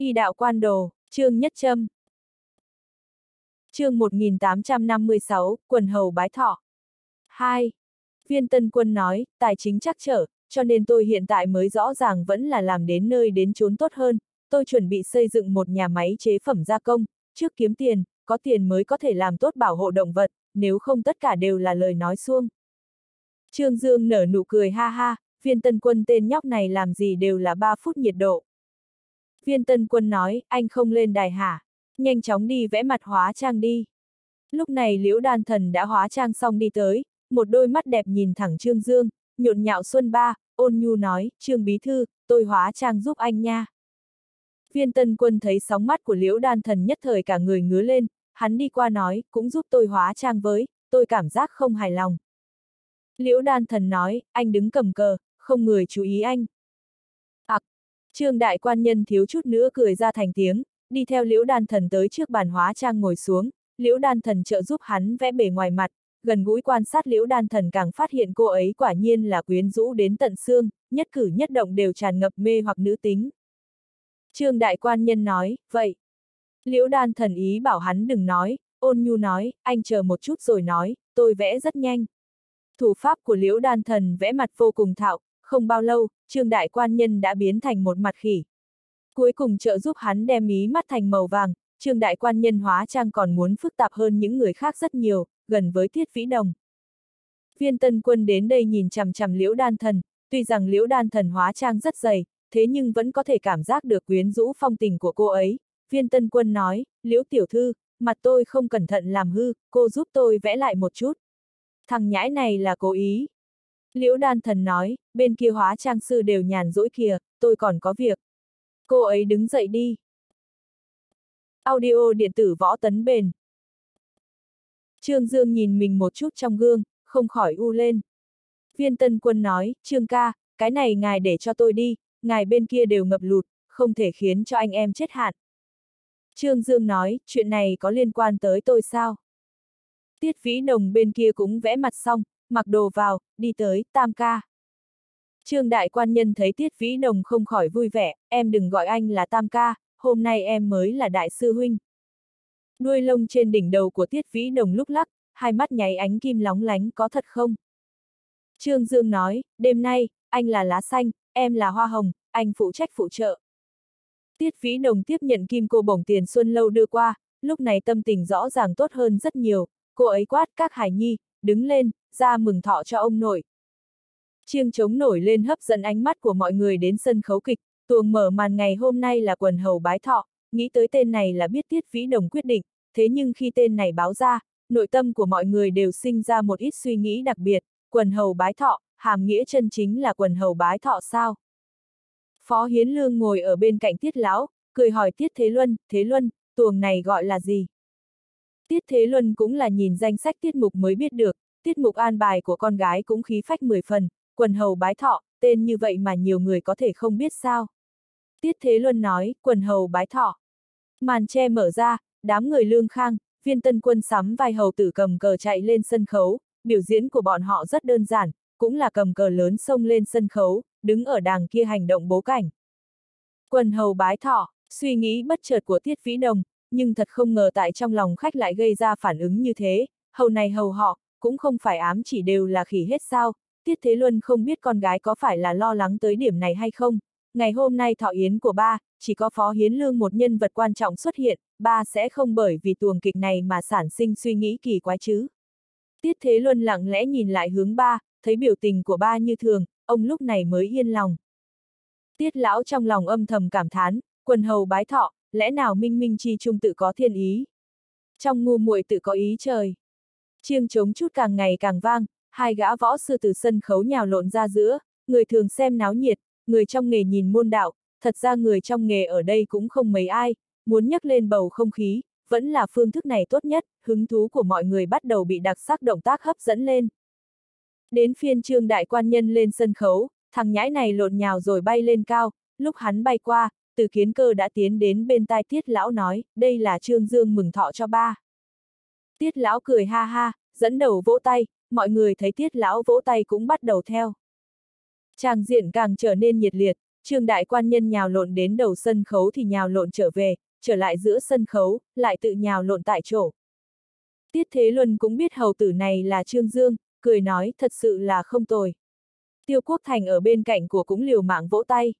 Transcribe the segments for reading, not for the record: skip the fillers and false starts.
Y đạo quan đồ, Trương Nhất Châm. Chương 1856, quần hầu bái thọ. 2. Viên Tân Quân nói, tài chính trắc trở, cho nên tôi hiện tại mới rõ ràng vẫn là làm đến nơi đến chốn tốt hơn, tôi chuẩn bị xây dựng một nhà máy chế phẩm gia công, trước kiếm tiền, có tiền mới có thể làm tốt bảo hộ động vật, nếu không tất cả đều là lời nói suông. Trương Dương nở nụ cười ha ha, Viên Tân Quân tên nhóc này làm gì đều là 3 phút nhiệt độ. Viên Tân Quân nói, anh không lên đài hả? Nhanh chóng đi vẽ mặt hóa trang đi. Lúc này Liễu Đan Thần đã hóa trang xong đi tới, một đôi mắt đẹp nhìn thẳng Trương Dương, nhộn nhạo xuân ba, ôn nhu nói, Trương Bí Thư, tôi hóa trang giúp anh nha. Viên Tân Quân thấy sóng mắt của Liễu Đan Thần nhất thời cả người ngứa lên, hắn đi qua nói, cũng giúp tôi hóa trang với, tôi cảm giác không hài lòng. Liễu Đan Thần nói, anh đứng cầm cờ, không người chú ý anh. Trương đại quan nhân thiếu chút nữa cười ra thành tiếng, đi theo Liễu Đan Thần tới trước bàn hóa trang ngồi xuống, Liễu Đan Thần trợ giúp hắn vẽ bề ngoài mặt, gần gũi quan sát Liễu Đan Thần càng phát hiện cô ấy quả nhiên là quyến rũ đến tận xương, nhất cử nhất động đều tràn ngập mê hoặc nữ tính. Trương đại quan nhân nói, vậy. Liễu Đan Thần ý bảo hắn đừng nói, ôn nhu nói, anh chờ một chút rồi nói, tôi vẽ rất nhanh. Thủ pháp của Liễu Đan Thần vẽ mặt vô cùng thạo, không bao lâu, Trương đại quan nhân đã biến thành một mặt khỉ. Cuối cùng trợ giúp hắn đem mí mắt thành màu vàng, Trương đại quan nhân hóa trang còn muốn phức tạp hơn những người khác rất nhiều, gần với Tiết Vĩ Đồng. Viên Tân Quân đến đây nhìn chằm chằm Liễu Đan Thần, tuy rằng Liễu Đan Thần hóa trang rất dày, thế nhưng vẫn có thể cảm giác được quyến rũ phong tình của cô ấy. Viên Tân Quân nói, Liễu tiểu thư, mặt tôi không cẩn thận làm hư, cô giúp tôi vẽ lại một chút. Thằng nhãi này là cố ý. Liễu Đan Thần nói, bên kia hóa trang sư đều nhàn rỗi kìa, tôi còn có việc. Cô ấy đứng dậy đi. Audio điện tử Võ Tấn Bền. Trương Dương nhìn mình một chút trong gương, không khỏi u lên. Viên Tân Quân nói, Trương ca, cái này ngài để cho tôi đi, ngài bên kia đều ngập lụt, không thể khiến cho anh em chết hạn. Trương Dương nói, chuyện này có liên quan tới tôi sao? Tiết Vĩ Đồng bên kia cũng vẽ mặt xong, mặc đồ vào, đi tới, Tam ca. Trương đại quan nhân thấy Tiết Vĩ Đồng không khỏi vui vẻ, em đừng gọi anh là Tam ca, hôm nay em mới là đại sư huynh. Đuôi lông trên đỉnh đầu của Tiết Vĩ Đồng lúc lắc, hai mắt nháy ánh kim lóng lánh, có thật không? Trương Dương nói, đêm nay, anh là lá xanh, em là hoa hồng, anh phụ trách phụ trợ. Tiết Vĩ Đồng tiếp nhận kim cô bổng tiền Xuân Lâu đưa qua, lúc này tâm tình rõ ràng tốt hơn rất nhiều, cô ấy quát các hài nhi, đứng lên, ra mừng thọ cho ông nội. Chiêng trống nổi lên hấp dẫn ánh mắt của mọi người đến sân khấu kịch, tuồng mở màn ngày hôm nay là quần hầu bái thọ, nghĩ tới tên này là biết Tiết Vĩ Đồng quyết định, thế nhưng khi tên này báo ra, nội tâm của mọi người đều sinh ra một ít suy nghĩ đặc biệt, quần hầu bái thọ, hàm nghĩa chân chính là quần hầu bái thọ sao? Phó Hiến Lương ngồi ở bên cạnh Tiết Lão, cười hỏi Tiết Thế Luân, tuồng này gọi là gì? Tiết Thế Luân cũng là nhìn danh sách tiết mục mới biết được, tiết mục an bài của con gái cũng khí phách 10 phần, quần hầu bái thọ, tên như vậy mà nhiều người có thể không biết sao. Tiết Thế Luân nói, quần hầu bái thọ. Màn che mở ra, đám người Lương Khang, Viên Tân Quân sắm vai hầu tử cầm cờ chạy lên sân khấu, biểu diễn của bọn họ rất đơn giản, cũng là cầm cờ lớn xông lên sân khấu, đứng ở đàng kia hành động bố cảnh. Quần hầu bái thọ, suy nghĩ bất chợt của Tiết Vĩ Đồng, nhưng thật không ngờ tại trong lòng khách lại gây ra phản ứng như thế, hầu này hầu họ, cũng không phải ám chỉ đều là khỉ hết sao, Tiết Thế Luân không biết con gái có phải là lo lắng tới điểm này hay không, ngày hôm nay thọ yến của ba, chỉ có Phó Hiến Lương một nhân vật quan trọng xuất hiện, ba sẽ không bởi vì tuồng kịch này mà sản sinh suy nghĩ kỳ quái chứ. Tiết Thế Luân lặng lẽ nhìn lại hướng ba, thấy biểu tình của ba như thường, ông lúc này mới yên lòng. Tiết Lão trong lòng âm thầm cảm thán, quần hầu bái thọ, lẽ nào minh minh chi trung tự có thiên ý? Trong ngu muội tự có ý trời. Chiêng trống chút càng ngày càng vang, hai gã võ sư từ sân khấu nhào lộn ra giữa, người thường xem náo nhiệt, người trong nghề nhìn môn đạo, thật ra người trong nghề ở đây cũng không mấy ai, muốn nhắc lên bầu không khí, vẫn là phương thức này tốt nhất, hứng thú của mọi người bắt đầu bị đặc sắc động tác hấp dẫn lên. Đến phiên Trương đại quan nhân lên sân khấu, thằng nhãi này lộn nhào rồi bay lên cao, lúc hắn bay qua, Từ Kiến Cơ đã tiến đến bên tai Tiết Lão nói, đây là Trương Dương mừng thọ cho ba. Tiết Lão cười ha ha, dẫn đầu vỗ tay, mọi người thấy Tiết Lão vỗ tay cũng bắt đầu theo. Tràng diện càng trở nên nhiệt liệt, Trương đại quan nhân nhào lộn đến đầu sân khấu thì nhào lộn trở về, trở lại giữa sân khấu, lại tự nhào lộn tại chỗ. Tiết Thế Luân cũng biết hầu tử này là Trương Dương, cười nói thật sự là không tồi. Tiêu Quốc Thành ở bên cạnh của cũng liều mạng vỗ tay.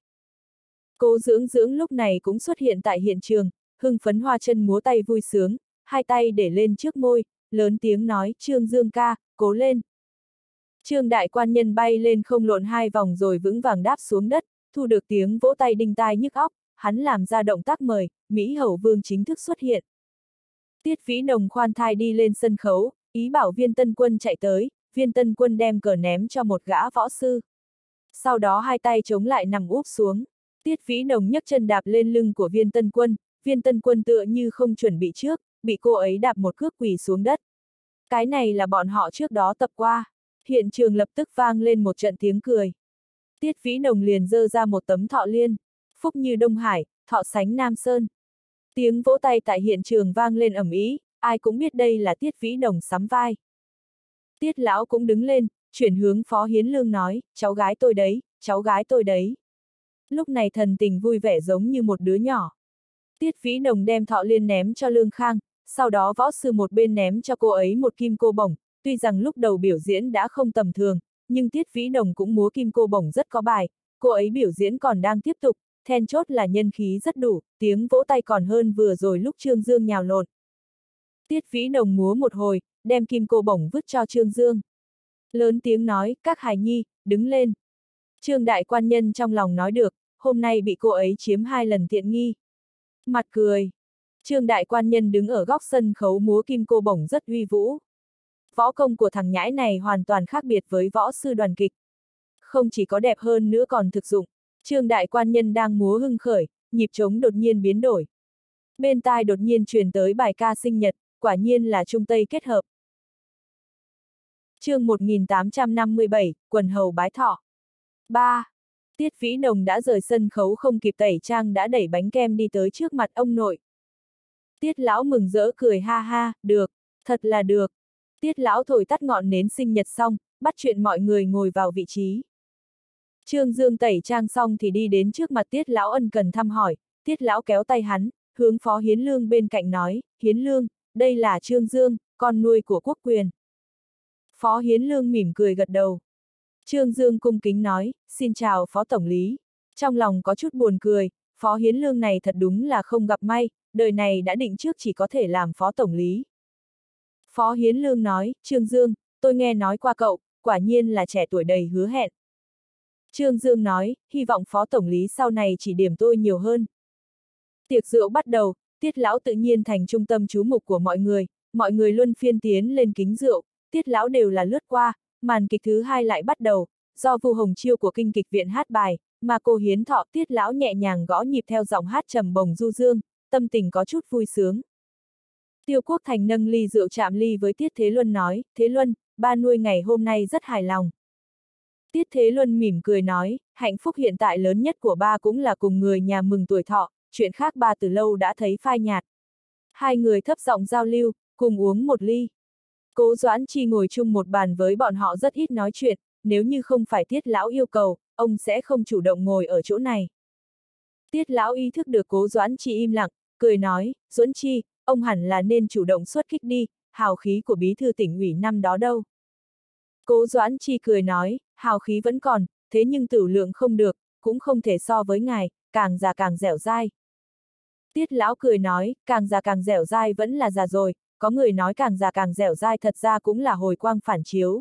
Cố Dưỡng Dưỡng lúc này cũng xuất hiện tại hiện trường, hưng phấn hoa chân múa tay vui sướng, hai tay để lên trước môi, lớn tiếng nói Trương Dương ca, cố lên. Trương đại quan nhân bay lên không lộn hai vòng rồi vững vàng đáp xuống đất, thu được tiếng vỗ tay đinh tai nhức óc, hắn làm ra động tác mời, Mỹ Hầu Vương chính thức xuất hiện. Tiết Vĩ Đồng khoan thai đi lên sân khấu, ý bảo Viên Tân Quân chạy tới, Viên Tân Quân đem cờ ném cho một gã võ sư. Sau đó hai tay chống lại nằm úp xuống. Tiết Vĩ Đồng nhấc chân đạp lên lưng của Viên Tân Quân tựa như không chuẩn bị trước, bị cô ấy đạp một cước quỳ xuống đất. Cái này là bọn họ trước đó tập qua. Hiện trường lập tức vang lên một trận tiếng cười. Tiết Vĩ Đồng liền giơ ra một tấm thọ liên, phúc như Đông Hải, thọ sánh Nam Sơn. Tiếng vỗ tay tại hiện trường vang lên ầm ĩ, ai cũng biết đây là Tiết Vĩ Đồng sắm vai. Tiết lão cũng đứng lên, chuyển hướng Phó Hiến Lương nói, cháu gái tôi đấy, cháu gái tôi đấy. Lúc này thần tình vui vẻ giống như một đứa nhỏ. Tiết Vĩ Đồng đem thọ liên ném cho Lương Khang, sau đó võ sư một bên ném cho cô ấy một kim cô bổng, tuy rằng lúc đầu biểu diễn đã không tầm thường, nhưng Tiết Vĩ Đồng cũng múa kim cô bổng rất có bài, cô ấy biểu diễn còn đang tiếp tục, then chốt là nhân khí rất đủ, tiếng vỗ tay còn hơn vừa rồi lúc Trương Dương nhào lộn. Tiết Vĩ Đồng múa một hồi, đem kim cô bổng vứt cho Trương Dương. Lớn tiếng nói, các hài nhi, đứng lên. Trương đại quan nhân trong lòng nói được, hôm nay bị cô ấy chiếm 2 lần tiện nghi. Mặt cười. Trương đại quan nhân đứng ở góc sân khấu múa kim cô bổng rất uy vũ. Võ công của thằng nhãi này hoàn toàn khác biệt với võ sư đoàn kịch. Không chỉ có đẹp hơn nữa còn thực dụng. Trương đại quan nhân đang múa hưng khởi, nhịp trống đột nhiên biến đổi. Bên tai đột nhiên truyền tới bài ca sinh nhật, quả nhiên là Trung Tây kết hợp. Chương 1857, quần hầu bái thọ. 3. Tiết Vĩ Đồng đã rời sân khấu không kịp tẩy trang đã đẩy bánh kem đi tới trước mặt ông nội. Tiết lão mừng rỡ cười ha ha, được, thật là được. Tiết lão thổi tắt ngọn nến sinh nhật xong, bắt chuyện mọi người ngồi vào vị trí. Trương Dương tẩy trang xong thì đi đến trước mặt Tiết lão ân cần thăm hỏi, Tiết lão kéo tay hắn, hướng Phó Hiến Lương bên cạnh nói, Hiến Lương, đây là Trương Dương, con nuôi của Quốc Quyền. Phó Hiến Lương mỉm cười gật đầu. Trương Dương cung kính nói, xin chào Phó Tổng lý. Trong lòng có chút buồn cười, Phó Hiến Lương này thật đúng là không gặp may, đời này đã định trước chỉ có thể làm Phó Tổng lý. Phó Hiến Lương nói, Trương Dương, tôi nghe nói qua cậu, quả nhiên là trẻ tuổi đầy hứa hẹn. Trương Dương nói, hy vọng Phó Tổng lý sau này chỉ điểm tôi nhiều hơn. Tiệc rượu bắt đầu, Tiết lão tự nhiên thành trung tâm chú mục của mọi người luân phiên tiến lên kính rượu, Tiết lão đều là lướt qua, màn kịch thứ hai lại bắt đầu, do Vu Hồng Chiêu của kinh kịch viện hát bài, mà cô Hiến Thọ Tiết lão nhẹ nhàng gõ nhịp theo giọng hát trầm bồng du dương, tâm tình có chút vui sướng. Tiêu Quốc Thành nâng ly rượu chạm ly với Tiết Thế Luân nói, Thế Luân, ba nuôi ngày hôm nay rất hài lòng. Tiết Thế Luân mỉm cười nói, hạnh phúc hiện tại lớn nhất của ba cũng là cùng người nhà mừng tuổi thọ, chuyện khác ba từ lâu đã thấy phai nhạt. Hai người thấp giọng giao lưu, cùng uống một ly. Cố Doãn Chi ngồi chung một bàn với bọn họ rất ít nói chuyện, nếu như không phải Tiết lão yêu cầu, ông sẽ không chủ động ngồi ở chỗ này. Tiết lão ý thức được Cố Doãn Chi im lặng, cười nói, Doãn Chi, ông hẳn là nên chủ động xuất kích đi, hào khí của bí thư tỉnh ủy năm đó đâu. Cố Doãn Chi cười nói, hào khí vẫn còn, thế nhưng tửu lượng không được, cũng không thể so với ngài, càng già càng dẻo dai. Tiết lão cười nói, càng già càng dẻo dai vẫn là già rồi, có người nói càng già càng dẻo dai thật ra cũng là hồi quang phản chiếu.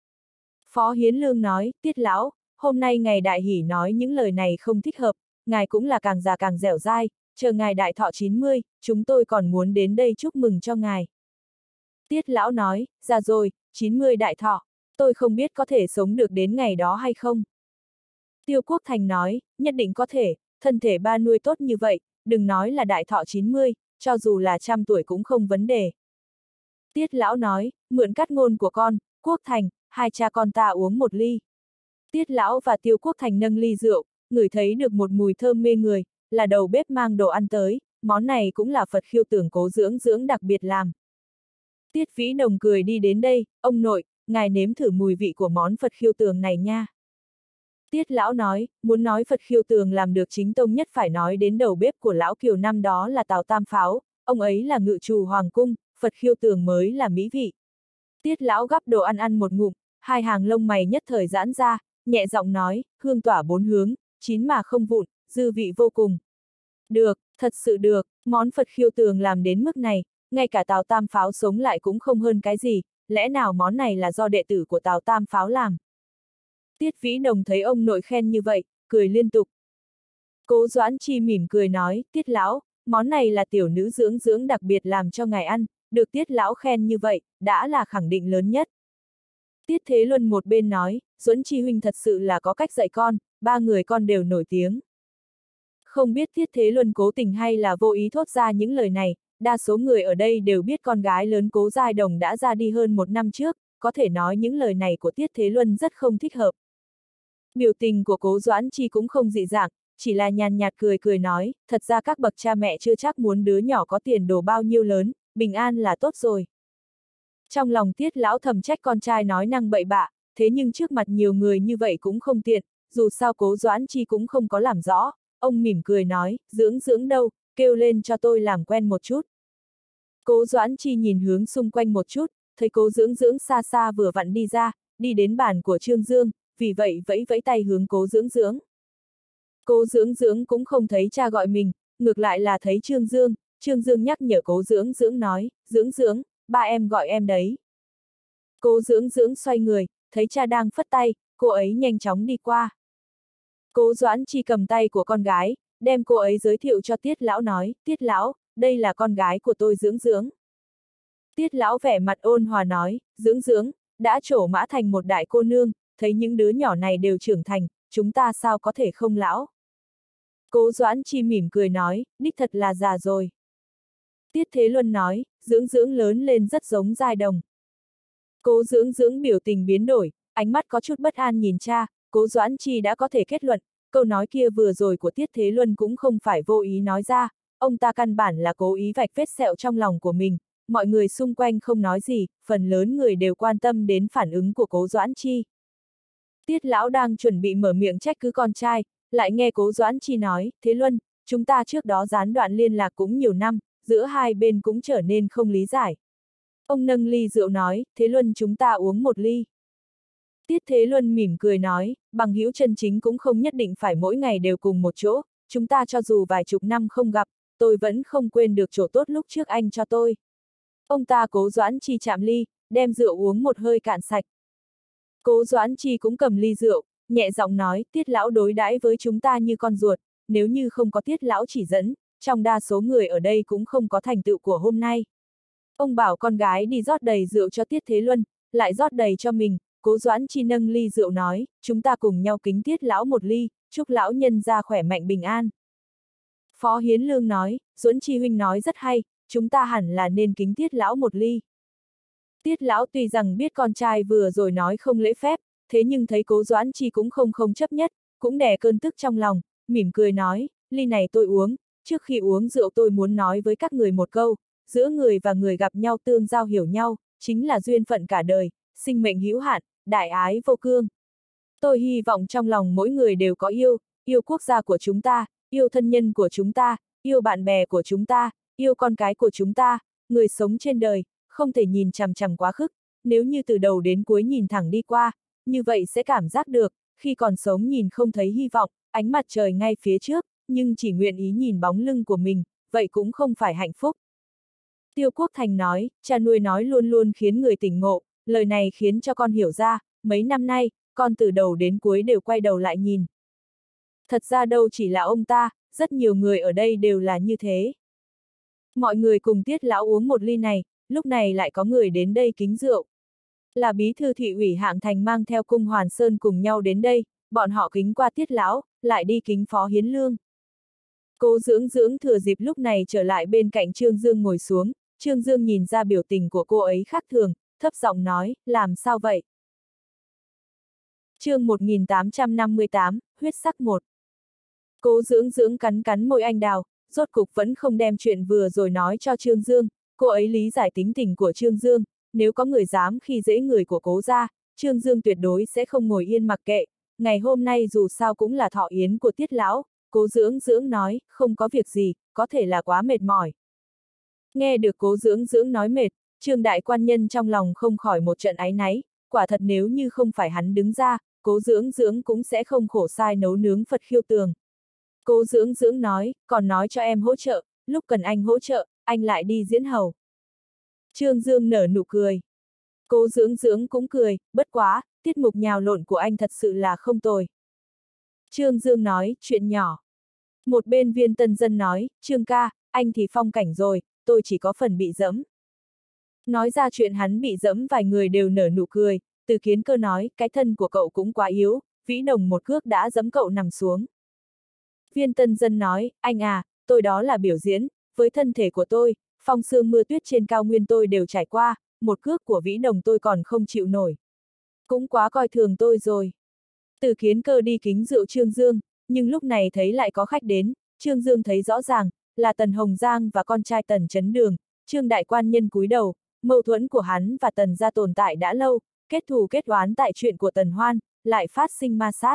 Phó Hiến Lương nói, Tiết lão, hôm nay ngài đại hỷ nói những lời này không thích hợp, ngài cũng là càng già càng dẻo dai, chờ ngài đại thọ 90, chúng tôi còn muốn đến đây chúc mừng cho ngài. Tiết lão nói, già rồi, 90 đại thọ, tôi không biết có thể sống được đến ngày đó hay không. Tiêu Quốc Thành nói, nhất định có thể, thân thể ba nuôi tốt như vậy, đừng nói là đại thọ 90, cho dù là 100 tuổi cũng không vấn đề. Tiết lão nói, mượn cắt ngôn của con, Quốc Thành, hai cha con ta uống một ly. Tiết lão và Tiêu Quốc Thành nâng ly rượu, ngửi thấy được một mùi thơm mê người, là đầu bếp mang đồ ăn tới, món này cũng là Phật khiêu tưởng Cố Dưỡng Dưỡng đặc biệt làm. Tiết Vĩ Đồng cười đi đến đây, ông nội, ngài nếm thử mùi vị của món Phật khiêu tường này nha. Tiết lão nói, muốn nói Phật Khiêu Tường làm được chính tông nhất phải nói đến đầu bếp của lão Kiều năm đó là Tào Tam Pháo, ông ấy là ngự trù hoàng cung, Phật Khiêu Tường mới là mỹ vị. Tiết lão gắp đồ ăn ăn một ngụm, hai hàng lông mày nhất thời giãn ra, nhẹ giọng nói, hương tỏa bốn hướng, chín mà không vụn, dư vị vô cùng. Được, thật sự được, món Phật Khiêu Tường làm đến mức này, ngay cả Tào Tam Pháo sống lại cũng không hơn cái gì, lẽ nào món này là do đệ tử của Tào Tam Pháo làm? Tiết Vĩ Đồng thấy ông nội khen như vậy, cười liên tục. Cố Doãn Chi mỉm cười nói, Tiết lão, món này là tiểu nữ dưỡng dưỡng đặc biệt làm cho ngài ăn, được Tiết lão khen như vậy, đã là khẳng định lớn nhất. Tiết Thế Luân một bên nói, Duẫn Chi huynh thật sự là có cách dạy con, ba người con đều nổi tiếng. Không biết Tiết Thế Luân cố tình hay là vô ý thốt ra những lời này, đa số người ở đây đều biết con gái lớn Cố Giai Đồng đã ra đi hơn một năm trước, có thể nói những lời này của Tiết Thế Luân rất không thích hợp. Biểu tình của Cố Doãn Chi cũng không dị dạng, chỉ là nhàn nhạt cười cười nói, thật ra các bậc cha mẹ chưa chắc muốn đứa nhỏ có tiền đồ bao nhiêu lớn, bình an là tốt rồi. Trong lòng Tiết lão thầm trách con trai nói năng bậy bạ, thế nhưng trước mặt nhiều người như vậy cũng không tiện, dù sao Cố Doãn Chi cũng không có làm rõ, ông mỉm cười nói, dưỡng dưỡng đâu, kêu lên cho tôi làm quen một chút. Cố Doãn Chi nhìn hướng xung quanh một chút, thấy Cố dưỡng dưỡng xa xa vừa vặn đi ra, đi đến bàn của Trương Dương, vì vậy vẫy vẫy tay hướng Cố dưỡng dưỡng. Cố dưỡng dưỡng cũng không thấy cha gọi mình, ngược lại là thấy Trương Dương, Trương Dương nhắc nhở Cố dưỡng dưỡng nói, dưỡng dưỡng, ba em gọi em đấy. Cố dưỡng dưỡng xoay người, thấy cha đang phất tay, cô ấy nhanh chóng đi qua. Cố Doãn Chi cầm tay của con gái, đem cô ấy giới thiệu cho Tiết lão nói, Tiết lão, đây là con gái của tôi dưỡng dưỡng. Tiết lão vẻ mặt ôn hòa nói, dưỡng dưỡng, đã trổ mã thành một đại cô nương, thấy những đứa nhỏ này đều trưởng thành, chúng ta sao có thể không lão. Cố Doãn Chi mỉm cười nói, đích thật là già rồi. Tiết Thế Luân nói, dưỡng dưỡng lớn lên rất giống Giai Đồng. Cố dưỡng dưỡng biểu tình biến đổi, ánh mắt có chút bất an nhìn cha, Cố Doãn Chi đã có thể kết luận, câu nói kia vừa rồi của Tiết Thế Luân cũng không phải vô ý nói ra, ông ta căn bản là cố ý vạch vết sẹo trong lòng của mình, mọi người xung quanh không nói gì, phần lớn người đều quan tâm đến phản ứng của Cố Doãn Chi. Tiết lão đang chuẩn bị mở miệng trách cứ con trai, lại nghe Cố Doãn Chi nói, Thế Luân, chúng ta trước đó gián đoạn liên lạc cũng nhiều năm, giữa hai bên cũng trở nên không lý giải. Ông nâng ly rượu nói, Thế Luân chúng ta uống một ly. Tiết Thế Luân mỉm cười nói, bằng hữu chân chính cũng không nhất định phải mỗi ngày đều cùng một chỗ, chúng ta cho dù vài chục năm không gặp, tôi vẫn không quên được chỗ tốt lúc trước anh cho tôi. Ông ta Cố Doãn Chi chạm ly, đem rượu uống một hơi cạn sạch. Cố Doãn Chi cũng cầm ly rượu, nhẹ giọng nói, Tiết lão đối đãi với chúng ta như con ruột, nếu như không có Tiết lão chỉ dẫn, trong đa số người ở đây cũng không có thành tựu của hôm nay. Ông bảo con gái đi rót đầy rượu cho Tiết Thế Luân, lại rót đầy cho mình, Cố Doãn Chi nâng ly rượu nói, chúng ta cùng nhau kính Tiết lão một ly, chúc lão nhân gia khỏe mạnh bình an. Phó Hiến Lương nói, Duẫn Chi huynh nói rất hay, chúng ta hẳn là nên kính Tiết lão một ly. Tiết lão tuy rằng biết con trai vừa rồi nói không lễ phép, thế nhưng thấy Cố Doãn Chi cũng không chấp nhất, cũng đè cơn tức trong lòng, mỉm cười nói, ly này tôi uống, trước khi uống rượu tôi muốn nói với các người một câu, giữa người và người gặp nhau tương giao hiểu nhau, chính là duyên phận cả đời, sinh mệnh hữu hạn, đại ái vô cương. Tôi hy vọng trong lòng mỗi người đều có yêu quốc gia của chúng ta, yêu thân nhân của chúng ta, yêu bạn bè của chúng ta, yêu con cái của chúng ta, người sống trên đời, không thể nhìn chằm chằm quá khứ, nếu như từ đầu đến cuối nhìn thẳng đi qua, như vậy sẽ cảm giác được, khi còn sống nhìn không thấy hy vọng, ánh mặt trời ngay phía trước, nhưng chỉ nguyện ý nhìn bóng lưng của mình, vậy cũng không phải hạnh phúc. Tiêu Quốc Thành nói, cha nuôi nói luôn luôn khiến người tỉnh ngộ, lời này khiến cho con hiểu ra, mấy năm nay, con từ đầu đến cuối đều quay đầu lại nhìn. Thật ra đâu chỉ là ông ta, rất nhiều người ở đây đều là như thế. Mọi người cùng Tiết lão uống một ly này, lúc này lại có người đến đây kính rượu. Là bí thư thị ủy Hạng Thành mang theo cung Hoàn Sơn cùng nhau đến đây, bọn họ kính qua Tiết lão, lại đi kính Phó Hiến Lương. Cố dưỡng dưỡng thừa dịp lúc này trở lại bên cạnh Trương Dương ngồi xuống, Trương Dương nhìn ra biểu tình của cô ấy khác thường, thấp giọng nói, làm sao vậy? Chương 1858, huyết sắc 1. Cố dưỡng dưỡng cắn cắn môi anh đào, rốt cục vẫn không đem chuyện vừa rồi nói cho Trương Dương, cô ấy lý giải tính tình của Trương Dương, nếu có người dám khi dễ người của Cố gia, Trương Dương tuyệt đối sẽ không ngồi yên mặc kệ, ngày hôm nay dù sao cũng là thọ yến của Tiết lão, Cố Dưỡng Dưỡng nói, không có việc gì, có thể là quá mệt mỏi. Nghe được Cố Dưỡng Dưỡng nói mệt, Trương đại quan nhân trong lòng không khỏi một trận áy náy, quả thật nếu như không phải hắn đứng ra, Cố Dưỡng Dưỡng cũng sẽ không khổ sai nấu nướng Phật khiêu tường. Cố Dưỡng Dưỡng nói, còn nói cho em hỗ trợ, lúc cần anh hỗ trợ, anh lại đi diễn hầu. Trương Dương nở nụ cười. Cố Dưỡng Dưỡng cũng cười, bất quá, tiết mục nhào lộn của anh thật sự là không tồi. Trương Dương nói, chuyện nhỏ. Một bên Viên Tân Dân nói, Trương ca, anh thì phong cảnh rồi, tôi chỉ có phần bị dẫm. Nói ra chuyện hắn bị dẫm vài người đều nở nụ cười, Từ Kiến Cơ nói, cái thân của cậu cũng quá yếu, Vĩ Đồng một cước đã dẫm cậu nằm xuống. Viên Tân Dân nói, anh à, tôi đó là biểu diễn, với thân thể của tôi, phong sương mưa tuyết trên cao nguyên tôi đều trải qua, một cước của Vĩ Đồng tôi còn không chịu nổi. Cũng quá coi thường tôi rồi. Từ Kiến Cơ đi kính rượu Trương Dương, nhưng lúc này thấy lại có khách đến, Trương Dương thấy rõ ràng, là Tần Hồng Giang và con trai Tần Chấn Đường. Trương đại quan nhân cúi đầu, mâu thuẫn của hắn và Tần gia tồn tại đã lâu, kết thù kết oán tại chuyện của Tần Hoan, lại phát sinh ma sát.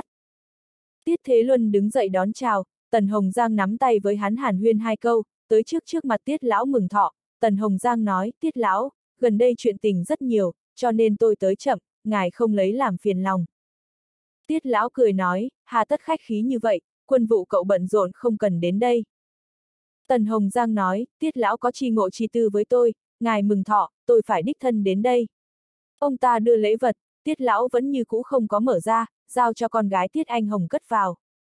Tiết Thế Luân đứng dậy đón chào, Tần Hồng Giang nắm tay với hắn hàn huyên hai câu, tới trước mặt Tiết lão mừng thọ, Tần Hồng Giang nói, Tiết lão, gần đây chuyện tình rất nhiều, cho nên tôi tới chậm, ngài không lấy làm phiền lòng. Tiết lão cười nói, hà tất khách khí như vậy, quân vụ cậu bận rộn không cần đến đây. Tần Hồng Giang nói, Tiết lão có chi ngộ chi tư với tôi, ngài mừng thọ, tôi phải đích thân đến đây. Ông ta đưa lễ vật, Tiết lão vẫn như cũ không có mở ra, giao cho con gái Tiết Anh Hồng cất vào.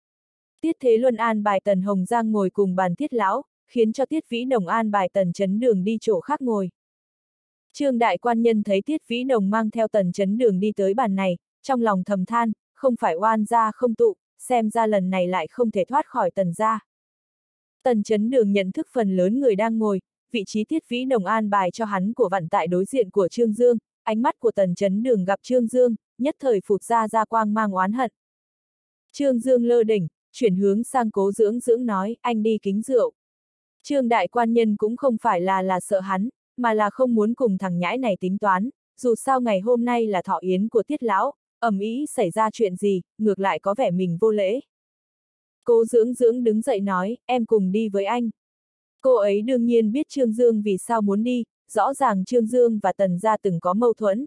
Tiết Thế Luân an bài Tần Hồng Giang ngồi cùng bàn Tiết lão, khiến cho Tiết Vĩ Đồng an bài Tần Chấn Đường đi chỗ khác ngồi. Trương đại quan nhân thấy Tiết Vĩ Đồng mang theo Tần Chấn Đường đi tới bàn này, trong lòng thầm than, không phải oan gia không tụ, xem ra lần này lại không thể thoát khỏi Tần gia. Tần Chấn Đường nhận thức phần lớn người đang ngồi, vị trí Tiết Vĩ Đồng an bài cho hắn của vặn tại đối diện của Trương Dương, ánh mắt của Tần Chấn Đường gặp Trương Dương, nhất thời phụt ra quang mang oán hận. Trương Dương lơ đỉnh, chuyển hướng sang Cố Dưỡng Dưỡng nói, anh đi kính rượu. Trương đại quan nhân cũng không phải là sợ hắn, mà là không muốn cùng thằng nhãi này tính toán, dù sao ngày hôm nay là thọ yến của Tiết lão, ầm ĩ xảy ra chuyện gì, ngược lại có vẻ mình vô lễ. Cố Dưỡng Dưỡng đứng dậy nói, em cùng đi với anh. Cô ấy đương nhiên biết Trương Dương vì sao muốn đi, rõ ràng Trương Dương và Tần gia từng có mâu thuẫn.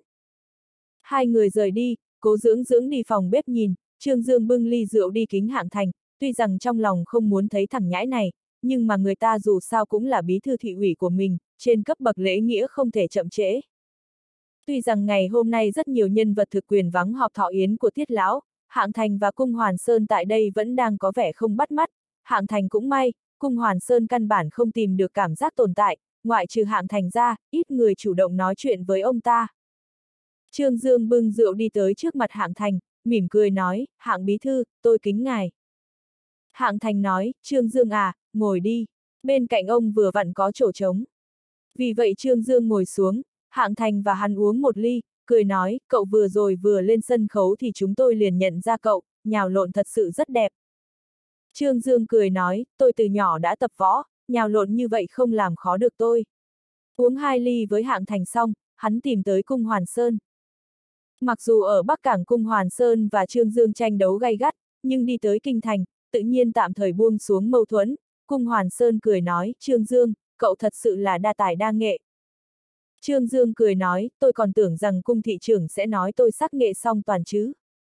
Hai người rời đi, Cố Dưỡng Dưỡng đi phòng bếp nhìn, Trương Dương bưng ly rượu đi kính Hạng Thành, tuy rằng trong lòng không muốn thấy thằng nhãi này, nhưng mà người ta dù sao cũng là bí thư thị ủy của mình, trên cấp bậc lễ nghĩa không thể chậm trễ. Tuy rằng ngày hôm nay rất nhiều nhân vật thực quyền vắng họp thọ yến của Tiết lão, Hạng Thành và Cung Hoàn Sơn tại đây vẫn đang có vẻ không bắt mắt, Hạng Thành cũng may, Cung Hoàn Sơn căn bản không tìm được cảm giác tồn tại, ngoại trừ Hạng Thành ra, ít người chủ động nói chuyện với ông ta. Trương Dương bưng rượu đi tới trước mặt Hạng Thành, mỉm cười nói, Hạng bí thư, tôi kính ngài. Hạng Thành nói, Trương Dương à, ngồi đi, bên cạnh ông vừa vặn có chỗ trống. Vì vậy Trương Dương ngồi xuống, Hạng Thành và hắn uống một ly, cười nói, cậu vừa rồi vừa lên sân khấu thì chúng tôi liền nhận ra cậu, nhào lộn thật sự rất đẹp. Trương Dương cười nói, tôi từ nhỏ đã tập võ, nhào lộn như vậy không làm khó được tôi. Uống hai ly với Hạng Thành xong, hắn tìm tới Cung Hoàn Sơn. Mặc dù ở Bắc Cảng Cung Hoàn Sơn và Trương Dương tranh đấu gay gắt, nhưng đi tới Kinh Thành, tự nhiên tạm thời buông xuống mâu thuẫn. Cung Hoàn Sơn cười nói, Trương Dương, cậu thật sự là đa tài đa nghệ. Trương Dương cười nói, tôi còn tưởng rằng Cung thị trưởng sẽ nói tôi sắc nghệ song toàn chứ.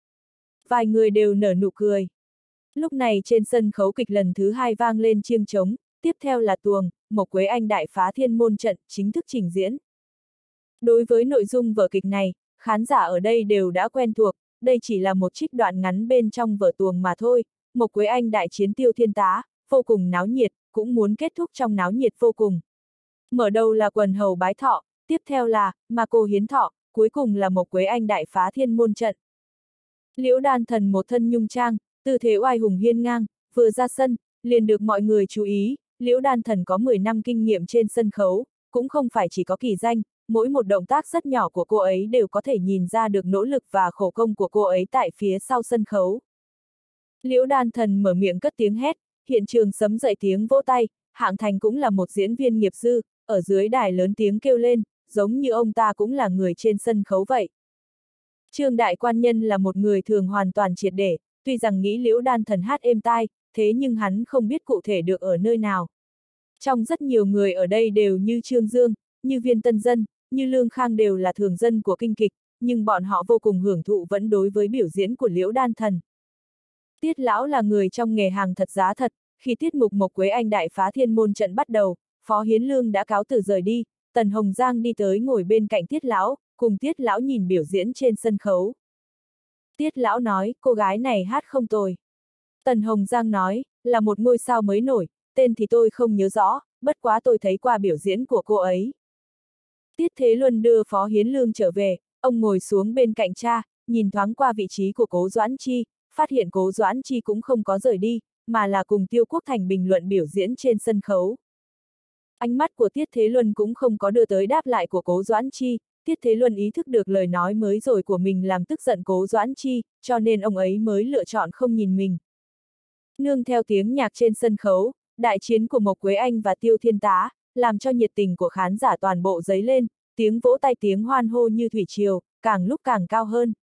Vài người đều nở nụ cười. Lúc này trên sân khấu kịch lần thứ hai vang lên chiêng trống, tiếp theo là tuồng, Mộc Quế Anh đại phá thiên môn trận chính thức trình diễn. Đối với nội dung vở kịch này, khán giả ở đây đều đã quen thuộc, đây chỉ là một trích đoạn ngắn bên trong vở tuồng mà thôi. Mộc Quế Anh đại chiến Tiêu Thiên Tá, vô cùng náo nhiệt, cũng muốn kết thúc trong náo nhiệt vô cùng. Mở đầu là quần hầu bái thọ, tiếp theo là ma cô hiến thọ, cuối cùng là Mộc Quế Anh đại phá thiên môn trận. Liễu Đan Thần một thân nhung trang, tư thế oai hùng hiên ngang, vừa ra sân, liền được mọi người chú ý. Liễu Đan Thần có 10 năm kinh nghiệm trên sân khấu, cũng không phải chỉ có kỳ danh, mỗi một động tác rất nhỏ của cô ấy đều có thể nhìn ra được nỗ lực và khổ công của cô ấy tại phía sau sân khấu. Liễu Đan Thần mở miệng cất tiếng hét, hiện trường sấm dậy tiếng vỗ tay. Hạng Thành cũng là một diễn viên nghiệp dư, ở dưới đài lớn tiếng kêu lên, giống như ông ta cũng là người trên sân khấu vậy. Trương đại quan nhân là một người thường hoàn toàn triệt để, tuy rằng nghĩ Liễu Đan Thần hát êm tai, thế nhưng hắn không biết cụ thể được ở nơi nào. Trong rất nhiều người ở đây đều như Trương Dương, như Viên Tân Dân, như Lương Khang đều là thường dân của kinh kịch, nhưng bọn họ vô cùng hưởng thụ vẫn đối với biểu diễn của Liễu Đan Thần. Tiết lão là người trong nghề hàng thật giá thật, khi tiết mục Mộc Quế Anh đại phá thiên môn trận bắt đầu, Phó Hiến Lương đã cáo từ rời đi, Tần Hồng Giang đi tới ngồi bên cạnh Tiết lão, cùng Tiết lão nhìn biểu diễn trên sân khấu. Tiết lão nói, cô gái này hát không tồi. Tần Hồng Giang nói, là một ngôi sao mới nổi, tên thì tôi không nhớ rõ, bất quá tôi thấy qua biểu diễn của cô ấy. Tiết Thế Luân đưa Phó Hiến Lương trở về, ông ngồi xuống bên cạnh cha, nhìn thoáng qua vị trí của Cố Doãn Chi, phát hiện Cố Doãn Chi cũng không có rời đi, mà là cùng Tiêu Quốc Thành bình luận biểu diễn trên sân khấu. Ánh mắt của Tiết Thế Luân cũng không có đưa tới đáp lại của Cố Doãn Chi, Tiết Thế Luân ý thức được lời nói mới rồi của mình làm tức giận Cố Doãn Chi, cho nên ông ấy mới lựa chọn không nhìn mình. Nương theo tiếng nhạc trên sân khấu, đại chiến của Mộc Quế Anh và Tiêu Thiên Tá, làm cho nhiệt tình của khán giả toàn bộ dấy lên, tiếng vỗ tay tiếng hoan hô như thủy triều, càng lúc càng cao hơn.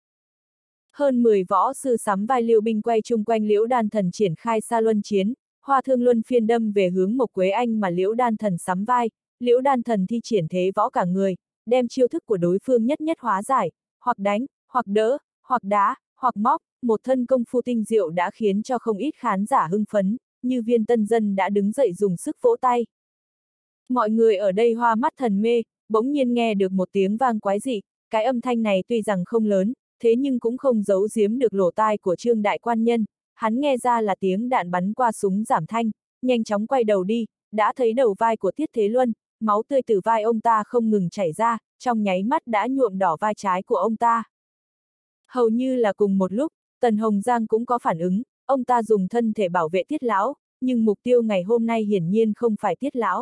Hơn 10 võ sư sắm vai Liêu binh quay chung quanh Liễu Đan Thần triển khai sa luân chiến, hoa thương luân phiên đâm về hướng Mộc Quế Anh mà Liễu Đan Thần sắm vai, Liễu Đan Thần thi triển thế võ cả người, đem chiêu thức của đối phương nhất nhất hóa giải, hoặc đánh, hoặc đỡ, hoặc đá, hoặc móc, một thân công phu tinh diệu đã khiến cho không ít khán giả hưng phấn, như Viên Tân Dân đã đứng dậy dùng sức vỗ tay. Mọi người ở đây hoa mắt thần mê, bỗng nhiên nghe được một tiếng vang quái dị, cái âm thanh này tuy rằng không lớn, thế nhưng cũng không giấu giếm được lỗ tai của Trương đại quan nhân, hắn nghe ra là tiếng đạn bắn qua súng giảm thanh, nhanh chóng quay đầu đi, đã thấy đầu vai của Tiết Thế Luân, máu tươi từ vai ông ta không ngừng chảy ra, trong nháy mắt đã nhuộm đỏ vai trái của ông ta. Hầu như là cùng một lúc, Tần Hồng Giang cũng có phản ứng, ông ta dùng thân thể bảo vệ Tiết lão, nhưng mục tiêu ngày hôm nay hiển nhiên không phải Tiết lão.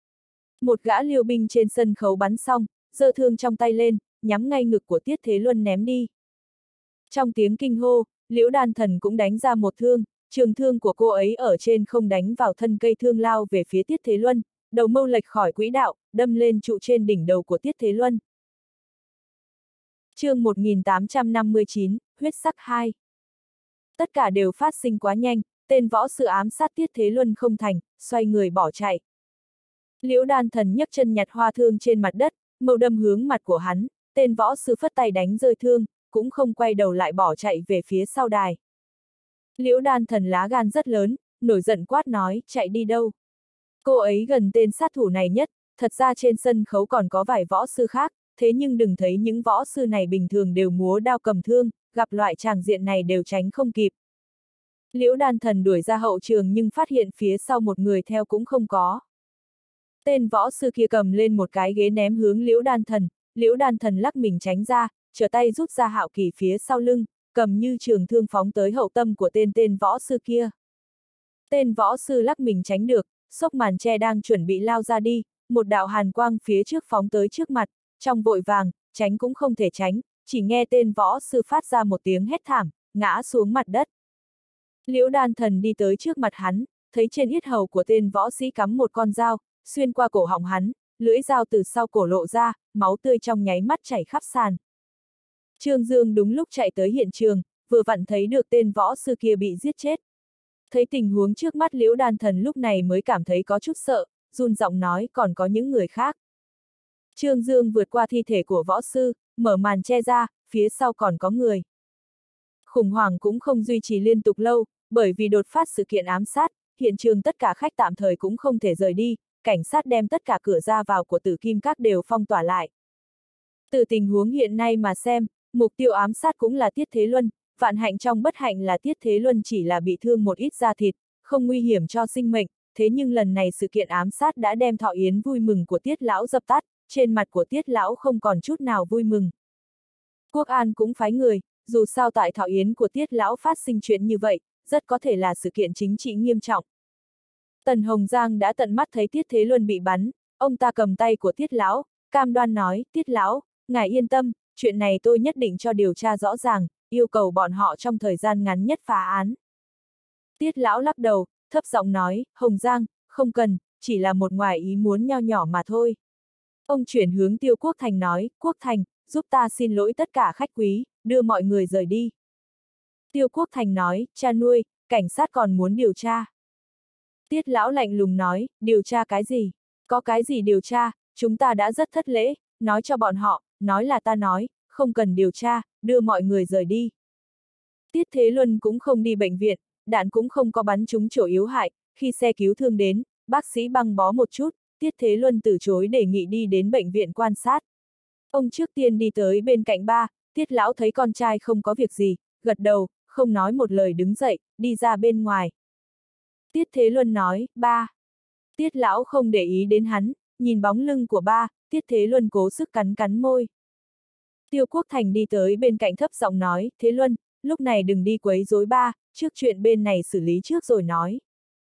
Một gã liêu binh trên sân khấu bắn xong, giơ thương trong tay lên, nhắm ngay ngực của Tiết Thế Luân ném đi. Trong tiếng kinh hô, Liễu Đan Thần cũng đánh ra một thương, trường thương của cô ấy ở trên không đánh vào thân cây thương lao về phía Tiết Thế Luân, đầu mâu lệch khỏi quỹ đạo, đâm lên trụ trên đỉnh đầu của Tiết Thế Luân. Chương 1859, huyết sắc 2. Tất cả đều phát sinh quá nhanh, tên võ sư ám sát Tiết Thế Luân không thành, xoay người bỏ chạy. Liễu Đan Thần nhấc chân nhặt hoa thương trên mặt đất, mâu đâm hướng mặt của hắn, tên võ sư phất tay đánh rơi thương, cũng không quay đầu lại bỏ chạy về phía sau đài. Liễu Đan Thần lá gan rất lớn, nổi giận quát nói, chạy đi đâu? Cô ấy gần tên sát thủ này nhất, thật ra trên sân khấu còn có vài võ sư khác, thế nhưng đừng thấy những võ sư này bình thường đều múa đao cầm thương, gặp loại tràng diện này đều tránh không kịp. Liễu Đan Thần đuổi ra hậu trường nhưng phát hiện phía sau một người theo cũng không có. Tên võ sư kia cầm lên một cái ghế ném hướng Liễu Đan Thần lắc mình tránh ra, trở tay rút ra hạo kỳ phía sau lưng, cầm như trường thương phóng tới hậu tâm của tên võ sư kia. Tên võ sư lắc mình tránh được, xốc màn che đang chuẩn bị lao ra đi, một đạo hàn quang phía trước phóng tới trước mặt, trong vội vàng, tránh cũng không thể tránh, chỉ nghe tên võ sư phát ra một tiếng hét thảm, ngã xuống mặt đất. Liễu Đan Thần đi tới trước mặt hắn, thấy trên yết hầu của tên võ sĩ cắm một con dao, xuyên qua cổ họng hắn, lưỡi dao từ sau cổ lộ ra, máu tươi trong nháy mắt chảy khắp sàn. Trương Dương đúng lúc chạy tới hiện trường, vừa vặn thấy được tên võ sư kia bị giết chết. Thấy tình huống trước mắt Liễu Đan Thần lúc này mới cảm thấy có chút sợ, run giọng nói còn có những người khác. Trương Dương vượt qua thi thể của võ sư, mở màn che ra, phía sau còn có người. Khủng hoảng cũng không duy trì liên tục lâu, bởi vì đột phát sự kiện ám sát, hiện trường tất cả khách tạm thời cũng không thể rời đi, cảnh sát đem tất cả cửa ra vào của Tử Kim Các đều phong tỏa lại. Từ tình huống hiện nay mà xem, mục tiêu ám sát cũng là Tiết Thế Luân, vạn hạnh trong bất hạnh là Tiết Thế Luân chỉ là bị thương một ít da thịt, không nguy hiểm cho sinh mệnh, thế nhưng lần này sự kiện ám sát đã đem thọ yến vui mừng của Tiết lão dập tắt, trên mặt của Tiết lão không còn chút nào vui mừng. Quốc An cũng phái người, dù sao tại thọ yến của Tiết lão phát sinh chuyện như vậy, rất có thể là sự kiện chính trị nghiêm trọng. Tần Hồng Giang đã tận mắt thấy Tiết Thế Luân bị bắn, ông ta cầm tay của Tiết lão, cam đoan nói, Tiết lão, ngài yên tâm, chuyện này tôi nhất định cho điều tra rõ ràng, yêu cầu bọn họ trong thời gian ngắn nhất phá án. Tiết lão lắc đầu, thấp giọng nói, Hồng Giang, không cần, chỉ là một ngoài ý muốn nho nhỏ mà thôi. Ông chuyển hướng Tiêu Quốc Thành nói, Quốc Thành, giúp ta xin lỗi tất cả khách quý, đưa mọi người rời đi. Tiêu Quốc Thành nói, cha nuôi, cảnh sát còn muốn điều tra. Tiết lão lạnh lùng nói, điều tra cái gì? Có cái gì điều tra, chúng ta đã rất thất lễ, nói cho bọn họ, nói là ta nói, không cần điều tra, đưa mọi người rời đi. Tiết Thế Luân cũng không đi bệnh viện, đạn cũng không có bắn trúng chỗ yếu hại, khi xe cứu thương đến, bác sĩ băng bó một chút, Tiết Thế Luân từ chối đề nghị đi đến bệnh viện quan sát. Ông trước tiên đi tới bên cạnh ba, Tiết lão thấy con trai không có việc gì, gật đầu, không nói một lời đứng dậy, đi ra bên ngoài. Tiết Thế Luân nói, ba. Tiết lão không để ý đến hắn, nhìn bóng lưng của ba, Tiết Thế Luân cố sức cắn cắn môi. Tiêu Quốc Thành đi tới bên cạnh thấp giọng nói, Thế Luân, lúc này đừng đi quấy rối ba, trước chuyện bên này xử lý trước rồi nói.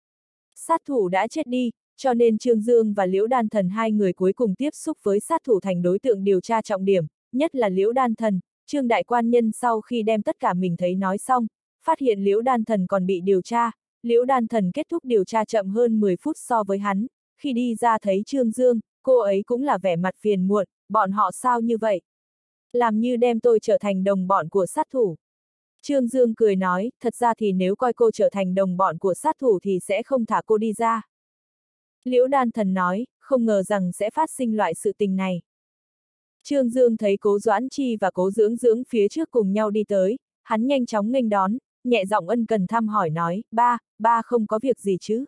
Sát thủ đã chết đi, cho nên Trương Dương và Liễu Đan Thần hai người cuối cùng tiếp xúc với sát thủ thành đối tượng điều tra trọng điểm, nhất là Liễu Đan Thần. Trương đại quan nhân sau khi đem tất cả mình thấy nói xong, phát hiện Liễu Đan Thần còn bị điều tra, Liễu Đan Thần kết thúc điều tra chậm hơn 10 phút so với hắn, khi đi ra thấy Trương Dương, cô ấy cũng là vẻ mặt phiền muộn, bọn họ sao như vậy? Làm như đem tôi trở thành đồng bọn của sát thủ. Trương Dương cười nói, thật ra thì nếu coi cô trở thành đồng bọn của sát thủ thì sẽ không thả cô đi ra. Liễu Đan Thần nói, không ngờ rằng sẽ phát sinh loại sự tình này. Trương Dương thấy Cố Doãn Chi và Cố Dưỡng Dưỡng phía trước cùng nhau đi tới, hắn nhanh chóng nghênh đón, nhẹ giọng ân cần thăm hỏi nói, ba không có việc gì chứ.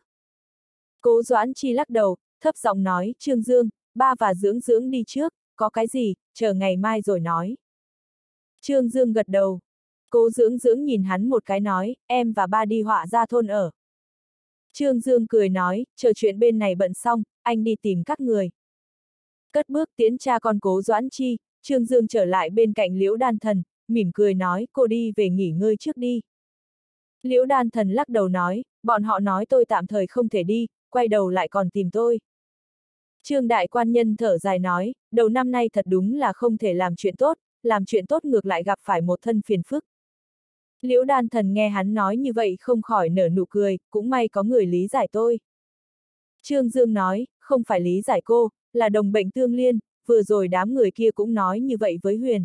Cố Doãn Chi lắc đầu, thấp giọng nói, Trương Dương, ba và Dưỡng Dưỡng đi trước, có cái gì, chờ ngày mai rồi nói. Trương Dương gật đầu. Cố Dưỡng Dưỡng nhìn hắn một cái nói, em và ba đi Họa Gia thôn ở. Trương Dương cười nói, chờ chuyện bên này bận xong, anh đi tìm các người. Cất bước tiễn cha con Cố Doãn Chi, Trương Dương trở lại bên cạnh Liễu Đan Thần, mỉm cười nói, cô đi về nghỉ ngơi trước đi. Liễu Đan Thần lắc đầu nói, bọn họ nói tôi tạm thời không thể đi, quay đầu lại còn tìm tôi. Trương đại quan nhân thở dài nói, đầu năm nay thật đúng là không thể làm chuyện tốt, làm chuyện tốt ngược lại gặp phải một thân phiền phức. Liễu Đan Thần nghe hắn nói như vậy không khỏi nở nụ cười, cũng may có người lý giải tôi. Trương Dương nói, không phải lý giải cô, là đồng bệnh tương liên, vừa rồi đám người kia cũng nói như vậy với Huyền.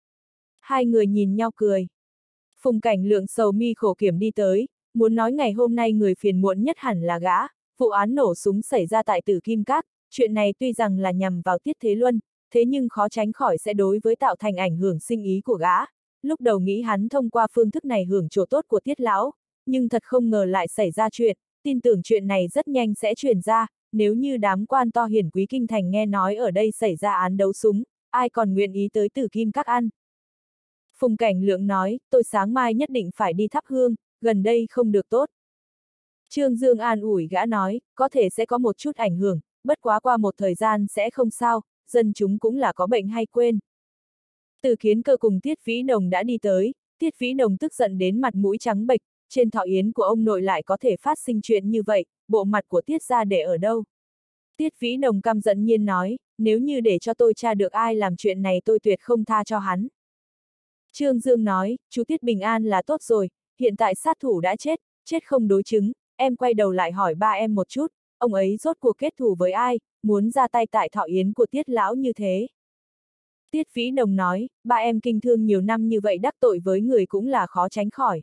Hai người nhìn nhau cười. Phùng Cảnh Lượng sầu mi khổ kiểm đi tới, muốn nói ngày hôm nay người phiền muộn nhất hẳn là gã, vụ án nổ súng xảy ra tại Tử Kim Các, chuyện này tuy rằng là nhằm vào Tiết Thế Luân, thế nhưng khó tránh khỏi sẽ đối với tạo thành ảnh hưởng sinh ý của gã. Lúc đầu nghĩ hắn thông qua phương thức này hưởng chỗ tốt của Tiết lão, nhưng thật không ngờ lại xảy ra chuyện, tin tưởng chuyện này rất nhanh sẽ truyền ra, nếu như đám quan to hiển quý kinh thành nghe nói ở đây xảy ra án đấu súng, ai còn nguyện ý tới Tử Kim Các ăn. Phùng Cảnh Lượng nói, tôi sáng mai nhất định phải đi thắp hương, gần đây không được tốt. Trương Dương an ủi gã nói, có thể sẽ có một chút ảnh hưởng, bất quá qua một thời gian sẽ không sao, dân chúng cũng là có bệnh hay quên. Từ Kiến Cơ cùng Tiết Vĩ Đồng đã đi tới, Tiết Vĩ Đồng tức giận đến mặt mũi trắng bệch, trên thọ yến của ông nội lại có thể phát sinh chuyện như vậy, bộ mặt của Tiết gia để ở đâu? Tiết Vĩ Đồng căm giận nhiên nói, nếu như để cho tôi tra được ai làm chuyện này tôi tuyệt không tha cho hắn. Trương Dương nói, chú Tiết bình an là tốt rồi, hiện tại sát thủ đã chết, chết không đối chứng, em quay đầu lại hỏi ba em một chút, ông ấy rốt cuộc kết thù với ai, muốn ra tay tại thọ yến của Tiết lão như thế. Tiết Vĩ Đồng nói, ba em kinh thương nhiều năm như vậy đắc tội với người cũng là khó tránh khỏi.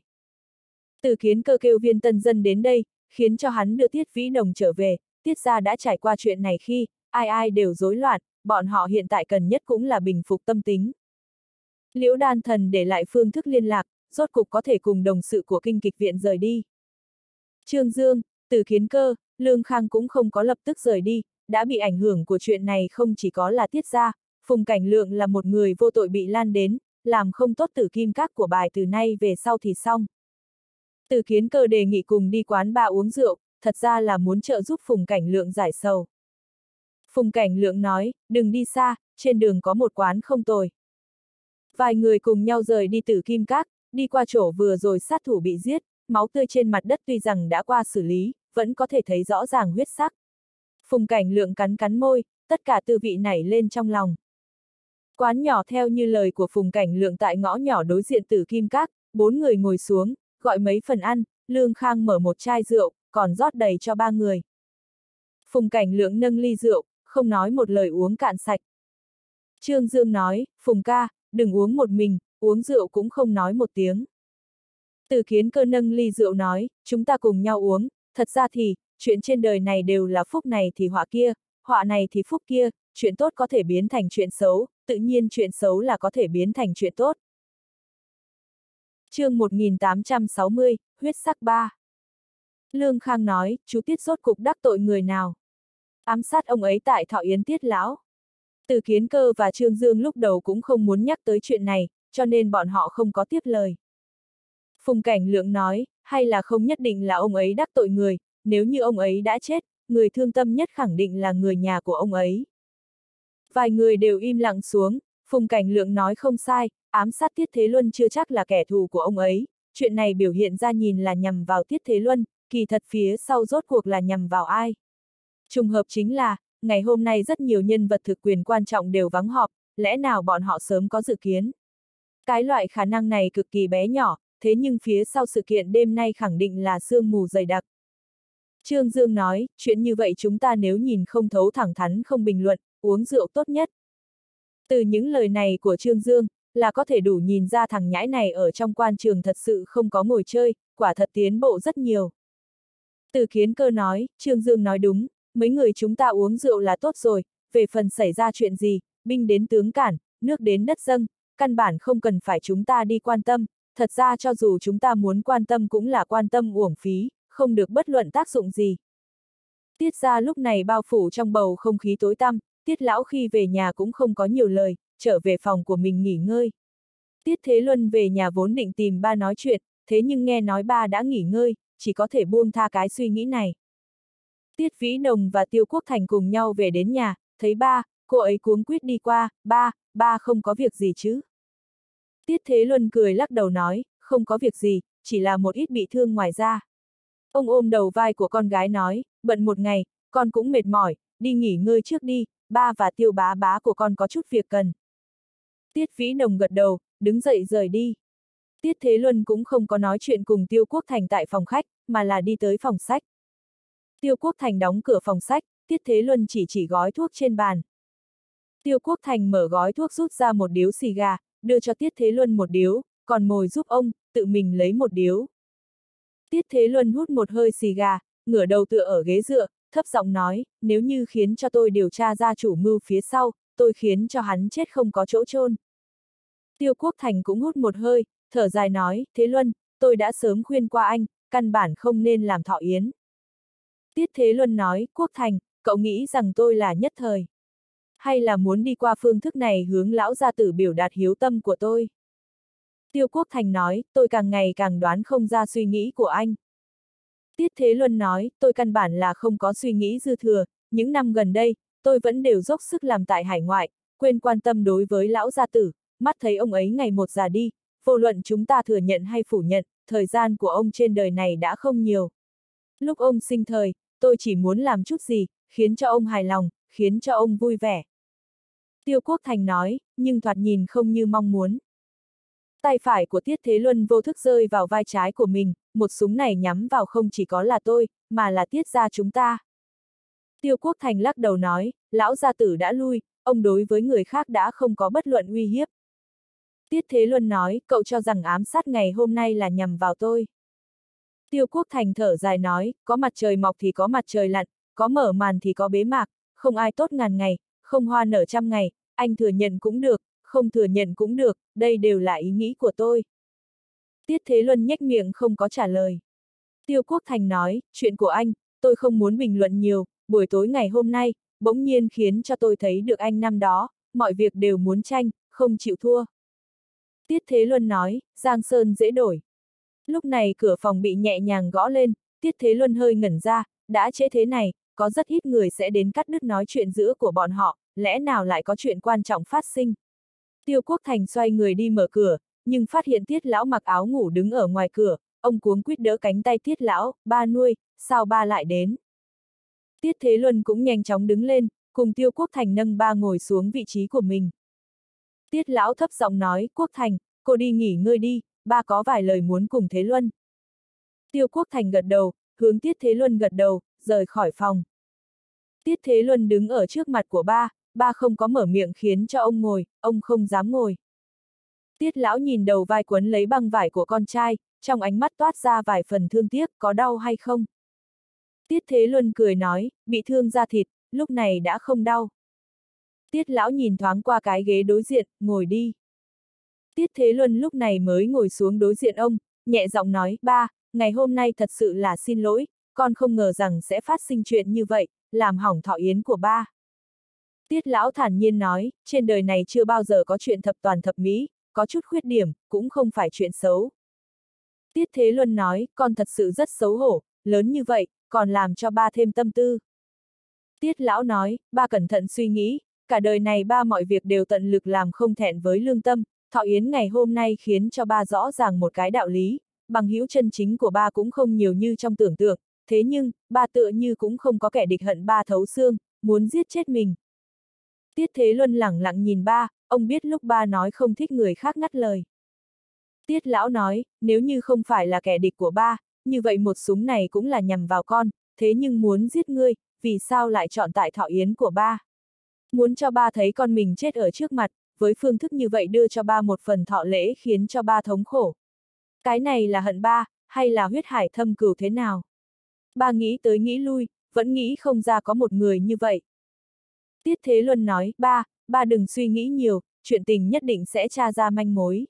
Từ Kiến Cơ kêu Viên Tân Dân đến đây, khiến cho hắn đưa Tiết Vĩ Đồng trở về, Tiết gia đã trải qua chuyện này khi, ai ai đều rối loạn, bọn họ hiện tại cần nhất cũng là bình phục tâm tính. Liễu Đan Thần để lại phương thức liên lạc, rốt cục có thể cùng đồng sự của kinh kịch viện rời đi. Trương Dương, Từ Kiến Cơ, Lương Khang cũng không có lập tức rời đi, đã bị ảnh hưởng của chuyện này không chỉ có là Tiết gia, Phùng Cảnh Lượng là một người vô tội bị lan đến, làm không tốt Tử Kim Các của bài từ nay về sau thì xong. Từ Kiến Cơ đề nghị cùng đi quán bar uống rượu, thật ra là muốn trợ giúp Phùng Cảnh Lượng giải sầu. Phùng Cảnh Lượng nói, đừng đi xa, trên đường có một quán không tồi. Vài người cùng nhau rời đi Tử Kim Các, đi qua chỗ vừa rồi sát thủ bị giết, máu tươi trên mặt đất tuy rằng đã qua xử lý, vẫn có thể thấy rõ ràng huyết sắc. Phùng Cảnh Lượng cắn cắn môi, tất cả tư vị nảy lên trong lòng. Quán nhỏ theo như lời của Phùng Cảnh Lượng tại ngõ nhỏ đối diện Tử Kim Các, 4 người ngồi xuống, gọi mấy phần ăn, Lương Khang mở một chai rượu, còn rót đầy cho 3 người. Phùng Cảnh Lượng nâng ly rượu, không nói một lời uống cạn sạch. Trương Dương nói, Phùng ca, đừng uống một mình, uống rượu cũng không nói một tiếng. Từ Kiến Cơ nâng ly rượu nói, chúng ta cùng nhau uống, thật ra thì, chuyện trên đời này đều là phúc này thì họa kia, họa này thì phúc kia, chuyện tốt có thể biến thành chuyện xấu, tự nhiên chuyện xấu là có thể biến thành chuyện tốt. Chương 1860, huyết sắc 3. Lương Khang nói, chú Tiết rốt cục đắc tội người nào? Ám sát ông ấy tại Thọ Yến Tiết lão. Từ Kiến Cơ và Trương Dương lúc đầu cũng không muốn nhắc tới chuyện này, cho nên bọn họ không có tiếp lời. Phùng Cảnh Lượng nói, hay là không nhất định là ông ấy đắc tội người, nếu như ông ấy đã chết, người thương tâm nhất khẳng định là người nhà của ông ấy. Vài người đều im lặng xuống, Phùng Cảnh Lượng nói không sai, ám sát Tiết Thế Luân chưa chắc là kẻ thù của ông ấy, chuyện này biểu hiện ra nhìn là nhằm vào Tiết Thế Luân, kỳ thật phía sau rốt cuộc là nhằm vào ai. Trùng hợp chính là, ngày hôm nay rất nhiều nhân vật thực quyền quan trọng đều vắng họp, lẽ nào bọn họ sớm có dự kiến. Cái loại khả năng này cực kỳ bé nhỏ, thế nhưng phía sau sự kiện đêm nay khẳng định là sương mù dày đặc. Trương Dương nói, chuyện như vậy chúng ta nếu nhìn không thấu thẳng thắn không bình luận, uống rượu tốt nhất. Từ những lời này của Trương Dương, là có thể đủ nhìn ra thằng nhãi này ở trong quan trường thật sự không có ngồi chơi, quả thật tiến bộ rất nhiều. Từ Kiến Cơ nói, Trương Dương nói đúng, mấy người chúng ta uống rượu là tốt rồi, về phần xảy ra chuyện gì, binh đến tướng cản, nước đến đất dâng, căn bản không cần phải chúng ta đi quan tâm, thật ra cho dù chúng ta muốn quan tâm cũng là quan tâm uổng phí, không được bất luận tác dụng gì. Tiết gia lúc này bao phủ trong bầu không khí tối tăm, Tiết lão khi về nhà cũng không có nhiều lời, trở về phòng của mình nghỉ ngơi. Tiết Thế Luân về nhà vốn định tìm ba nói chuyện, thế nhưng nghe nói ba đã nghỉ ngơi, chỉ có thể buông tha cái suy nghĩ này. Tiết Vĩ Đồng và Tiêu Quốc Thành cùng nhau về đến nhà, thấy ba, cô ấy cuống quýt đi qua, ba không có việc gì chứ. Tiết Thế Luân cười lắc đầu nói, không có việc gì, chỉ là một ít bị thương ngoài da. Ông ôm đầu vai của con gái nói, bận một ngày, con cũng mệt mỏi, đi nghỉ ngơi trước đi, ba và Tiêu bá bá của con có chút việc cần. Tiết Vĩ Đồng gật đầu, đứng dậy rời đi. Tiết Thế Luân cũng không có nói chuyện cùng Tiêu Quốc Thành tại phòng khách, mà là đi tới phòng sách. Tiêu Quốc Thành đóng cửa phòng sách, Tiết Thế Luân chỉ gói thuốc trên bàn. Tiêu Quốc Thành mở gói thuốc rút ra một điếu xì gà, đưa cho Tiết Thế Luân một điếu, còn mồi giúp ông, tự mình lấy một điếu. Tiết Thế Luân hút một hơi xì gà, ngửa đầu tựa ở ghế dựa, thấp giọng nói, nếu như khiến cho tôi điều tra ra chủ mưu phía sau, tôi khiến cho hắn chết không có chỗ chôn. Tiêu Quốc Thành cũng hút một hơi, thở dài nói, Thế Luân, tôi đã sớm khuyên qua anh, căn bản không nên làm Thọ Yến. Tiết Thế Luân nói, Quốc Thành, cậu nghĩ rằng tôi là nhất thời. Hay là muốn đi qua phương thức này hướng lão gia tử biểu đạt hiếu tâm của tôi? Tiêu Quốc Thành nói, tôi càng ngày càng đoán không ra suy nghĩ của anh. Tiết Thế Luân nói, tôi căn bản là không có suy nghĩ dư thừa, những năm gần đây, tôi vẫn đều dốc sức làm tại hải ngoại, quên quan tâm đối với lão gia tử, mắt thấy ông ấy ngày một già đi, vô luận chúng ta thừa nhận hay phủ nhận, thời gian của ông trên đời này đã không nhiều. Lúc ông sinh thời, tôi chỉ muốn làm chút gì, khiến cho ông hài lòng, khiến cho ông vui vẻ. Tiêu Quốc Thành nói, nhưng thoạt nhìn không như mong muốn. Tay phải của Tiết Thế Luân vô thức rơi vào vai trái của mình, một súng này nhắm vào không chỉ có là tôi, mà là Tiết gia chúng ta. Tiêu Quốc Thành lắc đầu nói, lão gia tử đã lui, ông đối với người khác đã không có bất luận uy hiếp. Tiết Thế Luân nói, cậu cho rằng ám sát ngày hôm nay là nhằm vào tôi. Tiêu Quốc Thành thở dài nói, có mặt trời mọc thì có mặt trời lặn, có mở màn thì có bế mạc, không ai tốt ngàn ngày, không hoa nở trăm ngày, anh thừa nhận cũng được, không thừa nhận cũng được, đây đều là ý nghĩ của tôi. Tiết Thế Luân nhếch miệng không có trả lời. Tiêu Quốc Thành nói, chuyện của anh, tôi không muốn bình luận nhiều, buổi tối ngày hôm nay, bỗng nhiên khiến cho tôi thấy được anh năm đó, mọi việc đều muốn tranh, không chịu thua. Tiết Thế Luân nói, Giang Sơn dễ đổi. Lúc này cửa phòng bị nhẹ nhàng gõ lên, Tiết Thế Luân hơi ngẩn ra, đã trễ thế này, có rất ít người sẽ đến cắt đứt nói chuyện giữa của bọn họ, lẽ nào lại có chuyện quan trọng phát sinh. Tiêu Quốc Thành xoay người đi mở cửa, nhưng phát hiện Tiết lão mặc áo ngủ đứng ở ngoài cửa, ông cuống quýt đỡ cánh tay Tiết lão, ba nuôi, sao ba lại đến. Tiết Thế Luân cũng nhanh chóng đứng lên, cùng Tiêu Quốc Thành nâng ba ngồi xuống vị trí của mình. Tiết lão thấp giọng nói, Quốc Thành, cô đi nghỉ ngơi đi, ba có vài lời muốn cùng Thế Luân. Tiêu Quốc Thành gật đầu, hướng Tiết Thế Luân gật đầu, rời khỏi phòng. Tiết Thế Luân đứng ở trước mặt của ba không có mở miệng khiến cho ông ngồi, ông không dám ngồi. Tiết lão nhìn đầu vai quấn lấy băng vải của con trai, trong ánh mắt toát ra vài phần thương tiếc, có đau hay không? Tiết Thế Luân cười nói, bị thương da thịt, lúc này đã không đau. Tiết lão nhìn thoáng qua cái ghế đối diện, ngồi đi. Tiết Thế Luân lúc này mới ngồi xuống đối diện ông, nhẹ giọng nói, ba, ngày hôm nay thật sự là xin lỗi, con không ngờ rằng sẽ phát sinh chuyện như vậy, làm hỏng thọ yến của ba. Tiết lão thản nhiên nói, trên đời này chưa bao giờ có chuyện thập toàn thập mỹ, có chút khuyết điểm, cũng không phải chuyện xấu. Tiết Thế Luân nói, con thật sự rất xấu hổ, lớn như vậy, còn làm cho ba thêm tâm tư. Tiết lão nói, ba cẩn thận suy nghĩ, cả đời này ba mọi việc đều tận lực làm không thẹn với lương tâm, thọ yến ngày hôm nay khiến cho ba rõ ràng một cái đạo lý, bằng hữu chân chính của ba cũng không nhiều như trong tưởng tượng, thế nhưng, ba tựa như cũng không có kẻ địch hận ba thấu xương, muốn giết chết mình. Tiết Thế Luân lẳng lặng nhìn ba, ông biết lúc ba nói không thích người khác ngắt lời. Tiết lão nói, nếu như không phải là kẻ địch của ba, như vậy một súng này cũng là nhằm vào con, thế nhưng muốn giết ngươi, vì sao lại chọn tại thọ yến của ba? Muốn cho ba thấy con mình chết ở trước mặt, với phương thức như vậy đưa cho ba một phần thọ lễ khiến cho ba thống khổ. Cái này là hận ba, hay là huyết hải thâm cừu thế nào? Ba nghĩ tới nghĩ lui, vẫn nghĩ không ra có một người như vậy. Tiết Thế Luân nói, ba đừng suy nghĩ nhiều, chuyện tình nhất định sẽ tra ra manh mối.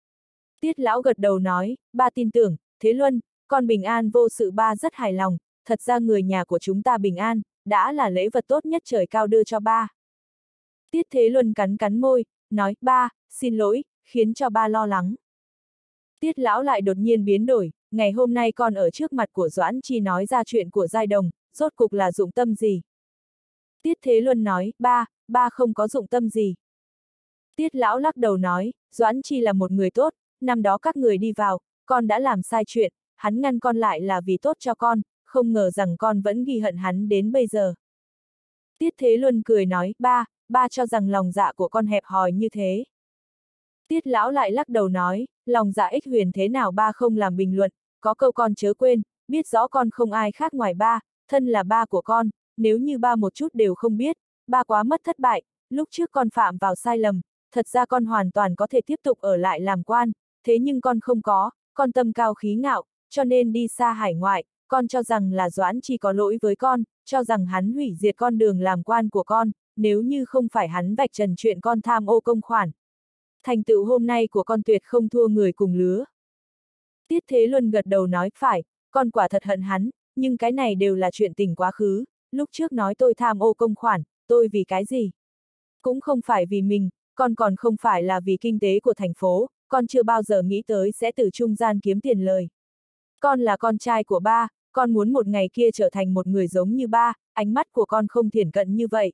Tiết lão gật đầu nói, ba tin tưởng, Thế Luân, con bình an vô sự ba rất hài lòng, thật ra người nhà của chúng ta bình an, đã là lễ vật tốt nhất trời cao đưa cho ba. Tiết Thế Luân cắn cắn môi, nói, ba, xin lỗi, khiến cho ba lo lắng. Tiết lão lại đột nhiên biến đổi, ngày hôm nay con ở trước mặt của Doãn Chi nói ra chuyện của Giai Đồng, rốt cục là dụng tâm gì? Tiết Thế Luân nói, ba không có dụng tâm gì. Tiết lão lắc đầu nói, Doãn Chi là một người tốt, năm đó các người đi vào, con đã làm sai chuyện, hắn ngăn con lại là vì tốt cho con, không ngờ rằng con vẫn ghi hận hắn đến bây giờ. Tiết Thế Luân cười nói, ba cho rằng lòng dạ của con hẹp hòi như thế. Tiết lão lại lắc đầu nói, lòng dạ ích huyền thế nào ba không làm bình luận, có câu con chớ quên, biết rõ con không ai khác ngoài ba, thân là ba của con, nếu như ba một chút đều không biết, ba quá mất thất bại, lúc trước con phạm vào sai lầm, thật ra con hoàn toàn có thể tiếp tục ở lại làm quan, thế nhưng con không có, con tâm cao khí ngạo, cho nên đi xa hải ngoại, con cho rằng là Doãn Chi có lỗi với con, cho rằng hắn hủy diệt con đường làm quan của con, nếu như không phải hắn vạch trần chuyện con tham ô công khoản. Thành tựu hôm nay của con tuyệt không thua người cùng lứa. Tiết Thế Luân gật đầu nói, phải, con quả thật hận hắn, nhưng cái này đều là chuyện tình quá khứ, lúc trước nói tôi tham ô công khoản, tôi vì cái gì? Cũng không phải vì mình, con còn không phải là vì kinh tế của thành phố, con chưa bao giờ nghĩ tới sẽ từ trung gian kiếm tiền lời. Con là con trai của ba, con muốn một ngày kia trở thành một người giống như ba, ánh mắt của con không thiển cận như vậy.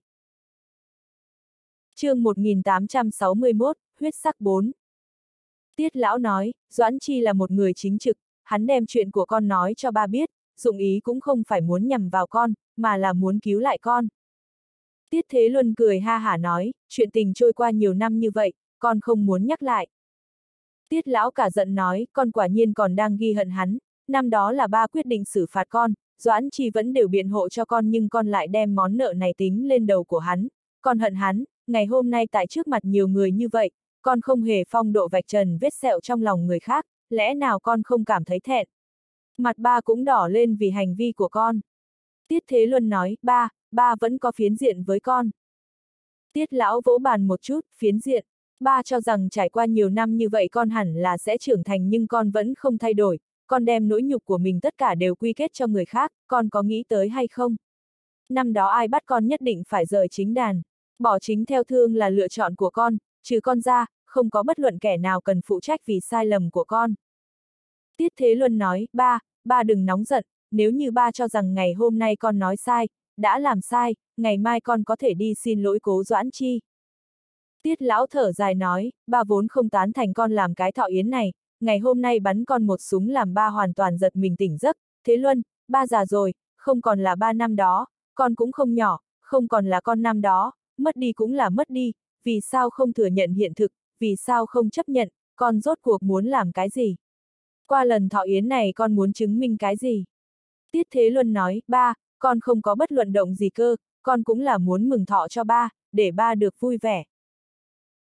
Chương 1861, huyết sắc 4. Tiết lão nói, Doãn Chi là một người chính trực, hắn đem chuyện của con nói cho ba biết, dụng ý cũng không phải muốn nhằm vào con, mà là muốn cứu lại con. Tiết Thế Luân cười ha hả nói, chuyện tình trôi qua nhiều năm như vậy, con không muốn nhắc lại. Tiết lão cả giận nói, con quả nhiên còn đang ghi hận hắn, năm đó là ba quyết định xử phạt con, Doãn Chi vẫn đều biện hộ cho con nhưng con lại đem món nợ này tính lên đầu của hắn, con hận hắn, ngày hôm nay tại trước mặt nhiều người như vậy, con không hề phong độ vạch trần vết sẹo trong lòng người khác, lẽ nào con không cảm thấy thẹn? Mặt ba cũng đỏ lên vì hành vi của con. Tiết Thế Luân nói, ba vẫn có phiến diện với con. Tiết lão vỗ bàn một chút, phiến diện. Ba cho rằng trải qua nhiều năm như vậy con hẳn là sẽ trưởng thành nhưng con vẫn không thay đổi, con đem nỗi nhục của mình tất cả đều quy kết cho người khác, con có nghĩ tới hay không? Năm đó ai bắt con nhất định phải rời chính đàn, bỏ chính theo thương là lựa chọn của con, trừ con ra, không có bất luận kẻ nào cần phụ trách vì sai lầm của con. Tiết Thế Luân nói, ba đừng nóng giận, nếu như ba cho rằng ngày hôm nay con nói sai, đã làm sai, ngày mai con có thể đi xin lỗi cố Doãn Chi. Tiết lão thở dài nói, ba vốn không tán thành con làm cái thọ yến này, ngày hôm nay bắn con một súng làm ba hoàn toàn giật mình tỉnh giấc, Thế Luân, ba già rồi, không còn là ba năm đó, con cũng không nhỏ, không còn là con năm đó, mất đi cũng là mất đi, vì sao không thừa nhận hiện thực, vì sao không chấp nhận, con rốt cuộc muốn làm cái gì? Qua lần thọ yến này con muốn chứng minh cái gì? Tiết Thế Luân nói, ba, con không có bất luận động gì cơ, con cũng là muốn mừng thọ cho ba, để ba được vui vẻ.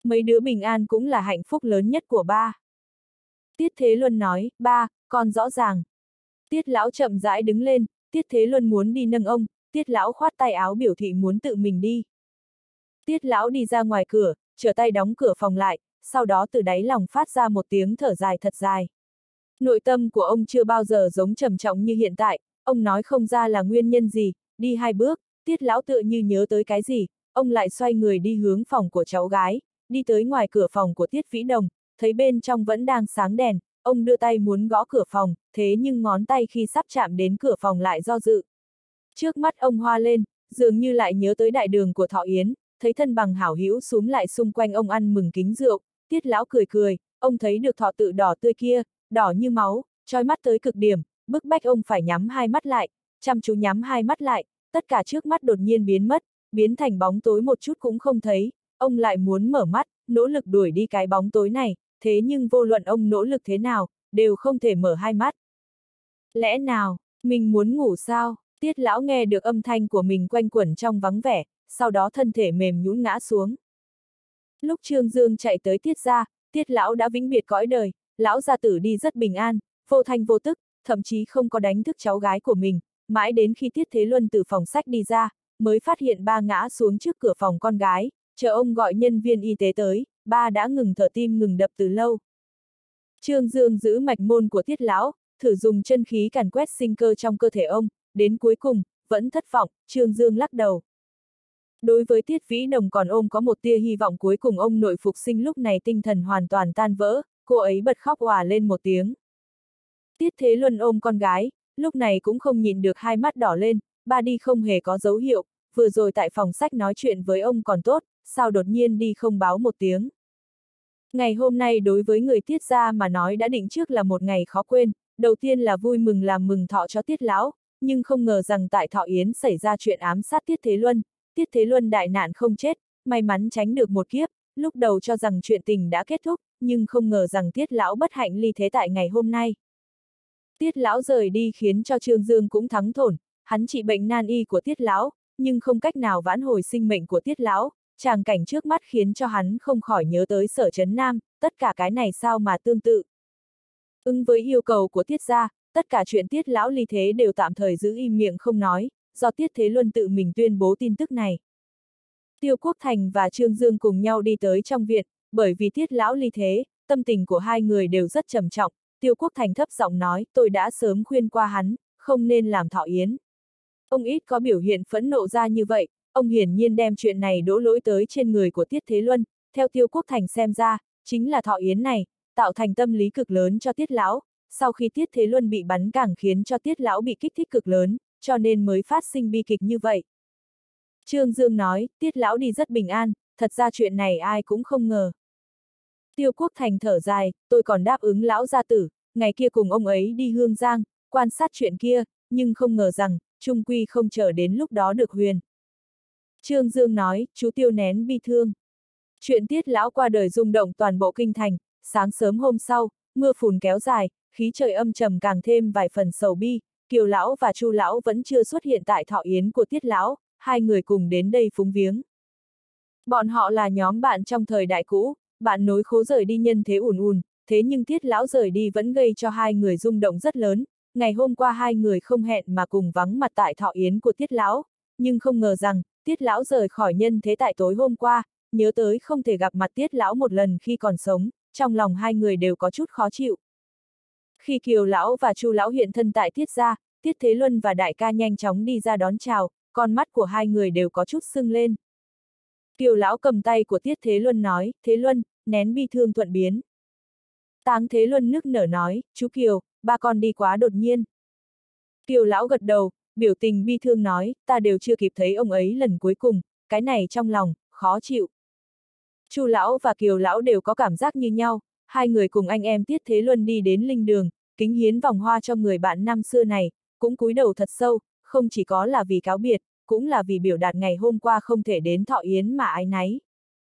Mấy đứa bình an cũng là hạnh phúc lớn nhất của ba. Tiết Thế Luân nói, ba, con rõ ràng. Tiết lão chậm rãi đứng lên, Tiết Thế Luân muốn đi nâng ông, Tiết lão khoát tay áo biểu thị muốn tự mình đi. Tiết lão đi ra ngoài cửa, trở tay đóng cửa phòng lại, sau đó từ đáy lòng phát ra một tiếng thở dài thật dài. Nội tâm của ông chưa bao giờ giống trầm trọng như hiện tại, ông nói không ra là nguyên nhân gì, đi 2 bước, Tiết lão tựa như nhớ tới cái gì, ông lại xoay người đi hướng phòng của cháu gái, đi tới ngoài cửa phòng của Tiết Vĩ Đồng, thấy bên trong vẫn đang sáng đèn, ông đưa tay muốn gõ cửa phòng, thế nhưng ngón tay khi sắp chạm đến cửa phòng lại do dự. Trước mắt ông hoa lên, dường như lại nhớ tới đại đường của Thọ Yến, thấy thân bằng hảo hữu xúm lại xung quanh ông ăn mừng kính rượu, Tiết lão cười cười, ông thấy được thọ tự đỏ tươi kia, đỏ như máu, trói mắt tới cực điểm, bức bách ông phải nhắm 2 mắt lại, chăm chú nhắm 2 mắt lại, tất cả trước mắt đột nhiên biến mất, biến thành bóng tối một chút cũng không thấy, ông lại muốn mở mắt, nỗ lực đuổi đi cái bóng tối này, thế nhưng vô luận ông nỗ lực thế nào, đều không thể mở 2 mắt. Lẽ nào, mình muốn ngủ sao? Tiết lão nghe được âm thanh của mình quanh quẩn trong vắng vẻ, sau đó thân thể mềm nhũn ngã xuống. Lúc Trương Dương chạy tới Tiết gia, Tiết lão đã vĩnh biệt cõi đời, lão gia tử đi rất bình an, vô thanh vô tức, thậm chí không có đánh thức cháu gái của mình, mãi đến khi Tiết Thế Luân từ phòng sách đi ra, mới phát hiện ba ngã xuống trước cửa phòng con gái, chờ ông gọi nhân viên y tế tới, ba đã ngừng thở tim ngừng đập từ lâu. Trương Dương giữ mạch môn của Tiết lão, thử dùng chân khí càn quét sinh cơ trong cơ thể ông, đến cuối cùng, vẫn thất vọng, Trương Dương lắc đầu. Đối với Tiết Vĩ Đồng còn ôm có một tia hy vọng cuối cùng ông nội phục sinh lúc này tinh thần hoàn toàn tan vỡ, cô ấy bật khóc òa lên một tiếng. Tiết Thế Luân ôm con gái, lúc này cũng không nhìn được hai mắt đỏ lên, ba đi không hề có dấu hiệu, vừa rồi tại phòng sách nói chuyện với ông còn tốt, sao đột nhiên đi không báo một tiếng. Ngày hôm nay đối với người Tiết gia mà nói đã định trước là một ngày khó quên, đầu tiên là vui mừng làm mừng thọ cho Tiết lão, nhưng không ngờ rằng tại Thọ Yến xảy ra chuyện ám sát Tiết Thế Luân đại nạn không chết, may mắn tránh được một kiếp, lúc đầu cho rằng chuyện tình đã kết thúc, nhưng không ngờ rằng Tiết lão bất hạnh ly thế tại ngày hôm nay. Tiết lão rời đi khiến cho Trương Dương cũng thắng thổn, hắn trị bệnh nan y của Tiết lão, nhưng không cách nào vãn hồi sinh mệnh của Tiết lão, tràng cảnh trước mắt khiến cho hắn không khỏi nhớ tới Sở Trấn Nam, tất cả cái này sao mà tương tự. Ứng với yêu cầu của Tiết gia, tất cả chuyện Tiết lão ly thế đều tạm thời giữ im miệng không nói, do Tiết Thế Luân tự mình tuyên bố tin tức này. Tiêu Quốc Thành và Trương Dương cùng nhau đi tới trong viện, bởi vì Tiết lão ly thế, tâm tình của hai người đều rất trầm trọng, Tiêu Quốc Thành thấp giọng nói, tôi đã sớm khuyên qua hắn, không nên làm Thọ Yến. Ông ít có biểu hiện phẫn nộ ra như vậy, ông hiển nhiên đem chuyện này đổ lỗi tới trên người của Tiết Thế Luân, theo Tiêu Quốc Thành xem ra, chính là Thọ Yến này, tạo thành tâm lý cực lớn cho Tiết lão, sau khi Tiết Thế Luân bị bắn càng khiến cho Tiết lão bị kích thích cực lớn, cho nên mới phát sinh bi kịch như vậy. Trương Dương nói, Tiết lão đi rất bình an, thật ra chuyện này ai cũng không ngờ. Tiêu Quốc Thành thở dài, tôi còn đáp ứng lão gia tử, ngày kia cùng ông ấy đi Hương Giang, quan sát chuyện kia, nhưng không ngờ rằng, trung quy không chờ đến lúc đó được huyền. Trương Dương nói, chú Tiêu nén bi thương. Chuyện Tiết lão qua đời rung động toàn bộ kinh thành, sáng sớm hôm sau, mưa phùn kéo dài, khí trời âm trầm càng thêm vài phần sầu bi, Kiều lão và Chu lão vẫn chưa xuất hiện tại Thọ Yến của Tiết lão, hai người cùng đến đây phúng viếng. Bọn họ là nhóm bạn trong thời đại cũ, bạn nối khố rời đi nhân thế ùn ùn, thế nhưng Tiết lão rời đi vẫn gây cho hai người rung động rất lớn. Ngày hôm qua hai người không hẹn mà cùng vắng mặt tại Thọ Yến của Tiết lão, nhưng không ngờ rằng, Tiết lão rời khỏi nhân thế tại tối hôm qua, nhớ tới không thể gặp mặt Tiết lão một lần khi còn sống, trong lòng hai người đều có chút khó chịu. Khi Kiều lão và Chu lão hiện thân tại Tiết gia, Tiết Thế Luân và đại ca nhanh chóng đi ra đón chào, con mắt của hai người đều có chút sưng lên. Kiều lão cầm tay của Tiết Thế Luân nói, Thế Luân, nén bi thương thuận biến. Táng Thế Luân nức nở nói, chú Kiều, ba con đi quá đột nhiên. Kiều lão gật đầu, biểu tình bi thương nói, ta đều chưa kịp thấy ông ấy lần cuối cùng, cái này trong lòng, khó chịu. Chu lão và Kiều lão đều có cảm giác như nhau, hai người cùng anh em Tiết Thế Luân đi đến linh đường, kính hiến vòng hoa cho người bạn năm xưa này, cũng cúi đầu thật sâu, không chỉ có là vì cáo biệt, cũng là vì biểu đạt ngày hôm qua không thể đến Thọ Yến mà áy náy.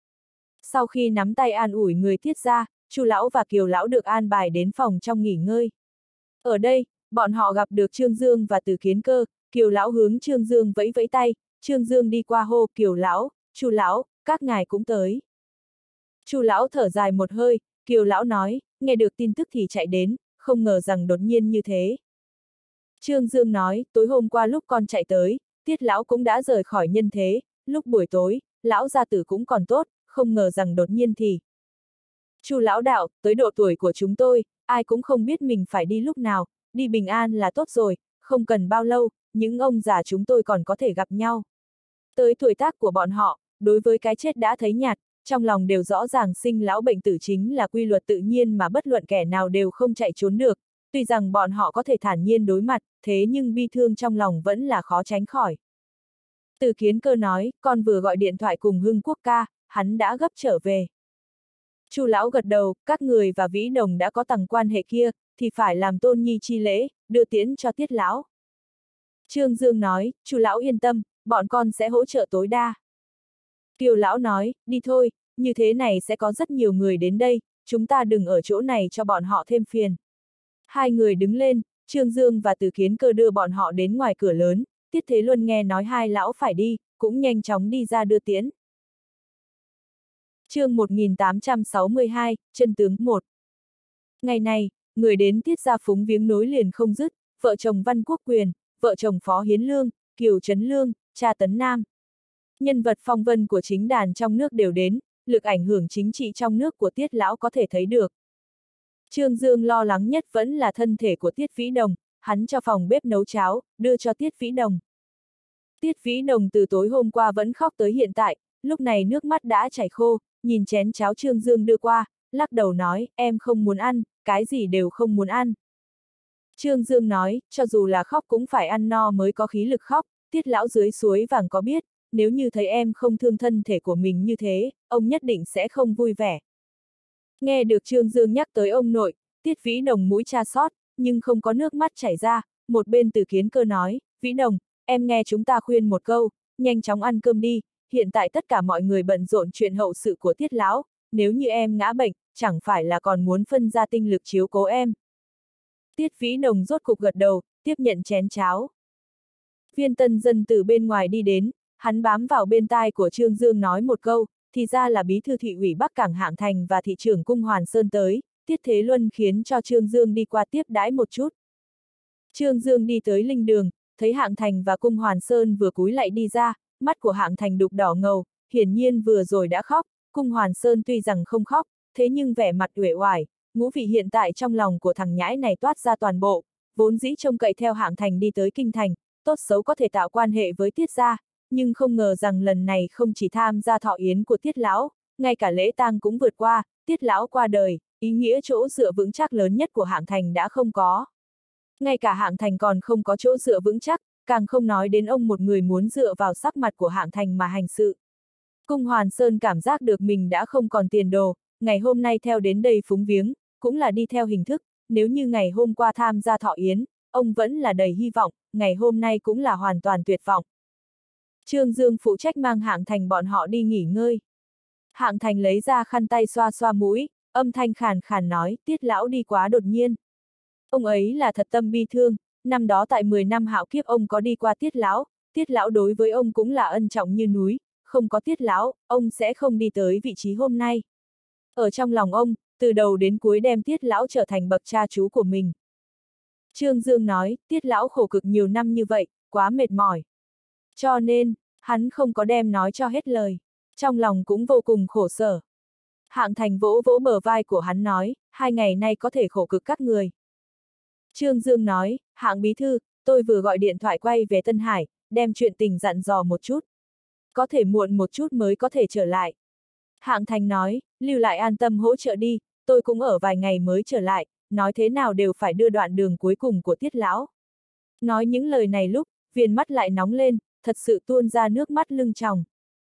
Sau khi nắm tay an ủi người Tiết gia, Chu lão và Kiều lão được an bài đến phòng trong nghỉ ngơi. Ở đây, bọn họ gặp được Trương Dương và Từ Kiến Cơ, Kiều lão hướng Trương Dương vẫy vẫy tay, Trương Dương đi qua hô, Kiều lão, Chu lão, các ngài cũng tới. Chu lão thở dài một hơi, Kiều lão nói, nghe được tin tức thì chạy đến, không ngờ rằng đột nhiên như thế. Trương Dương nói, tối hôm qua lúc con chạy tới, Tiết lão cũng đã rời khỏi nhân thế, lúc buổi tối, lão gia tử cũng còn tốt, không ngờ rằng đột nhiên thì. Chu lão đạo, tới độ tuổi của chúng tôi, ai cũng không biết mình phải đi lúc nào, đi bình an là tốt rồi, không cần bao lâu, những ông già chúng tôi còn có thể gặp nhau. Tới tuổi tác của bọn họ, đối với cái chết đã thấy nhạt, trong lòng đều rõ ràng sinh lão bệnh tử chính là quy luật tự nhiên mà bất luận kẻ nào đều không chạy trốn được, tuy rằng bọn họ có thể thản nhiên đối mặt, thế nhưng bi thương trong lòng vẫn là khó tránh khỏi. Từ Kiến Cơ nói, con vừa gọi điện thoại cùng Hưng Quốc ca, hắn đã gấp trở về. Chu lão gật đầu, các người và Vĩ Đồng đã có tầng quan hệ kia, thì phải làm tôn nhi chi lễ, đưa tiễn cho Tiết lão. Trương Dương nói, Chu lão yên tâm, bọn con sẽ hỗ trợ tối đa. Kiều lão nói, đi thôi, như thế này sẽ có rất nhiều người đến đây, chúng ta đừng ở chỗ này cho bọn họ thêm phiền. Hai người đứng lên, Trương Dương và Từ Kiến Cơ đưa bọn họ đến ngoài cửa lớn, Tiết Thế Luân nghe nói hai lão phải đi, cũng nhanh chóng đi ra đưa tiễn. Chương 1862, chân tướng 1. Ngày này, người đến Tiết gia phúng viếng nối liền không dứt, vợ chồng Văn Quốc Quyền, vợ chồng Phó Hiến Lương, Kiều Trấn Lương, cha Tấn Nam. Nhân vật phong vân của chính đàn trong nước đều đến, lực ảnh hưởng chính trị trong nước của Tiết lão có thể thấy được. Trương Dương lo lắng nhất vẫn là thân thể của Tiết Vĩ Đồng, hắn cho phòng bếp nấu cháo, đưa cho Tiết Vĩ Đồng. Tiết Vĩ Đồng từ tối hôm qua vẫn khóc tới hiện tại, lúc này nước mắt đã chảy khô, nhìn chén cháo Trương Dương đưa qua, lắc đầu nói, em không muốn ăn, cái gì đều không muốn ăn. Trương Dương nói, cho dù là khóc cũng phải ăn no mới có khí lực khóc, Tiết lão dưới suối vàng có biết, nếu như thấy em không thương thân thể của mình như thế, ông nhất định sẽ không vui vẻ. Nghe được Trương Dương nhắc tới ông nội, Tiết Vĩ Đồng mũi cha xót, nhưng không có nước mắt chảy ra, một bên Từ Kiến Cơ nói, Vĩ Đồng, em nghe chúng ta khuyên một câu, nhanh chóng ăn cơm đi, hiện tại tất cả mọi người bận rộn chuyện hậu sự của Tiết lão, nếu như em ngã bệnh, chẳng phải là còn muốn phân ra tinh lực chiếu cố em. Tiết Vĩ Đồng rốt cục gật đầu, tiếp nhận chén cháo. Viên Tân Dân từ bên ngoài đi đến, hắn bám vào bên tai của Trương Dương nói một câu, thì ra là bí thư thị ủy Bắc Cảng Hạng Thành và thị trưởng Cung Hoàn Sơn tới, Tiết Thế Luân khiến cho Trương Dương đi qua tiếp đãi một chút. Trương Dương đi tới linh đường, thấy Hạng Thành và Cung Hoàn Sơn vừa cúi lạy đi ra, mắt của Hạng Thành đục đỏ ngầu, hiển nhiên vừa rồi đã khóc, Cung Hoàn Sơn tuy rằng không khóc, thế nhưng vẻ mặt uể oải, ngũ vị hiện tại trong lòng của thằng nhãi này toát ra toàn bộ, vốn dĩ trông cậy theo Hạng Thành đi tới kinh thành, tốt xấu có thể tạo quan hệ với Tiết gia, nhưng không ngờ rằng lần này không chỉ tham gia thọ yến của Tiết lão, ngay cả lễ tang cũng vượt qua, Tiết lão qua đời, ý nghĩa chỗ dựa vững chắc lớn nhất của Hạng Thành đã không có. Ngay cả Hạng Thành còn không có chỗ dựa vững chắc, càng không nói đến ông một người muốn dựa vào sắc mặt của Hạng Thành mà hành sự. Cung Hoàn Sơn cảm giác được mình đã không còn tiền đồ, ngày hôm nay theo đến đây phúng viếng, cũng là đi theo hình thức, nếu như ngày hôm qua tham gia thọ yến, ông vẫn là đầy hy vọng, ngày hôm nay cũng là hoàn toàn tuyệt vọng. Trương Dương phụ trách mang Hạng Thành bọn họ đi nghỉ ngơi. Hạng Thành lấy ra khăn tay xoa xoa mũi, âm thanh khàn khàn nói, Tiết lão đi quá đột nhiên. Ông ấy là thật tâm bi thương, năm đó tại 10 năm hạo kiếp ông có đi qua Tiết lão đối với ông cũng là ân trọng như núi, không có Tiết lão, ông sẽ không đi tới vị trí hôm nay. Ở trong lòng ông, từ đầu đến cuối đem Tiết lão trở thành bậc cha chú của mình. Trương Dương nói, Tiết lão khổ cực nhiều năm như vậy, quá mệt mỏi. Cho nên, hắn không có đem nói cho hết lời, trong lòng cũng vô cùng khổ sở. Hạng Thành vỗ vỗ bờ vai của hắn nói, 2 ngày nay có thể khổ cực các người. Trương Dương nói, Hạng bí thư, tôi vừa gọi điện thoại quay về Tân Hải, đem chuyện tình dặn dò một chút. Có thể muộn một chút mới có thể trở lại. Hạng Thành nói, lưu lại an tâm hỗ trợ đi, tôi cũng ở vài ngày mới trở lại, nói thế nào đều phải đưa đoạn đường cuối cùng của Tiết lão. Nói những lời này lúc, viền mắt lại nóng lên, thật sự tuôn ra nước mắt lưng tròng.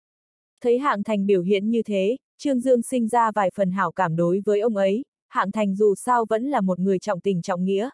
Thấy Hạng Thành biểu hiện như thế, Trương Dương sinh ra vài phần hảo cảm đối với ông ấy, Hạng Thành dù sao vẫn là một người trọng tình trọng nghĩa.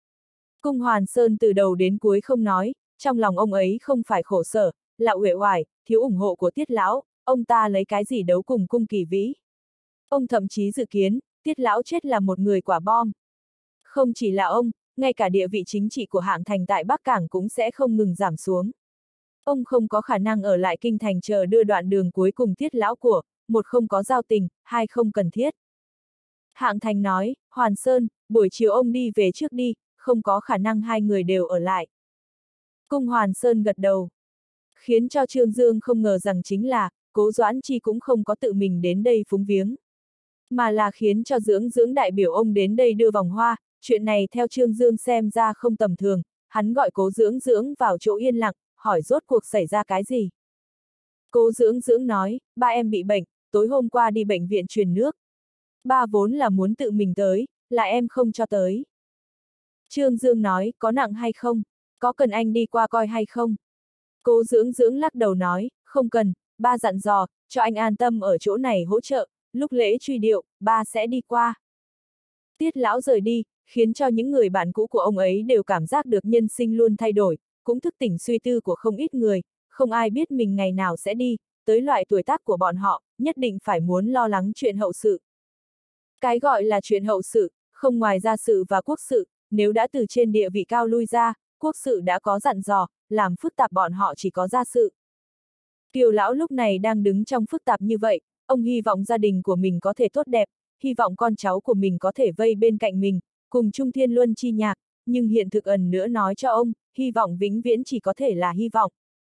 Cung Hoàn Sơn từ đầu đến cuối không nói, trong lòng ông ấy không phải khổ sở, là uể oải, thiếu ủng hộ của Tiết lão, ông ta lấy cái gì đấu cùng Cung Kỳ Vĩ. Ông thậm chí dự kiến, Tiết lão chết là một người quả bom. Không chỉ là ông, ngay cả địa vị chính trị của Hạng Thành tại Bắc Cảng cũng sẽ không ngừng giảm xuống. Ông không có khả năng ở lại kinh thành chờ đưa đoạn đường cuối cùng Tiết lão của, một không có giao tình, hai không cần thiết. Hạng Thành nói, Hoàn Sơn, buổi chiều ông đi về trước đi, không có khả năng hai người đều ở lại. Cung Hoàn Sơn gật đầu. Khiến cho Trương Dương không ngờ rằng chính là, Cố Doãn Chi cũng không có tự mình đến đây phúng viếng. Mà là khiến cho dưỡng đại biểu ông đến đây đưa vòng hoa, chuyện này theo Trương Dương xem ra không tầm thường, hắn gọi Cố dưỡng vào chỗ yên lặng, hỏi rốt cuộc xảy ra cái gì. Cố dưỡng nói, ba em bị bệnh, tối hôm qua đi bệnh viện truyền nước. Ba vốn là muốn tự mình tới, là em không cho tới. Trương Dương nói, có nặng hay không? Có cần anh đi qua coi hay không? Cố dưỡng lắc đầu nói, không cần, ba dặn dò, cho anh an tâm ở chỗ này hỗ trợ, lúc lễ truy điệu, ba sẽ đi qua. Tiết lão rời đi, khiến cho những người bạn cũ của ông ấy đều cảm giác được nhân sinh luôn thay đổi, cũng thức tỉnh suy tư của không ít người, không ai biết mình ngày nào sẽ đi, tới loại tuổi tác của bọn họ, nhất định phải muốn lo lắng chuyện hậu sự. Cái gọi là chuyện hậu sự, không ngoài gia sự và quốc sự, nếu đã từ trên địa vị cao lui ra, quốc sự đã có dặn dò, làm phức tạp bọn họ chỉ có gia sự. Kiều lão lúc này đang đứng trong phức tạp như vậy, ông hy vọng gia đình của mình có thể tốt đẹp, hy vọng con cháu của mình có thể vây bên cạnh mình, cùng chung thiên luân chi nhạc, nhưng hiện thực ẩn nữa nói cho ông, hy vọng vĩnh viễn chỉ có thể là hy vọng.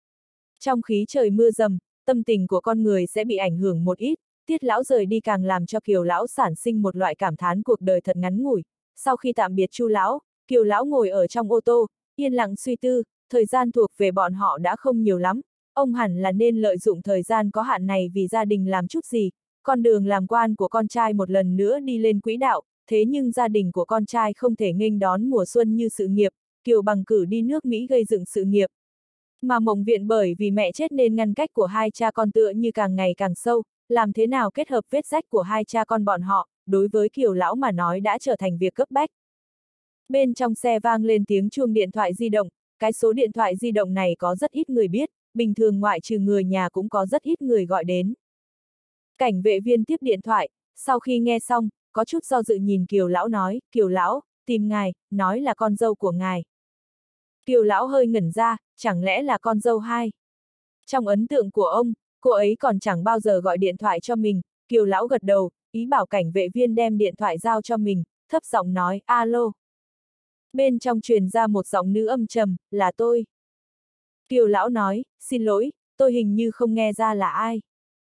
Trong khí trời mưa dầm, tâm tình của con người sẽ bị ảnh hưởng một ít, Tiết lão rời đi càng làm cho Kiều lão sản sinh một loại cảm thán cuộc đời thật ngắn ngủi. Sau khi tạm biệt Chu lão, Kiều lão ngồi ở trong ô tô, yên lặng suy tư, thời gian thuộc về bọn họ đã không nhiều lắm, ông hẳn là nên lợi dụng thời gian có hạn này vì gia đình làm chút gì, con đường làm quan của con trai một lần nữa đi lên quỹ đạo, thế nhưng gia đình của con trai không thể nghênh đón mùa xuân như sự nghiệp, Kiều bằng cử đi nước Mỹ gây dựng sự nghiệp. Mà Mộng Viện bởi vì mẹ chết nên ngăn cách của hai cha con tựa như càng ngày càng sâu, làm thế nào kết hợp vết rách của hai cha con bọn họ, đối với Kiều lão mà nói đã trở thành việc cấp bách. Bên trong xe vang lên tiếng chuông điện thoại di động, cái số điện thoại di động này có rất ít người biết, bình thường ngoại trừ người nhà cũng có rất ít người gọi đến. Cảnh vệ viên tiếp điện thoại, sau khi nghe xong, có chút do dự nhìn Kiều lão nói, Kiều lão, tìm ngài, nói là con dâu của ngài. Kiều lão hơi ngẩn ra, chẳng lẽ là con dâu hai? Trong ấn tượng của ông, cô ấy còn chẳng bao giờ gọi điện thoại cho mình, Kiều lão gật đầu, ý bảo cảnh vệ viên đem điện thoại giao cho mình, thấp giọng nói, alo. Bên trong truyền ra một giọng nữ âm trầm, là tôi. Kiều lão nói, xin lỗi, tôi hình như không nghe ra là ai.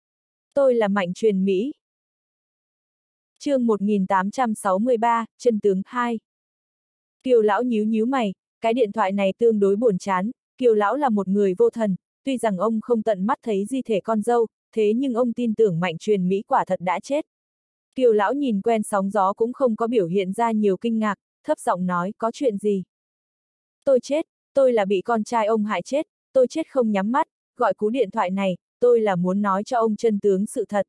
Tôi là Mạnh Truyền Mỹ. Chương 1863, chân tướng 2. Kiều lão nhíu mày, cái điện thoại này tương đối buồn chán, Kiều lão là một người vô thần, tuy rằng ông không tận mắt thấy di thể con dâu, thế nhưng ông tin tưởng Mạnh Truyền Mỹ quả thật đã chết. Kiều lão nhìn quen sóng gió cũng không có biểu hiện ra nhiều kinh ngạc, thấp giọng nói, có chuyện gì? Tôi chết, tôi là bị con trai ông hại chết, tôi chết không nhắm mắt, gọi cú điện thoại này, tôi là muốn nói cho ông chân tướng sự thật.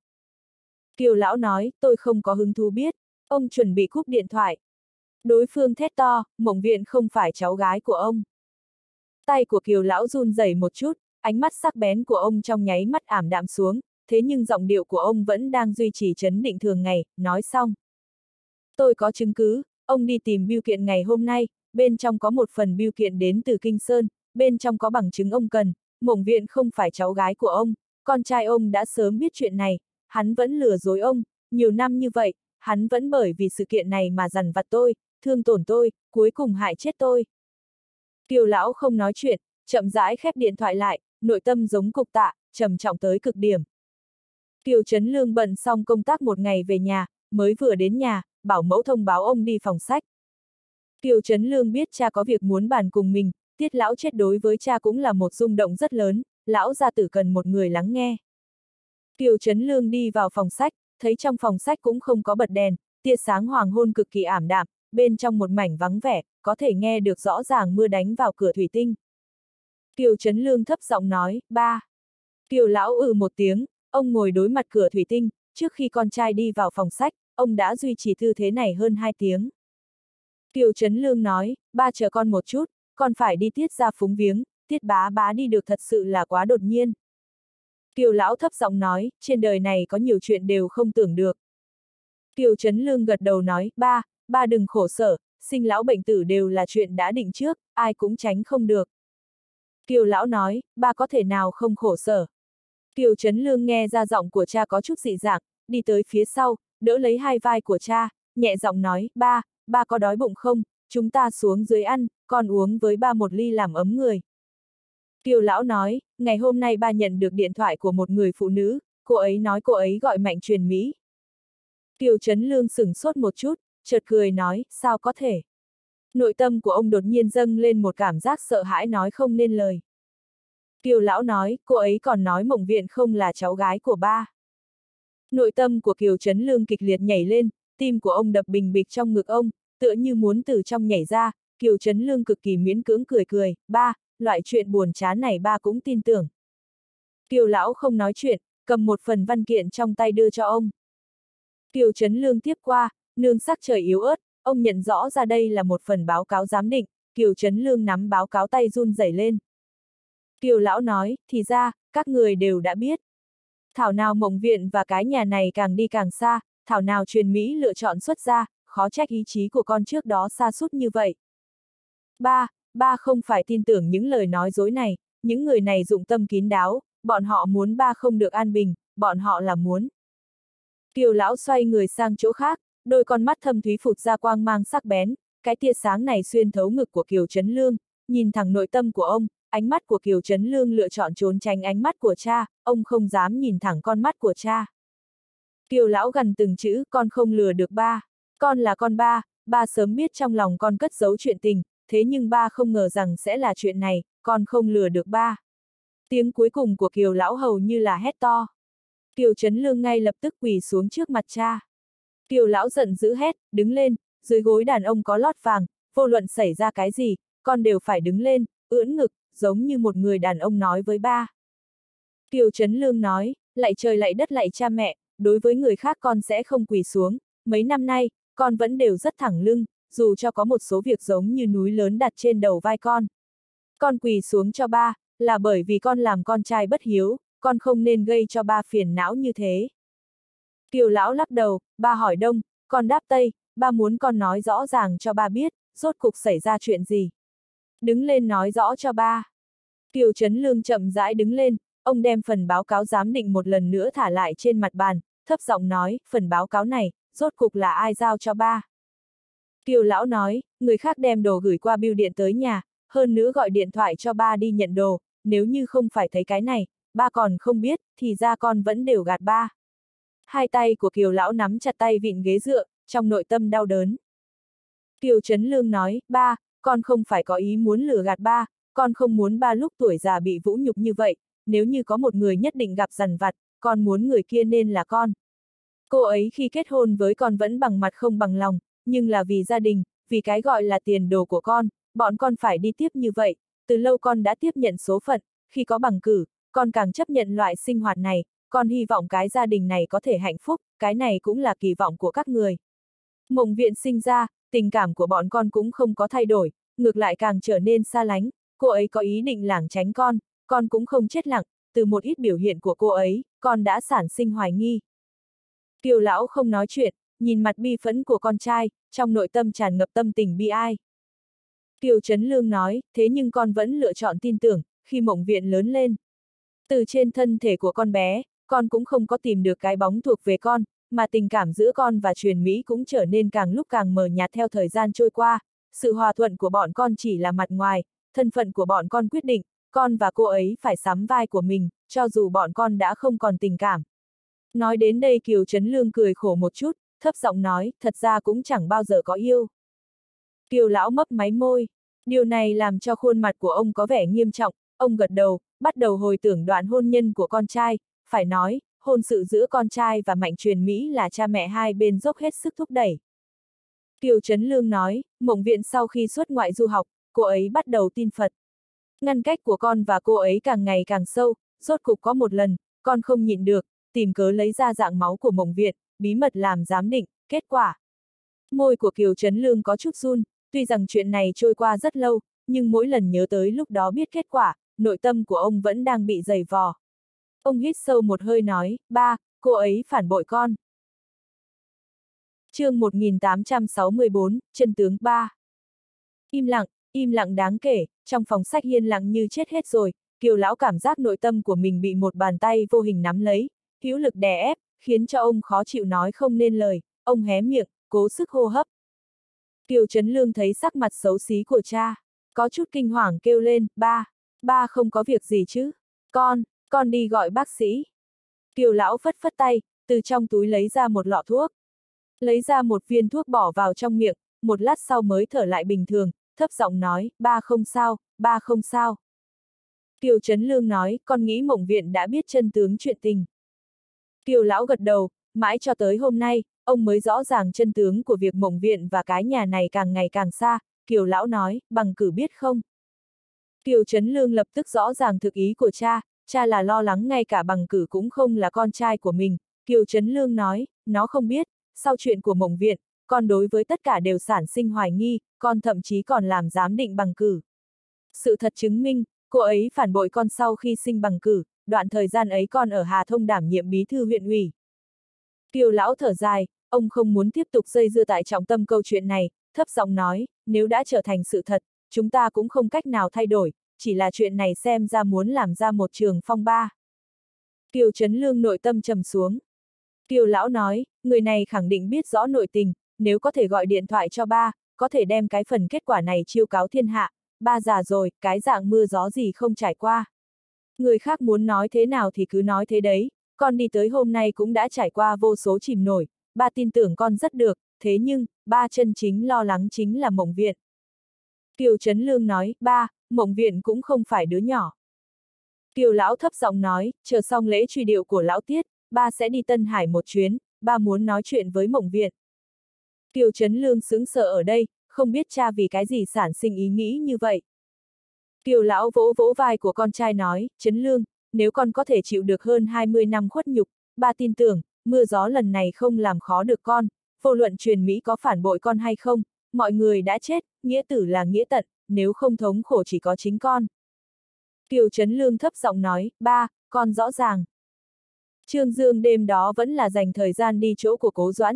Kiều lão nói, tôi không có hứng thú biết, ông chuẩn bị cúp điện thoại. Đối phương thét to, Mộng Viện không phải cháu gái của ông. Tay của Kiều lão run rẩy một chút, ánh mắt sắc bén của ông trong nháy mắt ảm đạm xuống, thế nhưng giọng điệu của ông vẫn đang duy trì trấn định thường ngày, nói xong. Tôi có chứng cứ, ông đi tìm bưu kiện ngày hôm nay, bên trong có một phần bưu kiện đến từ Kinh Sơn, bên trong có bằng chứng ông cần, Mộng Viện không phải cháu gái của ông, con trai ông đã sớm biết chuyện này, hắn vẫn lừa dối ông, nhiều năm như vậy, hắn vẫn bởi vì sự kiện này mà dằn vặt tôi, thương tổn tôi, cuối cùng hại chết tôi. Kiều lão không nói chuyện, chậm rãi khép điện thoại lại, nội tâm giống cục tạ, trầm trọng tới cực điểm. Kiều Trấn Lương bận xong công tác một ngày về nhà, mới vừa đến nhà, bảo mẫu thông báo ông đi phòng sách. Kiều Trấn Lương biết cha có việc muốn bàn cùng mình, Tiết lão chết đối với cha cũng là một rung động rất lớn, lão gia tử cần một người lắng nghe. Kiều Trấn Lương đi vào phòng sách, thấy trong phòng sách cũng không có bật đèn, tia sáng hoàng hôn cực kỳ ảm đạm, bên trong một mảnh vắng vẻ, có thể nghe được rõ ràng mưa đánh vào cửa thủy tinh. Kiều Trấn Lương thấp giọng nói, ba. Kiều lão một tiếng, ông ngồi đối mặt cửa thủy tinh, trước khi con trai đi vào phòng sách, ông đã duy trì tư thế này hơn 2 tiếng. Kiều Trấn Lương nói, ba chờ con một chút, con phải đi Tiết ra phúng viếng, Tiết bá bá đi được thật sự là quá đột nhiên. Kiều lão thấp giọng nói, trên đời này có nhiều chuyện đều không tưởng được. Kiều Trấn Lương gật đầu nói, ba đừng khổ sở, sinh lão bệnh tử đều là chuyện đã định trước, ai cũng tránh không được. Kiều lão nói, ba có thể nào không khổ sở. Kiều Trấn Lương nghe ra giọng của cha có chút dị dạng, đi tới phía sau, đỡ lấy hai vai của cha, nhẹ giọng nói, ba có đói bụng không, chúng ta xuống dưới ăn, con uống với ba một ly làm ấm người. Kiều lão nói, ngày hôm nay ba nhận được điện thoại của một người phụ nữ, cô ấy nói cô ấy gọi Mạnh Truyền Mỹ. Kiều Trấn Lương sửng sốt một chút, chợt cười nói, sao có thể. Nội tâm của ông đột nhiên dâng lên một cảm giác sợ hãi nói không nên lời. Kiều lão nói, cô ấy còn nói Mộng Viện không là cháu gái của ba. Nội tâm của Kiều Trấn Lương kịch liệt nhảy lên, tim của ông đập bình bịch trong ngực ông, tựa như muốn từ trong nhảy ra. Kiều Trấn Lương cực kỳ miễn cưỡng cười, ba, loại chuyện buồn chán này ba cũng tin tưởng. Kiều lão không nói chuyện, cầm một phần văn kiện trong tay đưa cho ông. Kiều Trấn Lương tiếp qua, nương sắc trời yếu ớt, ông nhận rõ ra đây là một phần báo cáo giám định. Kiều Trấn Lương nắm báo cáo tay run rẩy lên. Kiều lão nói, thì ra, các người đều đã biết. Thảo nào Mộng Viện và cái nhà này càng đi càng xa, thảo nào Truyền Mỹ lựa chọn xuất gia, khó trách ý chí của con trước đó sa sút như vậy. Ba không phải tin tưởng những lời nói dối này, những người này dụng tâm kín đáo, bọn họ muốn ba không được an bình, bọn họ là muốn. Kiều lão xoay người sang chỗ khác, đôi con mắt thâm thúy phụt ra quang mang sắc bén, cái tia sáng này xuyên thấu ngực của Kiều Trấn Lương, nhìn thẳng nội tâm của ông, ánh mắt của Kiều Trấn Lương lựa chọn trốn tránh ánh mắt của cha, ông không dám nhìn thẳng con mắt của cha. Kiều lão gần từng chữ, con không lừa được ba, con là con ba sớm biết trong lòng con cất giấu chuyện tình, thế nhưng ba không ngờ rằng sẽ là chuyện này, con không lừa được ba. Tiếng cuối cùng của Kiều lão hầu như là hét to. Kiều Trấn Lương ngay lập tức quỳ xuống trước mặt cha. Kiều lão giận dữ hét, đứng lên, dưới gối đàn ông có lót vàng, vô luận xảy ra cái gì, con đều phải đứng lên, ưỡn ngực, giống như một người đàn ông nói với ba. Kiều Trấn Lương nói, lạy trời lạy đất lạy cha mẹ, đối với người khác con sẽ không quỳ xuống, mấy năm nay, con vẫn đều rất thẳng lưng, dù cho có một số việc giống như núi lớn đặt trên đầu vai con. Con quỳ xuống cho ba, là bởi vì con làm con trai bất hiếu, con không nên gây cho ba phiền não như thế. Kiều lão lắc đầu, ba hỏi đông, con đáp tây, ba muốn con nói rõ ràng cho ba biết, rốt cục xảy ra chuyện gì. Đứng lên nói rõ cho ba. Kiều Trấn Lương chậm rãi đứng lên, ông đem phần báo cáo giám định một lần nữa thả lại trên mặt bàn, thấp giọng nói, phần báo cáo này, rốt cục là ai giao cho ba. Kiều lão nói, người khác đem đồ gửi qua bưu điện tới nhà, hơn nữa gọi điện thoại cho ba đi nhận đồ, nếu như không phải thấy cái này, ba còn không biết, thì ra con vẫn đều gạt ba. Hai tay của Kiều lão nắm chặt tay vịn ghế dựa, trong nội tâm đau đớn. Kiều Trấn Lương nói, ba, con không phải có ý muốn lừa gạt ba, con không muốn ba lúc tuổi già bị vũ nhục như vậy, nếu như có một người nhất định gặp dằn vặt, con muốn người kia nên là con. Cô ấy khi kết hôn với con vẫn bằng mặt không bằng lòng, nhưng là vì gia đình, vì cái gọi là tiền đồ của con, bọn con phải đi tiếp như vậy, từ lâu con đã tiếp nhận số phận, khi có bằng cử, con càng chấp nhận loại sinh hoạt này, con hy vọng cái gia đình này có thể hạnh phúc, cái này cũng là kỳ vọng của các người. Mộng Viện sinh ra, tình cảm của bọn con cũng không có thay đổi, ngược lại càng trở nên xa lánh, cô ấy có ý định lảng tránh con cũng không chết lặng, từ một ít biểu hiện của cô ấy, con đã sản sinh hoài nghi. Kiều lão không nói chuyện, nhìn mặt bi phẫn của con trai, trong nội tâm tràn ngập tâm tình bi ai. Kiều Trấn Lương nói, thế nhưng con vẫn lựa chọn tin tưởng, khi Mộng Viện lớn lên. Từ trên thân thể của con bé, con cũng không có tìm được cái bóng thuộc về con, mà tình cảm giữa con và Truyền Mỹ cũng trở nên càng lúc càng mờ nhạt theo thời gian trôi qua. Sự hòa thuận của bọn con chỉ là mặt ngoài, thân phận của bọn con quyết định, con và cô ấy phải sắm vai của mình, cho dù bọn con đã không còn tình cảm. Nói đến đây Kiều Trấn Lương cười khổ một chút, thấp giọng nói, thật ra cũng chẳng bao giờ có yêu. Kiều lão mấp máy môi, điều này làm cho khuôn mặt của ông có vẻ nghiêm trọng, ông gật đầu, bắt đầu hồi tưởng đoạn hôn nhân của con trai, phải nói, hôn sự giữa con trai và Mạnh Truyền Mỹ là cha mẹ hai bên dốc hết sức thúc đẩy. Kiều Trấn Lương nói, Mộng Viện sau khi xuất ngoại du học, cô ấy bắt đầu tin Phật. Ngăn cách của con và cô ấy càng ngày càng sâu, rốt cục có một lần, con không nhịn được, tìm cớ lấy ra dạng máu của Mộng Viện, bí mật làm giám định, kết quả. Môi của Kiều Trấn Lương có chút run, tuy rằng chuyện này trôi qua rất lâu, nhưng mỗi lần nhớ tới lúc đó biết kết quả, nội tâm của ông vẫn đang bị dày vò. Ông hít sâu một hơi nói, ba, cô ấy phản bội con. Chương 1864, chân tướng 3. Im lặng đáng kể, trong phòng sách yên lặng như chết hết rồi, Kiều lão cảm giác nội tâm của mình bị một bàn tay vô hình nắm lấy, hữu lực đè ép, khiến cho ông khó chịu nói không nên lời, ông hé miệng, cố sức hô hấp. Kiều Trấn Lương thấy sắc mặt xấu xí của cha, có chút kinh hoàng kêu lên, ba không có việc gì chứ, con đi gọi bác sĩ. Kiều lão phất phất tay, từ trong túi lấy ra một lọ thuốc. Lấy ra một viên thuốc bỏ vào trong miệng, một lát sau mới thở lại bình thường, thấp giọng nói, ba không sao, ba không sao. Kiều Trấn Lương nói, con nghĩ Mộng Viện đã biết chân tướng chuyện tình. Kiều lão gật đầu, mãi cho tới hôm nay, ông mới rõ ràng chân tướng của việc Mộng Viện và cái nhà này càng ngày càng xa. Kiều lão nói, bằng cử biết không? Kiều Trấn Lương lập tức rõ ràng thực ý của cha là lo lắng ngay cả bằng cử cũng không là con trai của mình. Kiều Trấn Lương nói, nó không biết, sau chuyện của Mộng Viện, con đối với tất cả đều sản sinh hoài nghi, con thậm chí còn làm giám định bằng cử. Sự thật chứng minh, cô ấy phản bội con sau khi sinh bằng cử, đoạn thời gian ấy con ở Hà Thông đảm nhiệm bí thư huyện ủy. Kiều lão thở dài, ông không muốn tiếp tục dây dưa tại trọng tâm câu chuyện này, thấp giọng nói, nếu đã trở thành sự thật, chúng ta cũng không cách nào thay đổi, chỉ là chuyện này xem ra muốn làm ra một trường phong ba. Kiều Trấn Lương nội tâm trầm xuống. Kiều lão nói, người này khẳng định biết rõ nội tình, nếu có thể gọi điện thoại cho ba, có thể đem cái phần kết quả này chiêu cáo thiên hạ, ba già rồi, cái dạng mưa gió gì không trải qua. Người khác muốn nói thế nào thì cứ nói thế đấy, con đi tới hôm nay cũng đã trải qua vô số chìm nổi, ba tin tưởng con rất được, thế nhưng, ba chân chính lo lắng chính là Mộng Viện. Kiều Trấn Lương nói, ba, Mộng Viện cũng không phải đứa nhỏ. Kiều lão thấp giọng nói, chờ xong lễ truy điệu của lão Tiết, ba sẽ đi Tân Hải một chuyến, ba muốn nói chuyện với Mộng Viện. Kiều Trấn Lương sững sờ ở đây, không biết cha vì cái gì sản sinh ý nghĩ như vậy. Kiều lão vỗ vỗ vai của con trai nói, Trấn Lương, nếu con có thể chịu được hơn 20 năm khuất nhục, ba tin tưởng, mưa gió lần này không làm khó được con, vô luận truyền Mỹ có phản bội con hay không, mọi người đã chết, nghĩa tử là nghĩa tận, nếu không thống khổ chỉ có chính con. Kiều Trấn Lương thấp giọng nói, ba, con rõ ràng. Trương Dương đêm đó vẫn là dành thời gian đi chỗ của Cố Doãn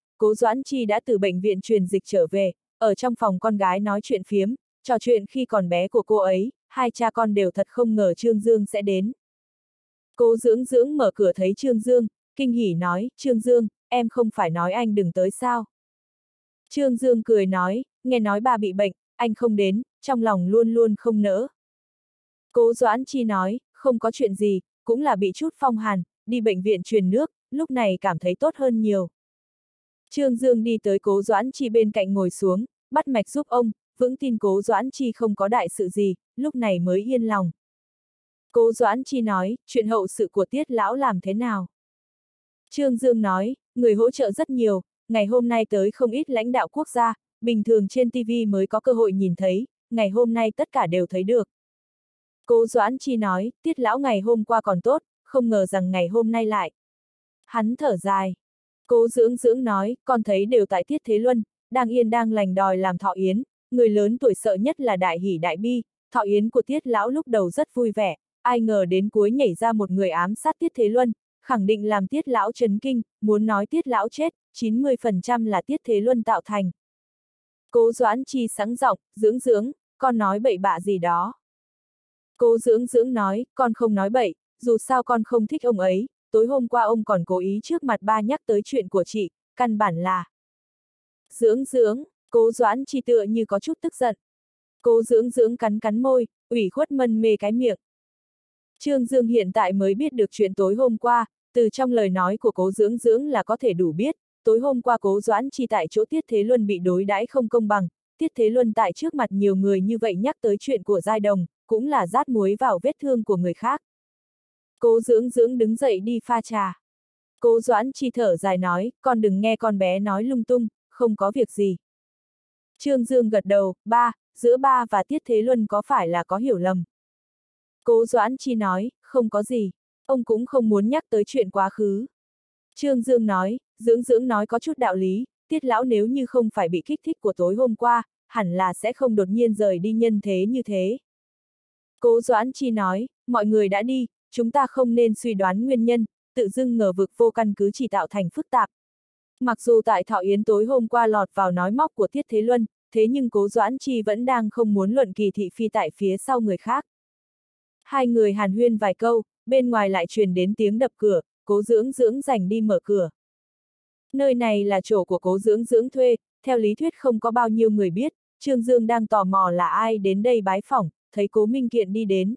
Chi đã từ bệnh viện truyền dịch trở về, ở trong phòng con gái nói chuyện phiếm, trò chuyện khi còn bé của cô ấy, hai cha con đều thật không ngờ Trương Dương sẽ đến. Cố Dưỡng Dưỡng mở cửa thấy Trương Dương, kinh hỉ nói, Trương Dương, em không phải nói anh đừng tới sao. Trương Dương cười nói, nghe nói bà bị bệnh, anh không đến, trong lòng luôn luôn không nỡ. Cố Doãn Chi nói, không có chuyện gì, cũng là bị chút phong hàn, đi bệnh viện truyền nước, lúc này cảm thấy tốt hơn nhiều. Trương Dương đi tới Cố Doãn Chi bên cạnh ngồi xuống, bắt mạch giúp ông, vững tin Cố Doãn Chi không có đại sự gì, lúc này mới yên lòng. Cố Doãn Chi nói, chuyện hậu sự của Tiết lão làm thế nào? Trương Dương nói, người hỗ trợ rất nhiều, ngày hôm nay tới không ít lãnh đạo quốc gia, bình thường trên TV mới có cơ hội nhìn thấy, ngày hôm nay tất cả đều thấy được. Cố Doãn Chi nói, Tiết lão ngày hôm qua còn tốt, không ngờ rằng ngày hôm nay lại. Hắn thở dài. Cố Dưỡng Dưỡng nói, con thấy đều tại Tiết Thế Luân, đang yên đang lành đòi làm thọ yến, người lớn tuổi sợ nhất là đại hỷ đại bi, thọ yến của Tiết lão lúc đầu rất vui vẻ, ai ngờ đến cuối nhảy ra một người ám sát Tiết Thế Luân, khẳng định làm Tiết lão chấn kinh, muốn nói Tiết lão chết, 90% là Tiết Thế Luân tạo thành. Cố Doãn Chi sẵn giọng, Dưỡng Dưỡng, con nói bậy bạ gì đó. Cố Dưỡng Dưỡng nói, con không nói bậy, dù sao con không thích ông ấy, tối hôm qua ông còn cố ý trước mặt ba nhắc tới chuyện của chị, căn bản là. Dưỡng Dưỡng, Cố Doãn Chi tựa như có chút tức giận. Cố Dưỡng Dưỡng cắn cắn môi, ủy khuất mân mê cái miệng. Trương Dương hiện tại mới biết được chuyện tối hôm qua, từ trong lời nói của Cố Dưỡng Dưỡng là có thể đủ biết, tối hôm qua Cố Doãn Chi tại chỗ Tiết Thế Luân bị đối đãi không công bằng, Tiết Thế Luân tại trước mặt nhiều người như vậy nhắc tới chuyện của Giai Đồng, cũng là rát muối vào vết thương của người khác. Cố Dưỡng Dưỡng đứng dậy đi pha trà. Cố Doãn Chi thở dài nói, con đừng nghe con bé nói lung tung, không có việc gì. Trương Dương gật đầu, ba, giữa ba và Tiết Thế Luân có phải là có hiểu lầm? Cố Doãn Chi nói, không có gì, ông cũng không muốn nhắc tới chuyện quá khứ. Trương Dương nói, Dưỡng Dưỡng nói có chút đạo lý, Tiết lão nếu như không phải bị kích thích của tối hôm qua, hẳn là sẽ không đột nhiên rời đi nhân thế như thế. Cố Doãn Chi nói, mọi người đã đi, chúng ta không nên suy đoán nguyên nhân, tự dưng ngờ vực vô căn cứ chỉ tạo thành phức tạp. Mặc dù tại thọ yến tối hôm qua lọt vào nói móc của Tiết Thế Luân, thế nhưng Cố Doãn Chi vẫn đang không muốn luận kỳ thị phi tại phía sau người khác. Hai người hàn huyên vài câu, bên ngoài lại truyền đến tiếng đập cửa, Cố Dưỡng Dưỡng rảnh đi mở cửa. Nơi này là chỗ của Cố Dưỡng Dưỡng thuê, theo lý thuyết không có bao nhiêu người biết, Trương Dương đang tò mò là ai đến đây bái phỏng, thấy Cố Minh Kiện đi đến.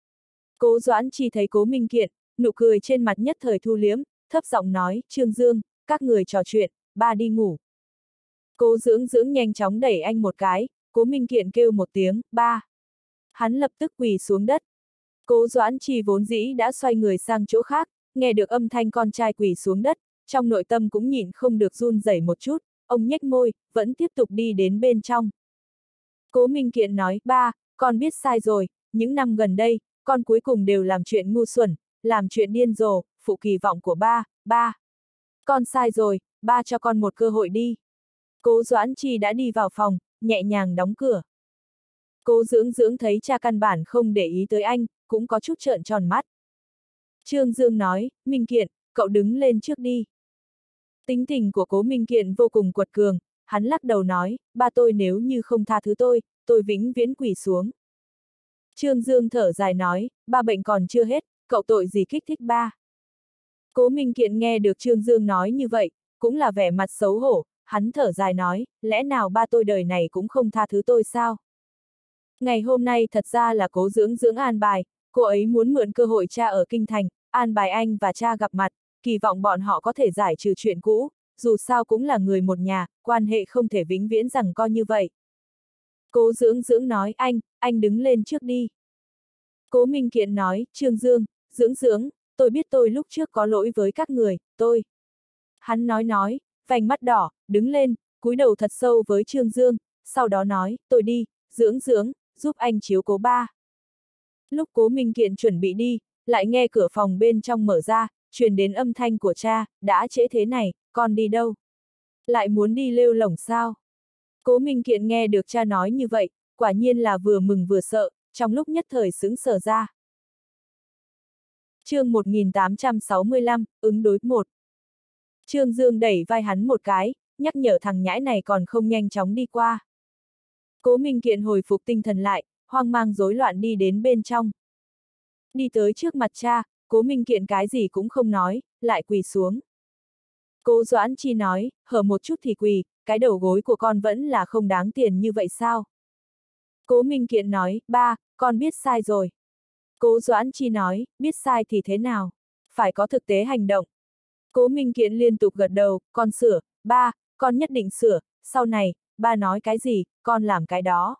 Cố Doãn Chi thấy Cố Minh Kiện, nụ cười trên mặt nhất thời thu liếm, thấp giọng nói, Trương Dương, các người trò chuyện, ba đi ngủ. Cố Dưỡng Dưỡng nhanh chóng đẩy anh một cái, Cố Minh Kiện kêu một tiếng, ba. Hắn lập tức quỳ xuống đất. Cố Doãn Chi vốn dĩ đã xoay người sang chỗ khác, nghe được âm thanh con trai quỳ xuống đất, trong nội tâm cũng nhịn không được run rẩy một chút, ông nhếch môi, vẫn tiếp tục đi đến bên trong. Cố Minh Kiện nói, ba, con biết sai rồi, những năm gần đây, con cuối cùng đều làm chuyện ngu xuẩn, làm chuyện điên rồ, phụ kỳ vọng của ba, ba. Con sai rồi, ba cho con một cơ hội đi. Cố Doãn Chi đã đi vào phòng, nhẹ nhàng đóng cửa. Cố Dưỡng Dưỡng thấy cha căn bản không để ý tới anh, cũng có chút trợn tròn mắt. Trương Dương nói, Minh Kiện, cậu đứng lên trước đi. Tính tình của Cố Minh Kiện vô cùng quật cường, hắn lắc đầu nói, ba tôi nếu như không tha thứ tôi vĩnh viễn quỳ xuống. Trương Dương thở dài nói, ba bệnh còn chưa hết, cậu tội gì kích thích ba. Cố Minh Kiện nghe được Trương Dương nói như vậy, cũng là vẻ mặt xấu hổ, hắn thở dài nói, lẽ nào ba tôi đời này cũng không tha thứ tôi sao? Ngày hôm nay thật ra là Cố Dưỡng Dưỡng an bài, cô ấy muốn mượn cơ hội cha ở Kinh Thành, an bài anh và cha gặp mặt, kỳ vọng bọn họ có thể giải trừ chuyện cũ, dù sao cũng là người một nhà, quan hệ không thể vĩnh viễn rằng co như vậy. Cố Dưỡng Dưỡng nói, anh đứng lên trước đi. Cố Minh Kiện nói, Trương Dương, Dưỡng Dưỡng, tôi biết tôi lúc trước có lỗi với các người, tôi. Hắn nói, vành mắt đỏ, đứng lên, cúi đầu thật sâu với Trương Dương, sau đó nói, tôi đi, Dưỡng Dưỡng, giúp anh chiếu cố ba. Lúc Cố Minh Kiện chuẩn bị đi, lại nghe cửa phòng bên trong mở ra, truyền đến âm thanh của cha, đã trễ thế này, con đi đâu? Lại muốn đi lêu lổng sao? Cố Minh Kiện nghe được cha nói như vậy, quả nhiên là vừa mừng vừa sợ, trong lúc nhất thời sững sờ ra. Chương 1865, ứng đối 1. Trương Dương đẩy vai hắn một cái, nhắc nhở thằng nhãi này còn không nhanh chóng đi qua. Cố Minh Kiện hồi phục tinh thần lại, hoang mang rối loạn đi đến bên trong. Đi tới trước mặt cha, Cố Minh Kiện cái gì cũng không nói, lại quỳ xuống. Cố Doãn Chi nói, hở một chút thì quỳ, cái đầu gối của con vẫn là không đáng tiền như vậy sao? Cố Minh Kiện nói, ba, con biết sai rồi. Cố Doãn Chi nói, biết sai thì thế nào? Phải có thực tế hành động. Cố Minh Kiện liên tục gật đầu, con sửa, ba, con nhất định sửa, sau này, ba nói cái gì, con làm cái đó.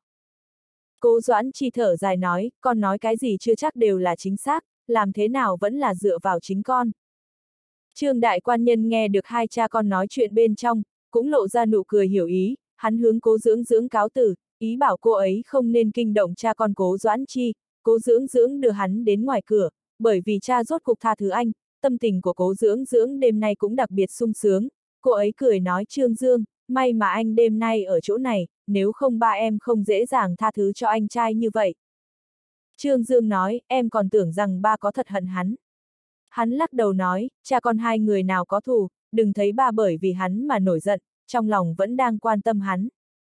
Cố Doãn Chi thở dài nói, con nói cái gì chưa chắc đều là chính xác, làm thế nào vẫn là dựa vào chính con. Trương Đại Quan Nhân nghe được hai cha con nói chuyện bên trong, cũng lộ ra nụ cười hiểu ý, hắn hướng Cố Dưỡng Dưỡng cáo từ, ý bảo cô ấy không nên kinh động cha con Cố Doãn Chi. Cố Dưỡng Dưỡng đưa hắn đến ngoài cửa, bởi vì cha rốt cục tha thứ anh, tâm tình của Cố Dưỡng Dưỡng đêm nay cũng đặc biệt sung sướng, cô ấy cười nói Trương Dương, may mà anh đêm nay ở chỗ này, nếu không ba em không dễ dàng tha thứ cho anh trai như vậy. Trương Dương nói, em còn tưởng rằng ba có thật hận hắn. Hắn lắc đầu nói, cha con hai người nào có thù, đừng thấy ba bởi vì hắn mà nổi giận, trong lòng vẫn đang quan tâm hắn.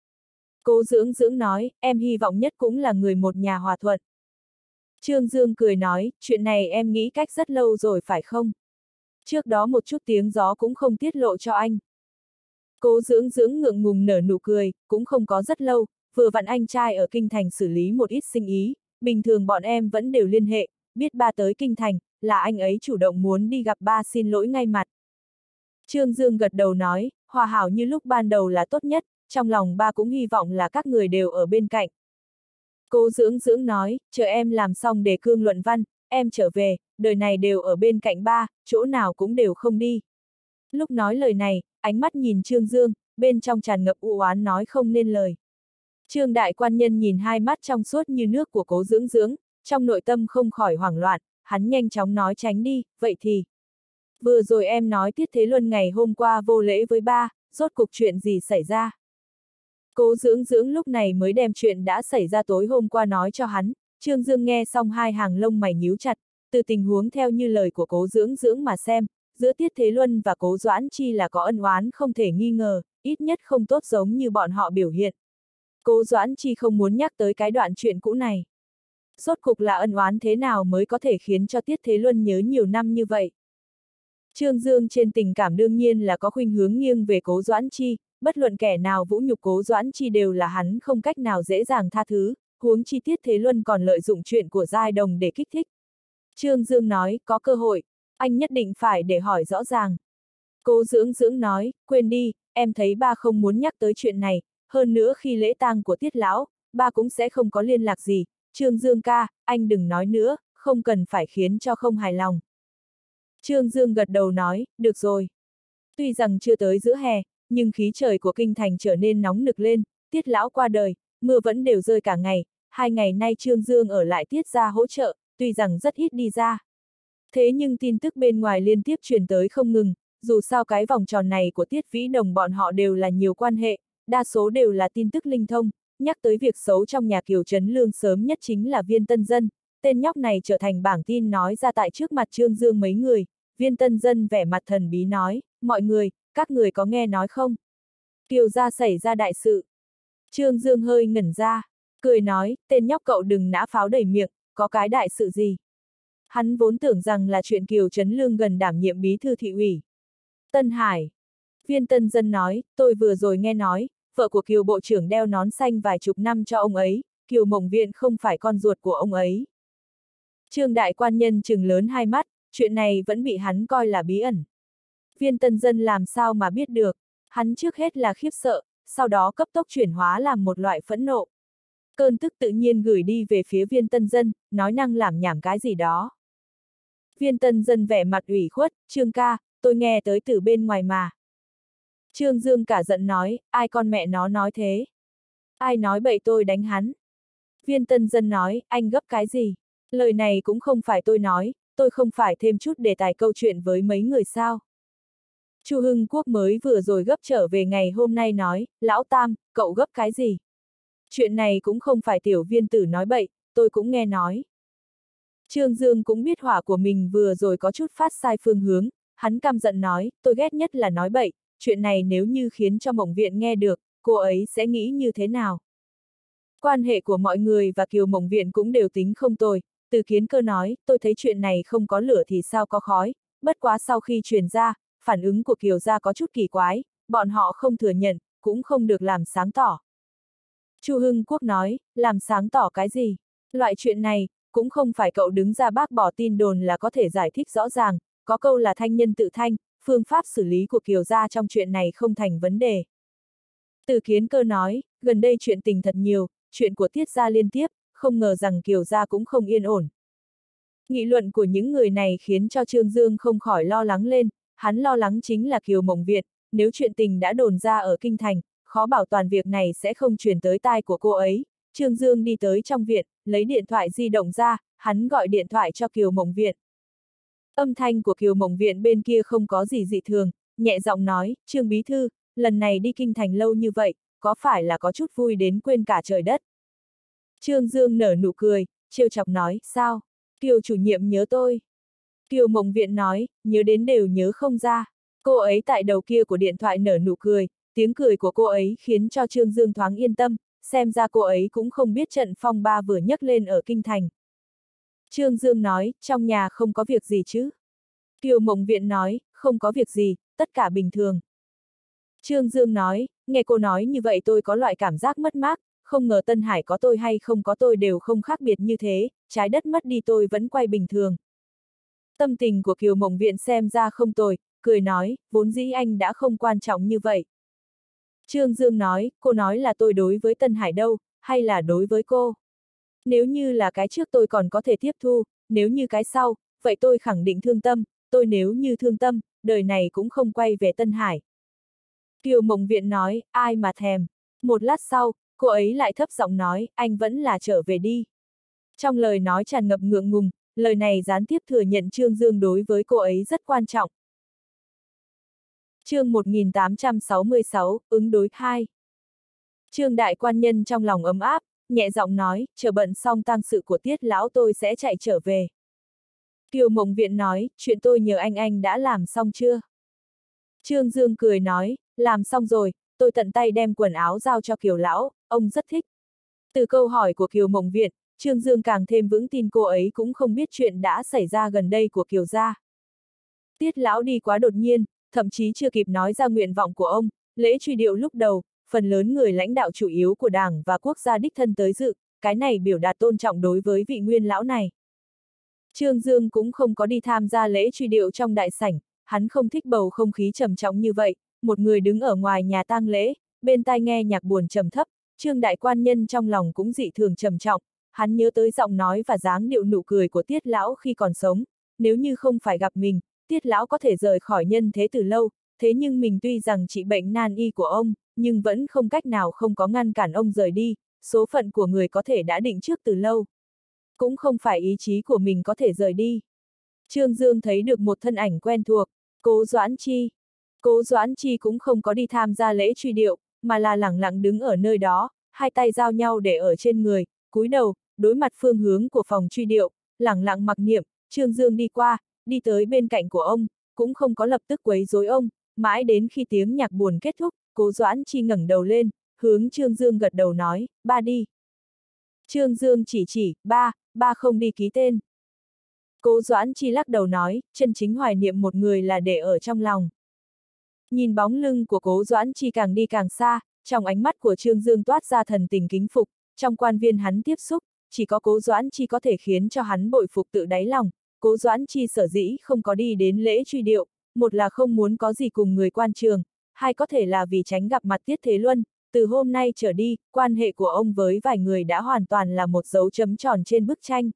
Cố Dưỡng Dưỡng nói, em hy vọng nhất cũng là người một nhà hòa thuận. Trương Dương cười nói, chuyện này em nghĩ cách rất lâu rồi phải không? Trước đó một chút tiếng gió cũng không tiết lộ cho anh. Cố Dưỡng Dưỡng ngượng ngùng nở nụ cười, cũng không có rất lâu, vừa vặn anh trai ở Kinh Thành xử lý một ít sinh ý, bình thường bọn em vẫn đều liên hệ, biết ba tới Kinh Thành, là anh ấy chủ động muốn đi gặp ba xin lỗi ngay mặt. Trương Dương gật đầu nói, hòa hảo như lúc ban đầu là tốt nhất, trong lòng ba cũng hy vọng là các người đều ở bên cạnh. Cố Dưỡng Dưỡng nói, chờ em làm xong đề cương luận văn, em trở về, đời này đều ở bên cạnh ba, chỗ nào cũng đều không đi. Lúc nói lời này, ánh mắt nhìn Trương Dương, bên trong tràn ngập u oán nói không nên lời. Trương Đại Quan Nhân nhìn hai mắt trong suốt như nước của Cố Dưỡng Dưỡng, trong nội tâm không khỏi hoảng loạn, hắn nhanh chóng nói tránh đi, vậy thì. Vừa rồi em nói Tiết Thế Luân ngày hôm qua vô lễ với ba, rốt cuộc chuyện gì xảy ra? Cố Dưỡng Dưỡng lúc này mới đem chuyện đã xảy ra tối hôm qua nói cho hắn, Trương Dương nghe xong hai hàng lông mày nhíu chặt, từ tình huống theo như lời của Cố Dưỡng Dưỡng mà xem, giữa Tiết Thế Luân và Cố Doãn Chi là có ân oán không thể nghi ngờ, ít nhất không tốt giống như bọn họ biểu hiện. Cố Doãn Chi không muốn nhắc tới cái đoạn chuyện cũ này. Rốt cục là ân oán thế nào mới có thể khiến cho Tiết Thế Luân nhớ nhiều năm như vậy? Trương Dương trên tình cảm đương nhiên là có khuynh hướng nghiêng về Cố Doãn Chi, bất luận kẻ nào vũ nhục Cố Doãn Chi đều là hắn không cách nào dễ dàng tha thứ, huống chi Tiết Thế Luân còn lợi dụng chuyện của Giai Đồng để kích thích. Trương Dương nói, có cơ hội, anh nhất định phải để hỏi rõ ràng. Cố Dưỡng Dưỡng nói, quên đi, em thấy ba không muốn nhắc tới chuyện này, hơn nữa khi lễ tang của Tiết Lão, ba cũng sẽ không có liên lạc gì, Trương Dương ca, anh đừng nói nữa, không cần phải khiến cho không hài lòng. Trương Dương gật đầu nói, được rồi. Tuy rằng chưa tới giữa hè, nhưng khí trời của kinh thành trở nên nóng nực lên, Tiết Lão qua đời, mưa vẫn đều rơi cả ngày, 2 ngày nay Trương Dương ở lại Tiết gia hỗ trợ, tuy rằng rất ít đi ra. Thế nhưng tin tức bên ngoài liên tiếp truyền tới không ngừng, dù sao cái vòng tròn này của Tiết Vĩ Đồng bọn họ đều là nhiều quan hệ, đa số đều là tin tức linh thông, nhắc tới việc xấu trong nhà Kiều Trấn Lương sớm nhất chính là Viên Tân Dân, tên nhóc này trở thành bảng tin nói ra tại trước mặt Trương Dương mấy người, Viên Tân Dân vẻ mặt thần bí nói, mọi người, các người có nghe nói không? Kiều gia xảy ra đại sự. Trương Dương hơi ngẩn ra, cười nói, tên nhóc cậu đừng nã pháo đầy miệng, có cái đại sự gì? Hắn vốn tưởng rằng là chuyện Kiều Trấn Lương gần đảm nhiệm bí thư thị ủy. Tân Hải. Viên Tân Dân nói, tôi vừa rồi nghe nói, vợ của Kiều Bộ trưởng đeo nón xanh vài chục năm cho ông ấy, Kiều Mộng Viện không phải con ruột của ông ấy. Trương Đại Quan Nhân trừng lớn hai mắt, chuyện này vẫn bị hắn coi là bí ẩn. Viên Tân Dân làm sao mà biết được, hắn trước hết là khiếp sợ, sau đó cấp tốc chuyển hóa làm một loại phẫn nộ. Cơn tức tự nhiên gửi đi về phía Viên Tân Dân, nói năng làm nhảm cái gì đó. Viên Tân Dân vẻ mặt ủy khuất, Trương ca, tôi nghe tới từ bên ngoài mà. Trương Dương cả giận nói, ai con mẹ nó nói thế? Ai nói bậy tôi đánh hắn? Viên Tân Dân nói, anh gấp cái gì? Lời này cũng không phải tôi nói, tôi không phải thêm chút đề tài câu chuyện với mấy người sao? Chu Hưng Quốc mới vừa rồi gấp trở về ngày hôm nay nói, Lão Tam, cậu gấp cái gì? Chuyện này cũng không phải tiểu viên tử nói bậy, tôi cũng nghe nói. Trương Dương cũng biết hỏa của mình vừa rồi có chút phát sai phương hướng, hắn căm giận nói, tôi ghét nhất là nói bậy, chuyện này nếu như khiến cho Mộng Viện nghe được, cô ấy sẽ nghĩ như thế nào? Quan hệ của mọi người và Kiều Mộng Viện cũng đều tính không tồi, Từ Kiến Cơ nói, tôi thấy chuyện này không có lửa thì sao có khói, bất quá sau khi truyền ra, phản ứng của Kiều gia có chút kỳ quái, bọn họ không thừa nhận, cũng không được làm sáng tỏ. Chu Hưng Quốc nói, làm sáng tỏ cái gì? Loại chuyện này, cũng không phải cậu đứng ra bác bỏ tin đồn là có thể giải thích rõ ràng, có câu là thanh nhân tự thanh, phương pháp xử lý của Kiều gia trong chuyện này không thành vấn đề. Từ Kiến Cơ nói, gần đây chuyện tình thật nhiều, chuyện của Tiết gia liên tiếp, không ngờ rằng Kiều gia cũng không yên ổn. Nghị luận của những người này khiến cho Trương Dương không khỏi lo lắng lên, hắn lo lắng chính là Kiều Mộng Viện, nếu chuyện tình đã đồn ra ở Kinh Thành, khó bảo toàn việc này sẽ không truyền tới tai của cô ấy. Trương Dương đi tới trong viện, lấy điện thoại di động ra, hắn gọi điện thoại cho Kiều Mộng Viện. Âm thanh của Kiều Mộng Viện bên kia không có gì dị thường, nhẹ giọng nói, Trương Bí Thư, lần này đi Kinh Thành lâu như vậy, có phải là có chút vui đến quên cả trời đất? Trương Dương nở nụ cười, trêu chọc nói, sao? Kiều chủ nhiệm nhớ tôi. Kiều Mộng Viện nói, nhớ đến đều nhớ không ra. Cô ấy tại đầu kia của điện thoại nở nụ cười, tiếng cười của cô ấy khiến cho Trương Dương thoáng yên tâm, xem ra cô ấy cũng không biết trận phong ba vừa nhấc lên ở Kinh Thành. Trương Dương nói, trong nhà không có việc gì chứ? Kiều Mộng Viện nói, không có việc gì, tất cả bình thường. Trương Dương nói, nghe cô nói như vậy tôi có loại cảm giác mất mát, không ngờ Tân Hải có tôi hay không có tôi đều không khác biệt như thế, trái đất mất đi tôi vẫn quay bình thường. Tâm tình của Kiều Mộng Viện xem ra không tồi, cười nói, vốn dĩ anh đã không quan trọng như vậy. Trương Dương nói, cô nói là tôi đối với Tân Hải đâu, hay là đối với cô? Nếu như là cái trước tôi còn có thể tiếp thu, nếu như cái sau, vậy tôi khẳng định thương tâm, tôi nếu như thương tâm, đời này cũng không quay về Tân Hải. Kiều Mộng Viện nói, ai mà thèm. Một lát sau, cô ấy lại thấp giọng nói, anh vẫn là trở về đi. Trong lời nói tràn ngập ngượng ngùng, lời này gián tiếp thừa nhận Trương Dương đối với cô ấy rất quan trọng. Chương 1866, ứng đối 2. Trương Đại Quan Nhân trong lòng ấm áp, nhẹ giọng nói, chờ bận xong tang sự của Tiết lão tôi sẽ chạy trở về. Kiều Mộng Viện nói, chuyện tôi nhờ anh đã làm xong chưa? Trương Dương cười nói, làm xong rồi, tôi tận tay đem quần áo giao cho Kiều lão, ông rất thích. Từ câu hỏi của Kiều Mộng Viện, Trương Dương càng thêm vững tin cô ấy cũng không biết chuyện đã xảy ra gần đây của Kiều gia. Tiết lão đi quá đột nhiên, thậm chí chưa kịp nói ra nguyện vọng của ông, lễ truy điệu lúc đầu, phần lớn người lãnh đạo chủ yếu của Đảng và quốc gia đích thân tới dự, cái này biểu đạt tôn trọng đối với vị nguyên lão này. Trương Dương cũng không có đi tham gia lễ truy điệu trong đại sảnh, hắn không thích bầu không khí trầm trọng như vậy, một người đứng ở ngoài nhà tang lễ, bên tai nghe nhạc buồn trầm thấp, Trương đại quan nhân trong lòng cũng dị thường trầm trọng, hắn nhớ tới giọng nói và dáng điệu nụ cười của Tiết lão khi còn sống, nếu như không phải gặp mình, Tiết lão có thể rời khỏi nhân thế từ lâu, thế nhưng mình tuy rằng trị bệnh nan y của ông, nhưng vẫn không cách nào không có ngăn cản ông rời đi, số phận của người có thể đã định trước từ lâu. Cũng không phải ý chí của mình có thể rời đi. Trương Dương thấy được một thân ảnh quen thuộc, Cố Doãn Chi. Cố Doãn Chi cũng không có đi tham gia lễ truy điệu, mà là lẳng lặng đứng ở nơi đó, hai tay giao nhau để ở trên người, cúi đầu, đối mặt phương hướng của phòng truy điệu, lẳng lặng mặc niệm. Trương Dương đi qua, đi tới bên cạnh của ông, cũng không có lập tức quấy rối ông, mãi đến khi tiếng nhạc buồn kết thúc, Cố Doãn Chi ngẩng đầu lên, hướng Trương Dương gật đầu nói, ba đi. Trương Dương chỉ, ba không đi ký tên. Cố Doãn Chi lắc đầu nói, chân chính hoài niệm một người là để ở trong lòng. Nhìn bóng lưng của Cố Doãn Chi càng đi càng xa, trong ánh mắt của Trương Dương toát ra thần tình kính phục, trong quan viên hắn tiếp xúc, chỉ có Cố Doãn Chi có thể khiến cho hắn bội phục tự đáy lòng. Cố Doãn Chi sở dĩ không có đi đến lễ truy điệu, một là không muốn có gì cùng người quan trường, hai có thể là vì tránh gặp mặt Tiết Thế Luân. Từ hôm nay trở đi, quan hệ của ông với vài người đã hoàn toàn là một dấu chấm tròn trên bức tranh.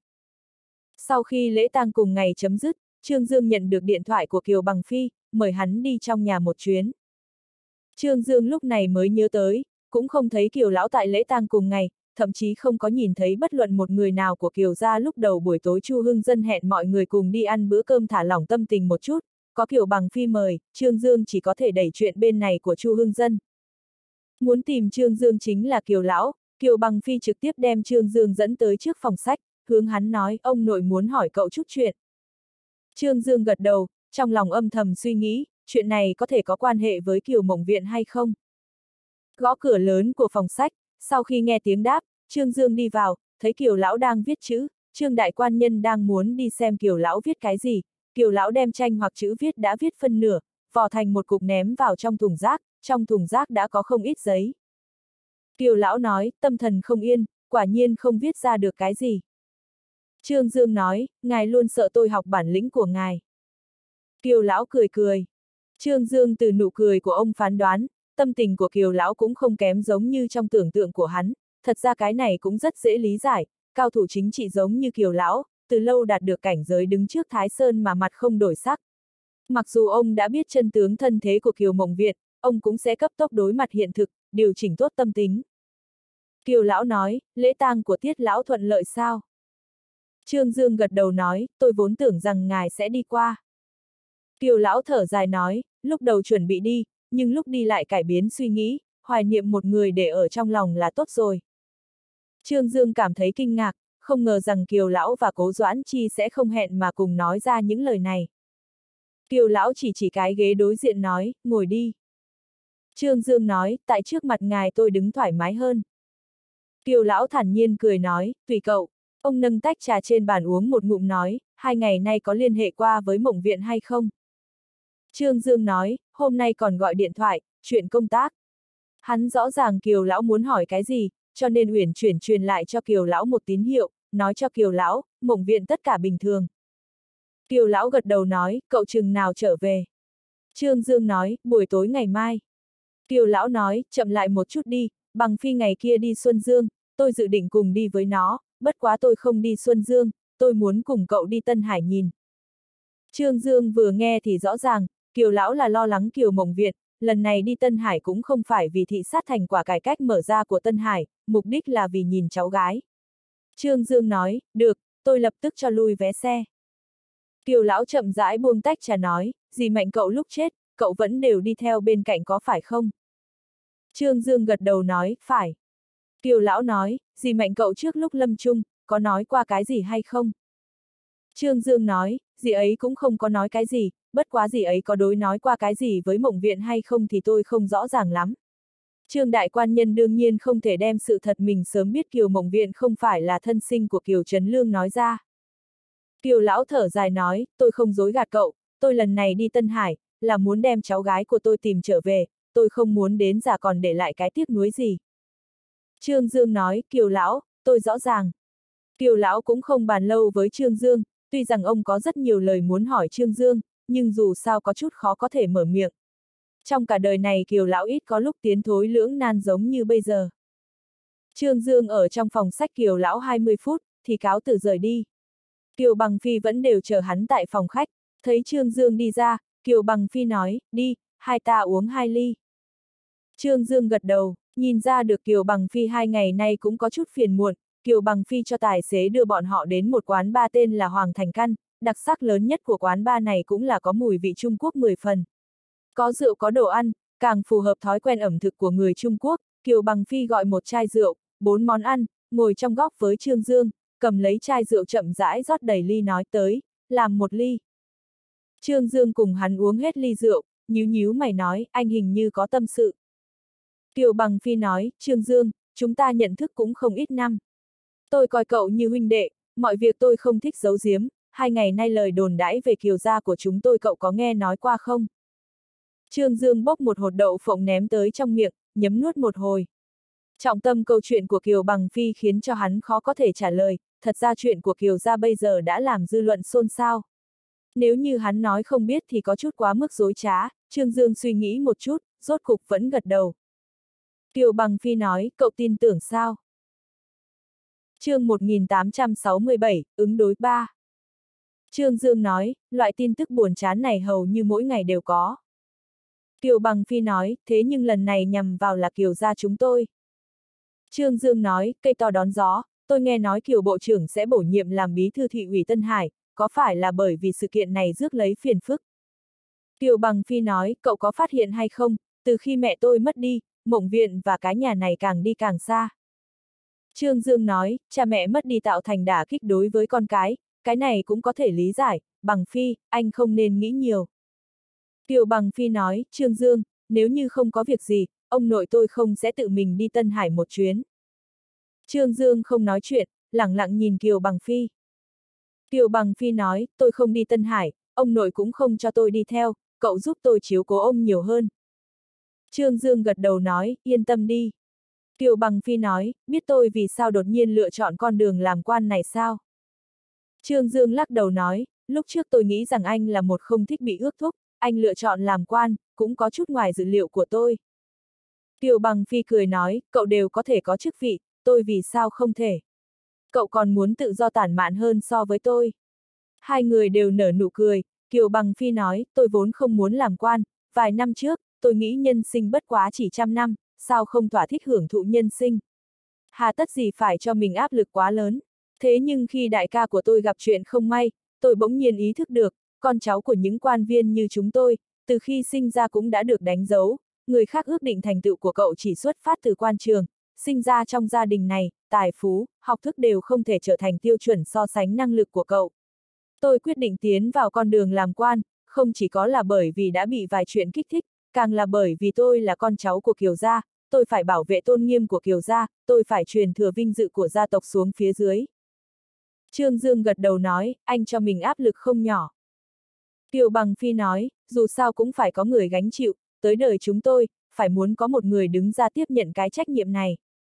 Sau khi lễ tang cùng ngày chấm dứt, Trương Dương nhận được điện thoại của Kiều Bằng Phi, mời hắn đi trong nhà một chuyến. Trương Dương lúc này mới nhớ tới, cũng không thấy Kiều lão tại lễ tang cùng ngày, thậm chí không có nhìn thấy bất luận một người nào của Kiều gia. Lúc đầu buổi tối Chu Hưng Dân hẹn mọi người cùng đi ăn bữa cơm thả lỏng tâm tình một chút, có Kiều Bằng Phi mời, Trương Dương chỉ có thể đẩy chuyện bên này của Chu Hưng Dân. Muốn tìm Trương Dương chính là Kiều lão, Kiều Bằng Phi trực tiếp đem Trương Dương dẫn tới trước phòng sách, hướng hắn nói, ông nội muốn hỏi cậu chút chuyện. Trương Dương gật đầu, trong lòng âm thầm suy nghĩ, chuyện này có thể có quan hệ với Kiều Mộng Viện hay không? Gõ cửa lớn của phòng sách, sau khi nghe tiếng đáp, Trương Dương đi vào, thấy Kiều lão đang viết chữ, Trương đại quan nhân đang muốn đi xem Kiều lão viết cái gì, Kiều lão đem tranh hoặc chữ viết đã viết phân nửa, vò thành một cục ném vào trong thùng rác, trong thùng rác đã có không ít giấy. Kiều lão nói, tâm thần không yên, quả nhiên không viết ra được cái gì. Trương Dương nói, ngài luôn sợ tôi học bản lĩnh của ngài. Kiều lão cười cười. Trương Dương từ nụ cười của ông phán đoán, tâm tình của Kiều lão cũng không kém giống như trong tưởng tượng của hắn, thật ra cái này cũng rất dễ lý giải, cao thủ chính trị giống như Kiều lão, từ lâu đạt được cảnh giới đứng trước Thái Sơn mà mặt không đổi sắc. Mặc dù ông đã biết chân tướng thân thế của Kiều Mộng Viện, ông cũng sẽ cấp tốc đối mặt hiện thực, điều chỉnh tốt tâm tính. Kiều lão nói, lễ tang của Tiết lão thuận lợi sao? Trương Dương gật đầu nói, tôi vốn tưởng rằng ngài sẽ đi qua. Kiều lão thở dài nói, lúc đầu chuẩn bị đi, nhưng lúc đi lại cải biến suy nghĩ, hoài niệm một người để ở trong lòng là tốt rồi. Trương Dương cảm thấy kinh ngạc, không ngờ rằng Kiều lão và Cố Doãn Chi sẽ không hẹn mà cùng nói ra những lời này. Kiều lão chỉ cái ghế đối diện nói, ngồi đi. Trương Dương nói, tại trước mặt ngài tôi đứng thoải mái hơn. Kiều lão thản nhiên cười nói, tùy cậu. Ông nâng tách trà trên bàn uống một ngụm nói, 2 ngày nay có liên hệ qua với Mộng Viện hay không? Trương Dương nói, hôm nay còn gọi điện thoại, chuyện công tác. Hắn rõ ràng Kiều lão muốn hỏi cái gì, cho nên uyển chuyển truyền lại cho Kiều lão một tín hiệu, nói cho Kiều lão, Mộng Viện tất cả bình thường. Kiều lão gật đầu nói, cậu chừng nào trở về? Trương Dương nói, buổi tối ngày mai. Kiều lão nói, chậm lại một chút đi, Bằng Phi ngày kia đi Xuân Dương, tôi dự định cùng đi với nó, bất quá tôi không đi Xuân Dương, tôi muốn cùng cậu đi Tân Hải nhìn. Trương Dương vừa nghe thì rõ ràng, Kiều lão là lo lắng Kiều Mộng Viện, lần này đi Tân Hải cũng không phải vì thị sát thành quả cải cách mở ra của Tân Hải, mục đích là vì nhìn cháu gái. Trương Dương nói, được, tôi lập tức cho lui vé xe. Kiều lão chậm rãi buông tách trà nói, dì Mạnh cậu lúc chết, cậu vẫn đều đi theo bên cạnh có phải không? Trương Dương gật đầu nói, phải. Kiều lão nói, dì Mạnh cậu trước lúc lâm chung, có nói qua cái gì hay không? Trương Dương nói, dì ấy cũng không có nói cái gì, bất quá dì ấy có đối nói qua cái gì với Mộng Viện hay không thì tôi không rõ ràng lắm. Trương đại quan nhân đương nhiên không thể đem sự thật mình sớm biết Kiều Mộng Viện không phải là thân sinh của Kiều Trấn Lương nói ra. Kiều lão thở dài nói, tôi không dối gạt cậu, tôi lần này đi Tân Hải, là muốn đem cháu gái của tôi tìm trở về, tôi không muốn đến già còn để lại cái tiếc nuối gì. Trương Dương nói, Kiều lão, tôi rõ ràng. Kiều lão cũng không bàn lâu với Trương Dương, tuy rằng ông có rất nhiều lời muốn hỏi Trương Dương, nhưng dù sao có chút khó có thể mở miệng. Trong cả đời này Kiều lão ít có lúc tiến thối lưỡng nan giống như bây giờ. Trương Dương ở trong phòng sách Kiều lão 20 phút, thì cáo từ rời đi. Kiều Bằng Phi vẫn đều chờ hắn tại phòng khách, thấy Trương Dương đi ra, Kiều Bằng Phi nói, đi, hai ta uống 2 ly. Trương Dương gật đầu, nhìn ra được Kiều Bằng Phi 2 ngày nay cũng có chút phiền muộn, Kiều Bằng Phi cho tài xế đưa bọn họ đến một quán bar tên là Hoàng Thành Căn, đặc sắc lớn nhất của quán bar này cũng là có mùi vị Trung Quốc 10 phần. Có rượu có đồ ăn, càng phù hợp thói quen ẩm thực của người Trung Quốc, Kiều Bằng Phi gọi một chai rượu, 4 món ăn, ngồi trong góc với Trương Dương, cầm lấy chai rượu chậm rãi rót đầy ly nói tới, làm 1 ly. Trương Dương cùng hắn uống hết ly rượu, nhíu nhíu mày nói, anh hình như có tâm sự. Kiều Bằng Phi nói, Trương Dương, chúng ta nhận thức cũng không ít năm. Tôi coi cậu như huynh đệ, mọi việc tôi không thích giấu giếm, 2 ngày nay lời đồn đãi về Kiều gia của chúng tôi cậu có nghe nói qua không? Trương Dương bốc một hột đậu phộng ném tới trong miệng, nhấm nuốt một hồi. Trọng tâm câu chuyện của Kiều Bằng Phi khiến cho hắn khó có thể trả lời, thật ra chuyện của Kiều gia bây giờ đã làm dư luận xôn xao. Nếu như hắn nói không biết thì có chút quá mức dối trá, Trương Dương suy nghĩ một chút, rốt cục vẫn gật đầu. Kiều Bằng Phi nói, cậu tin tưởng sao? Chương 1867, ứng đối 3. Trương Dương nói, loại tin tức buồn chán này hầu như mỗi ngày đều có. Kiều Bằng Phi nói, thế nhưng lần này nhằm vào là Kiều gia chúng tôi. Trương Dương nói, cây to đón gió, tôi nghe nói Kiều Bộ trưởng sẽ bổ nhiệm làm bí thư thị ủy Tân Hải, có phải là bởi vì sự kiện này rước lấy phiền phức? Kiều Bằng Phi nói, cậu có phát hiện hay không, từ khi mẹ tôi mất đi, Mộng Viện và cái nhà này càng đi càng xa. Trương Dương nói, cha mẹ mất đi tạo thành đả kích đối với con cái này cũng có thể lý giải, Bằng Phi, anh không nên nghĩ nhiều. Kiều Bằng Phi nói, Trương Dương, nếu như không có việc gì, ông nội tôi không sẽ tự mình đi Tân Hải một chuyến. Trương Dương không nói chuyện, lẳng lặng nhìn Kiều Bằng Phi. Kiều Bằng Phi nói, tôi không đi Tân Hải, ông nội cũng không cho tôi đi theo, cậu giúp tôi chiếu cố ông nhiều hơn. Trương Dương gật đầu nói, yên tâm đi. Kiều Bằng Phi nói, biết tôi vì sao đột nhiên lựa chọn con đường làm quan này sao? Trương Dương lắc đầu nói, lúc trước tôi nghĩ rằng anh là một không thích bị ước thúc, anh lựa chọn làm quan, cũng có chút ngoài dự liệu của tôi. Kiều Bằng Phi cười nói, cậu đều có thể có chức vị, tôi vì sao không thể? Cậu còn muốn tự do tản mạn hơn so với tôi. Hai người đều nở nụ cười, Kiều Bằng Phi nói, tôi vốn không muốn làm quan, vài năm trước, tôi nghĩ nhân sinh bất quá chỉ 100 năm, sao không thỏa thích hưởng thụ nhân sinh? Hà tất gì phải cho mình áp lực quá lớn? Thế nhưng khi đại ca của tôi gặp chuyện không may, tôi bỗng nhiên ý thức được, con cháu của những quan viên như chúng tôi, từ khi sinh ra cũng đã được đánh dấu, người khác ước định thành tựu của cậu chỉ xuất phát từ quan trường, sinh ra trong gia đình này, tài phú, học thức đều không thể trở thành tiêu chuẩn so sánh năng lực của cậu. Tôi quyết định tiến vào con đường làm quan, không chỉ có là bởi vì đã bị vài chuyện kích thích, càng là bởi vì tôi là con cháu của Kiều gia, tôi phải bảo vệ tôn nghiêm của Kiều gia, tôi phải truyền thừa vinh dự của gia tộc xuống phía dưới. Trương Dương gật đầu nói, anh cho mình áp lực không nhỏ. Kiều Bằng Phi nói, dù sao cũng phải có người gánh chịu, tới đời chúng tôi, phải muốn có một người đứng ra tiếp nhận cái trách nhiệm này.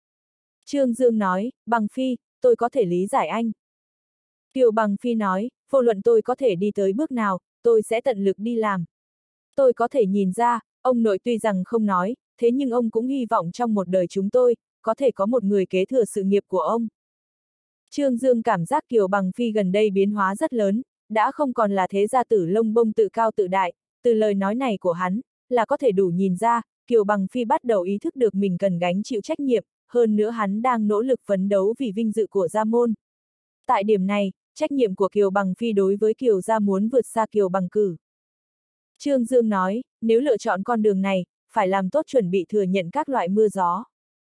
Trương Dương nói, Bằng Phi, tôi có thể lý giải anh. Kiều Bằng Phi nói, vô luận tôi có thể đi tới bước nào, tôi sẽ tận lực đi làm. Tôi có thể nhìn ra, ông nội tuy rằng không nói, thế nhưng ông cũng hy vọng trong một đời chúng tôi, có thể có một người kế thừa sự nghiệp của ông. Trương Dương cảm giác Kiều Bằng Phi gần đây biến hóa rất lớn, đã không còn là thế gia tử lông bông tự cao tự đại, từ lời nói này của hắn, là có thể đủ nhìn ra, Kiều Bằng Phi bắt đầu ý thức được mình cần gánh chịu trách nhiệm, hơn nữa hắn đang nỗ lực phấn đấu vì vinh dự của gia môn. Tại điểm này, trách nhiệm của Kiều Bằng Phi đối với Kiều gia muốn vượt xa Kiều Bằng Cử. Trương Dương nói, nếu lựa chọn con đường này, phải làm tốt chuẩn bị thừa nhận các loại mưa gió.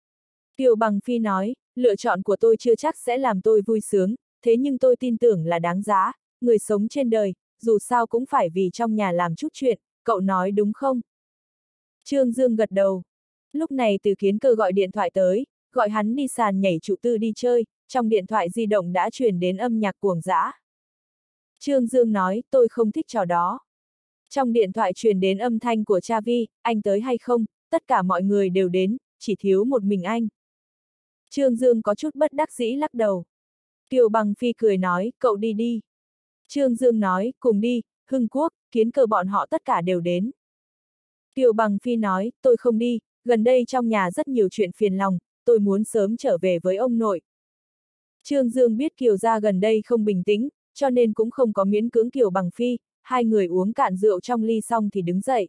Kiều Bằng Phi nói, lựa chọn của tôi chưa chắc sẽ làm tôi vui sướng, thế nhưng tôi tin tưởng là đáng giá, người sống trên đời, dù sao cũng phải vì trong nhà làm chút chuyện, cậu nói đúng không? Trương Dương gật đầu. Lúc này Từ Kiến Cơ gọi điện thoại tới, gọi hắn đi sàn nhảy trụ tư đi chơi, trong điện thoại di động đã truyền đến âm nhạc cuồng dã. Trương Dương nói, tôi không thích trò đó. Trong điện thoại truyền đến âm thanh của cha Vi, anh tới hay không, tất cả mọi người đều đến, chỉ thiếu một mình anh. Trương Dương có chút bất đắc dĩ lắc đầu. Kiều Bằng Phi cười nói, cậu đi đi. Trương Dương nói, cùng đi, Hưng Quốc, Kiến Cơ bọn họ tất cả đều đến. Kiều Bằng Phi nói, tôi không đi, gần đây trong nhà rất nhiều chuyện phiền lòng, tôi muốn sớm trở về với ông nội. Trương Dương biết Kiều gia gần đây không bình tĩnh, cho nên cũng không có miễn cưỡng Kiều Bằng Phi, hai người uống cạn rượu trong ly xong thì đứng dậy.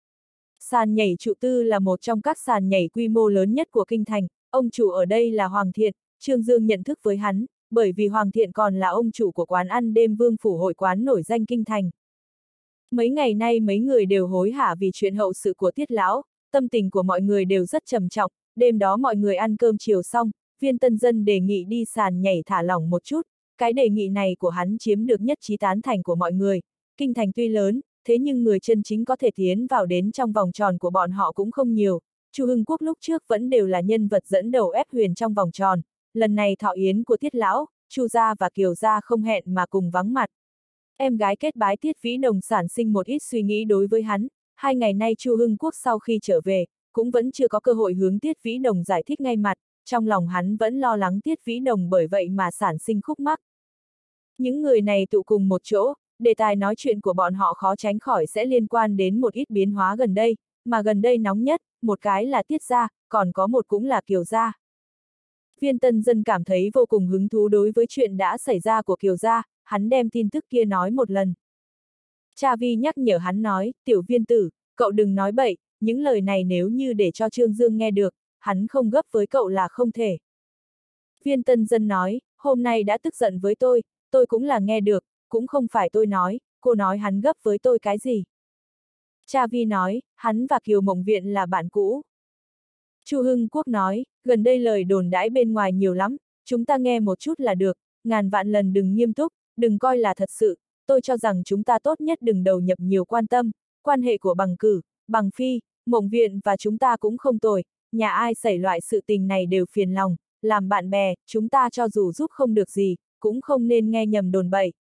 Sàn nhảy trụ tư là một trong các sàn nhảy quy mô lớn nhất của kinh thành, ông chủ ở đây là Hoàng Thiện, Trương Dương nhận thức với hắn, bởi vì Hoàng Thiện còn là ông chủ của quán ăn đêm Vương Phủ Hội Quán nổi danh kinh thành. Mấy ngày nay mấy người đều hối hả vì chuyện hậu sự của Tiết Lão, tâm tình của mọi người đều rất trầm trọng, đêm đó mọi người ăn cơm chiều xong, Viên Tân Dân đề nghị đi sàn nhảy thả lỏng một chút, cái đề nghị này của hắn chiếm được nhất trí tán thành của mọi người. Kinh thành tuy lớn, thế nhưng người chân chính có thể tiến vào đến trong vòng tròn của bọn họ cũng không nhiều. Chu Hưng Quốc lúc trước vẫn đều là nhân vật dẫn đầu ép huyền trong vòng tròn, lần này thọ yến của Tiết Lão, Chu gia và Kiều gia không hẹn mà cùng vắng mặt. Em gái kết bái Tiết Vĩ Đồng sản sinh một ít suy nghĩ đối với hắn, 2 ngày nay Chu Hưng Quốc sau khi trở về, cũng vẫn chưa có cơ hội hướng Tiết Vĩ Đồng giải thích ngay mặt, trong lòng hắn vẫn lo lắng Tiết Vĩ Đồng bởi vậy mà sản sinh khúc mắc. Những người này tụ cùng một chỗ, đề tài nói chuyện của bọn họ khó tránh khỏi sẽ liên quan đến một ít biến hóa gần đây, mà gần đây nóng nhất, một cái là Tiết gia, còn có một cũng là Kiều gia. Viên Tân Dân cảm thấy vô cùng hứng thú đối với chuyện đã xảy ra của Kiều gia, hắn đem tin tức kia nói một lần. Cha Vi nhắc nhở hắn nói, tiểu Viên tử, cậu đừng nói bậy, những lời này nếu như để cho Trương Dương nghe được, hắn không gấp với cậu là không thể. Viên Tân Dân nói, hôm nay đã tức giận với tôi cũng là nghe được, cũng không phải tôi nói, cô nói hắn gấp với tôi cái gì. Cha Vi nói, hắn và Kiều Mộng Viện là bạn cũ. Chu Hưng Quốc nói, gần đây lời đồn đãi bên ngoài nhiều lắm, chúng ta nghe một chút là được, ngàn vạn lần đừng nghiêm túc, đừng coi là thật sự, tôi cho rằng chúng ta tốt nhất đừng đầu nhập nhiều quan tâm, quan hệ của Bằng Cử, Bằng Phi, Mộng Viện và chúng ta cũng không tồi, nhà ai xảy loại sự tình này đều phiền lòng, làm bạn bè, chúng ta cho dù giúp không được gì, cũng không nên nghe nhầm đồn bậy.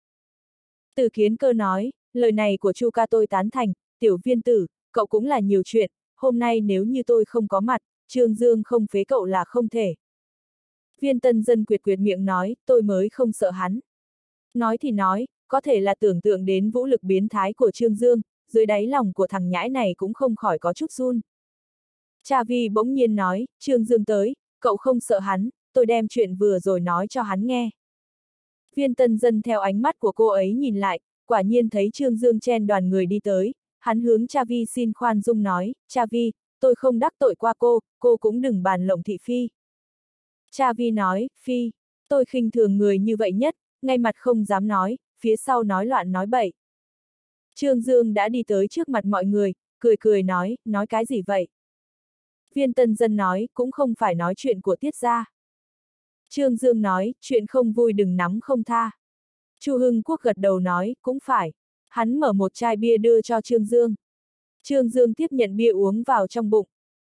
Từ Kiến Cơ nói, lời này của Chu ca tôi tán thành, tiểu Viên tử, cậu cũng là nhiều chuyện, hôm nay nếu như tôi không có mặt, Trương Dương không phế cậu là không thể. Viên Tân Dân quyệt quyệt miệng nói, tôi mới không sợ hắn. Nói thì nói, có thể là tưởng tượng đến vũ lực biến thái của Trương Dương, dưới đáy lòng của thằng nhãi này cũng không khỏi có chút run. Cha Vi bỗng nhiên nói, Trương Dương tới, cậu không sợ hắn, tôi đem chuyện vừa rồi nói cho hắn nghe. Viên Tân Dân theo ánh mắt của cô ấy nhìn lại, quả nhiên thấy Trương Dương chen đoàn người đi tới, hắn hướng Cha Vi xin khoan dung nói, Cha Vi, tôi không đắc tội qua cô cũng đừng bàn lộng thị phi. Cha Vi nói, Phi, tôi khinh thường người như vậy nhất, ngay mặt không dám nói, phía sau nói loạn nói bậy. Trương Dương đã đi tới trước mặt mọi người, cười cười nói cái gì vậy? Viên Tân Dân nói, cũng không phải nói chuyện của Tiết gia. Trương Dương nói, chuyện không vui đừng nắm không tha. Chu Hưng Quốc gật đầu nói, cũng phải. Hắn mở một chai bia đưa cho Trương Dương. Trương Dương tiếp nhận bia uống vào trong bụng.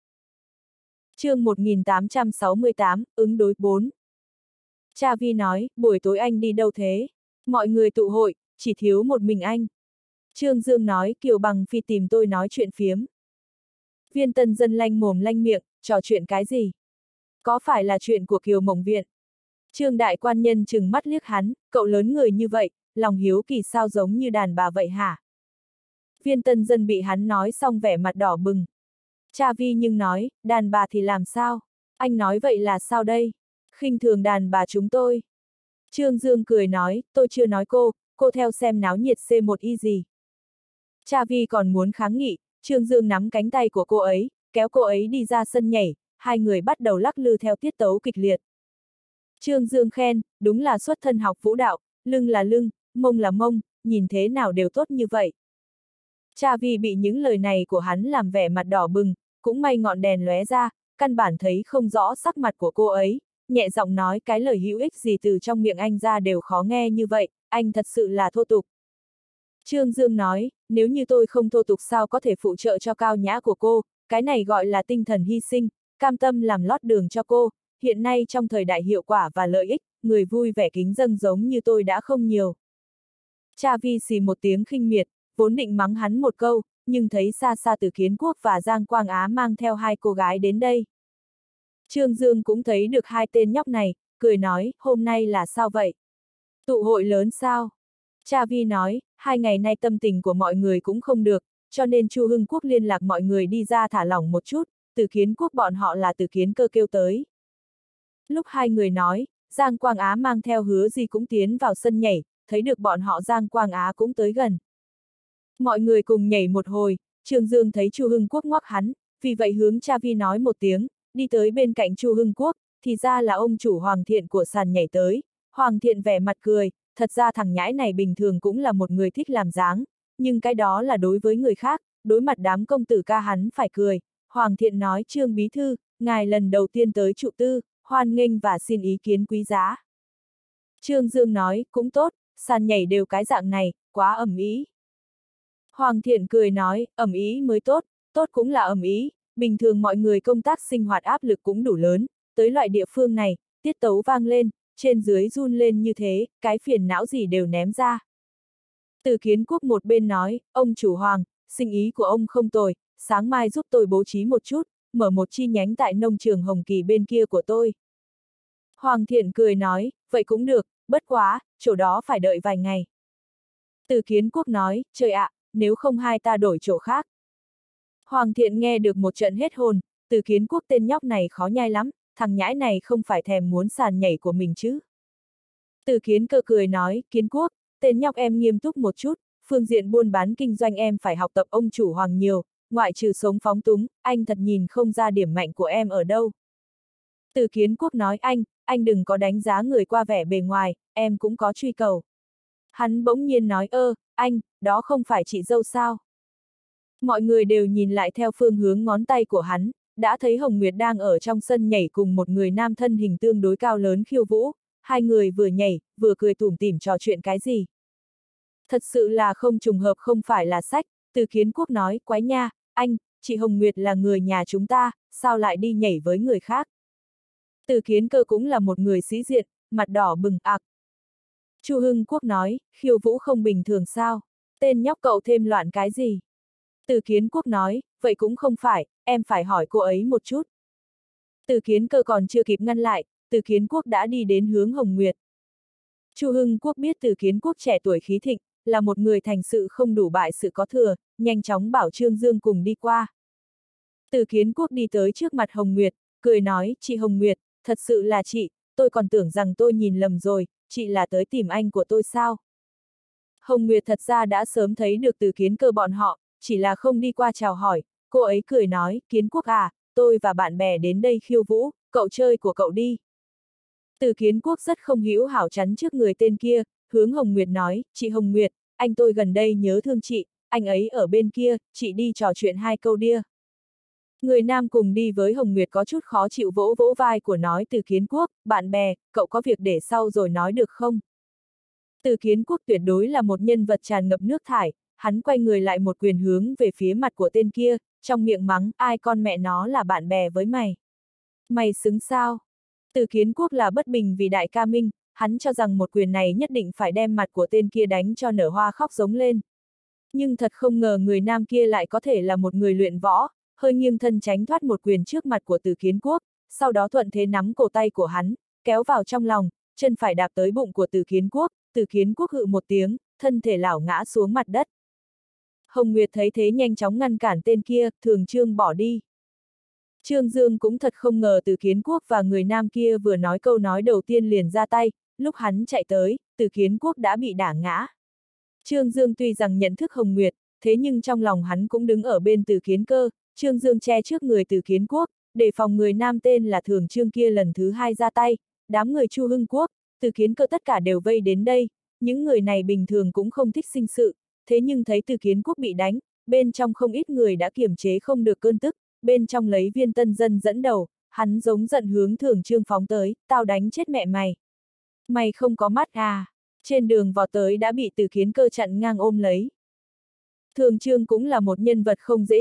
Chương 1868, ứng đối 4. Cha Vi nói, buổi tối anh đi đâu thế? Mọi người tụ hội, chỉ thiếu một mình anh. Trương Dương nói, Kiều Bằng Phi tìm tôi nói chuyện phiếm. Viên Tân Dân lanh mồm lanh miệng, trò chuyện cái gì? Có phải là chuyện của Kiều Mộng Viện? Trương đại quan nhân trừng mắt liếc hắn, cậu lớn người như vậy, lòng hiếu kỳ sao giống như đàn bà vậy hả? Viên Tân Dân bị hắn nói xong vẻ mặt đỏ bừng. Cha Vi nhưng nói, đàn bà thì làm sao? Anh nói vậy là sao đây? Khinh thường đàn bà chúng tôi. Trương Dương cười nói, tôi chưa nói cô theo xem náo nhiệt C1 y gì. Cha Vi còn muốn kháng nghị, Trương Dương nắm cánh tay của cô ấy, kéo cô ấy đi ra sân nhảy, hai người bắt đầu lắc lư theo tiết tấu kịch liệt. Trương Dương khen, đúng là xuất thân học vũ đạo, lưng là lưng, mông là mông, nhìn thế nào đều tốt như vậy. Cha Vi bị những lời này của hắn làm vẻ mặt đỏ bừng, cũng may ngọn đèn lóe ra, căn bản thấy không rõ sắc mặt của cô ấy, nhẹ giọng nói cái lời hữu ích gì từ trong miệng anh ra đều khó nghe như vậy, anh thật sự là thô tục. Trương Dương nói, nếu như tôi không thô tục sao có thể phụ trợ cho cao nhã của cô, cái này gọi là tinh thần hy sinh, cam tâm làm lót đường cho cô, hiện nay trong thời đại hiệu quả và lợi ích, người vui vẻ kính dâng giống như tôi đã không nhiều. Cha Vi xì một tiếng khinh miệt, vốn định mắng hắn một câu, nhưng thấy xa xa Từ Kiến Quốc và Giang Quang Á mang theo hai cô gái đến đây. Trương Dương cũng thấy được hai tên nhóc này, cười nói, hôm nay là sao vậy? Tụ hội lớn sao? Cha Vi nói, 2 ngày nay tâm tình của mọi người cũng không được, cho nên Chu Hưng Quốc liên lạc mọi người đi ra thả lỏng một chút, Từ Kiến Quốc bọn họ là Từ Kiến Cơ kêu tới. Lúc hai người nói, Giang Quang Á mang theo Hứa Di cũng tiến vào sân nhảy, thấy được bọn họ Giang Quang Á cũng tới gần. Mọi người cùng nhảy một hồi, Trương Dương thấy Chu Hưng Quốc ngoắc hắn, vì vậy hướng cha Vi nói một tiếng, đi tới bên cạnh Chu Hưng Quốc, thì ra là ông chủ Hoàng Thiện của sàn nhảy tới. Hoàng Thiện vẻ mặt cười, thật ra thằng nhãi này bình thường cũng là một người thích làm dáng, nhưng cái đó là đối với người khác, đối mặt đám công tử ca hắn phải cười. Hoàng Thiện nói, Trương Bí Thư, ngài lần đầu tiên tới trụ tư, hoan nghênh và xin ý kiến quý giá. Trương Dương nói, cũng tốt, sàn nhảy đều cái dạng này, quá ầm ĩ. Hoàng Thiện cười nói, ầm ĩ mới tốt, tốt cũng là ầm ĩ, bình thường mọi người công tác sinh hoạt áp lực cũng đủ lớn, tới loại địa phương này, tiết tấu vang lên, trên dưới run lên như thế, cái phiền não gì đều ném ra. Từ Kiến Quốc một bên nói, ông chủ Hoàng, sinh ý của ông không tồi, sáng mai giúp tôi bố trí một chút, mở một chi nhánh tại nông trường Hồng Kỳ bên kia của tôi. Hoàng Thiện cười nói, vậy cũng được, bất quá, chỗ đó phải đợi vài ngày. Từ Kiến Quốc nói, trời ạ, nếu không hai ta đổi chỗ khác. Hoàng Thiện nghe được một trận hết hồn, Từ Kiến Quốc tên nhóc này khó nhai lắm, thằng nhãi này không phải thèm muốn sàn nhảy của mình chứ. Từ Kiến Cơ cười nói, Kiến Quốc, tên nhóc em nghiêm túc một chút, phương diện buôn bán kinh doanh em phải học tập ông chủ Hoàng nhiều, ngoại trừ sống phóng túng, anh thật nhìn không ra điểm mạnh của em ở đâu. Từ Kiến Quốc nói, anh đừng có đánh giá người qua vẻ bề ngoài, em cũng có truy cầu. Hắn bỗng nhiên nói, anh, đó không phải chị dâu sao? Mọi người đều nhìn lại theo phương hướng ngón tay của hắn, đã thấy Hồng Nguyệt đang ở trong sân nhảy cùng một người nam thân hình tương đối cao lớn khiêu vũ, hai người vừa nhảy, vừa cười tủm tỉm trò chuyện cái gì. Thật sự là không trùng hợp không phải là sách, Từ Kiến Quốc nói, quái nha, anh, chị Hồng Nguyệt là người nhà chúng ta, sao lại đi nhảy với người khác? Từ Kiến Cơ cũng là một người sĩ diện, mặt đỏ bừng ạc. Chu Hưng Quốc nói, khiêu vũ không bình thường sao? Tên nhóc cậu thêm loạn cái gì? Từ Kiến Quốc nói, vậy cũng không phải, em phải hỏi cô ấy một chút. Từ Kiến Cơ còn chưa kịp ngăn lại, Từ Kiến Quốc đã đi đến hướng Hồng Nguyệt. Chu Hưng Quốc biết Từ Kiến Quốc trẻ tuổi khí thịnh, là một người thành sự không đủ bại sự có thừa, nhanh chóng bảo Trương Dương cùng đi qua. Từ Kiến Quốc đi tới trước mặt Hồng Nguyệt, cười nói, chị Hồng Nguyệt, thật sự là chị, tôi còn tưởng rằng tôi nhìn lầm rồi, chị là tới tìm anh của tôi sao? Hồng Nguyệt thật ra đã sớm thấy được Từ Kiến Cơ bọn họ, chỉ là không đi qua chào hỏi, cô ấy cười nói, Kiến Quốc à, tôi và bạn bè đến đây khiêu vũ, cậu chơi của cậu đi. Từ Kiến Quốc rất không hữu hảo chắn trước người tên kia, hướng Hồng Nguyệt nói, chị Hồng Nguyệt, anh tôi gần đây nhớ thương chị, anh ấy ở bên kia, chị đi trò chuyện hai câu đia. Người nam cùng đi với Hồng Nguyệt có chút khó chịu vỗ vỗ vai của nói Từ Kiến Quốc, bạn bè, cậu có việc để sau rồi nói được không? Từ Kiến Quốc tuyệt đối là một nhân vật tràn ngập nước thải, hắn quay người lại một quyền hướng về phía mặt của tên kia, trong miệng mắng, ai con mẹ nó là bạn bè với mày? Mày xứng sao? Từ Kiến Quốc là bất bình vì đại ca Minh, hắn cho rằng một quyền này nhất định phải đem mặt của tên kia đánh cho nở hoa khóc giống lên. Nhưng thật không ngờ người nam kia lại có thể là một người luyện võ, hơi nghiêng thân tránh thoát một quyền trước mặt của Từ Kiến Quốc, sau đó thuận thế nắm cổ tay của hắn, kéo vào trong lòng, chân phải đạp tới bụng của Từ Kiến Quốc, Từ Kiến Quốc hự một tiếng, thân thể lảo ngã xuống mặt đất. Hồng Nguyệt thấy thế nhanh chóng ngăn cản tên kia, Thường Trương bỏ đi. Trương Dương cũng thật không ngờ Từ Kiến Quốc và người nam kia vừa nói câu nói đầu tiên liền ra tay, lúc hắn chạy tới, Từ Kiến Quốc đã bị đả ngã. Trương Dương tuy rằng nhận thức Hồng Nguyệt, thế nhưng trong lòng hắn cũng đứng ở bên Từ Kiến Cơ, Trương Dương che trước người Từ Kiến Quốc, để phòng người nam tên là Thường Trương kia lần thứ hai ra tay, đám người Chu Hưng Quốc, Từ Kiến Cơ tất cả đều vây đến đây, những người này bình thường cũng không thích sinh sự, thế nhưng thấy Từ Kiến Quốc bị đánh, bên trong không ít người đã kiềm chế không được cơn tức, bên trong lấy Viên Tân Dân dẫn đầu, hắn giống giận hướng Thường Trương phóng tới, tao đánh chết mẹ mày. Mày không có mắt à? Trên đường vọt tới đã bị Từ Kiến Cơ chặn ngang ôm lấy. Thường Trương cũng là một nhân vật không dễ chọc,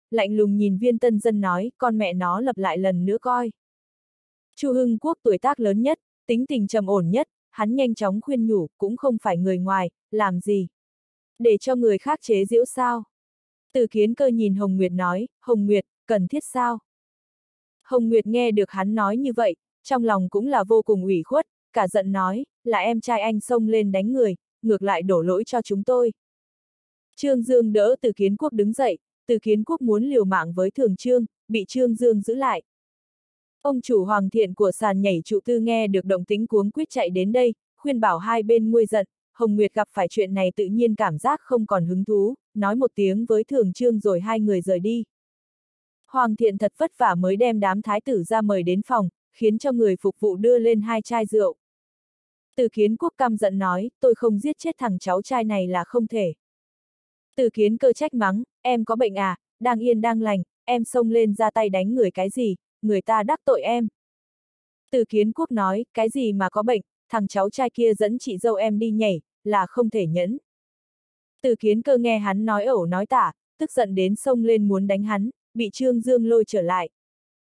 lạnh lùng nhìn Viên Tân Dân nói, con mẹ nó lập lại lần nữa coi. Chu Hưng Quốc tuổi tác lớn nhất, tính tình trầm ổn nhất, hắn nhanh chóng khuyên nhủ, cũng không phải người ngoài, làm gì? Để cho người khác chế giễu sao? Từ Kiến Cơ nhìn Hồng Nguyệt nói, Hồng Nguyệt, cần thiết sao? Hồng Nguyệt nghe được hắn nói như vậy, trong lòng cũng là vô cùng ủy khuất, cả giận nói, là em trai anh xông lên đánh người, ngược lại đổ lỗi cho chúng tôi. Trương Dương đỡ Từ Kiến Quốc đứng dậy, Từ Kiến Quốc muốn liều mạng với Thường Trương, bị Trương Dương giữ lại. Ông chủ Hoàng Thiện của sàn nhảy trụ tư nghe được động tĩnh cuống quýt chạy đến đây, khuyên bảo hai bên nguôi giận, Hồng Nguyệt gặp phải chuyện này tự nhiên cảm giác không còn hứng thú, nói một tiếng với Thường Trương rồi hai người rời đi. Hoàng Thiện thật vất vả mới đem đám thái tử ra mời đến phòng, khiến cho người phục vụ đưa lên 2 chai rượu. Từ Kiến Quốc căm giận nói, tôi không giết chết thằng cháu trai này là không thể. Từ Kiến Cơ trách mắng, em có bệnh à, đang yên đang lành, em xông lên ra tay đánh người cái gì, người ta đắc tội em. Từ Kiến Quốc nói, cái gì mà có bệnh, thằng cháu trai kia dẫn chị dâu em đi nhảy, là không thể nhẫn. Từ Kiến Cơ nghe hắn nói ẩu nói tả, tức giận đến xông lên muốn đánh hắn, bị Trương Dương lôi trở lại.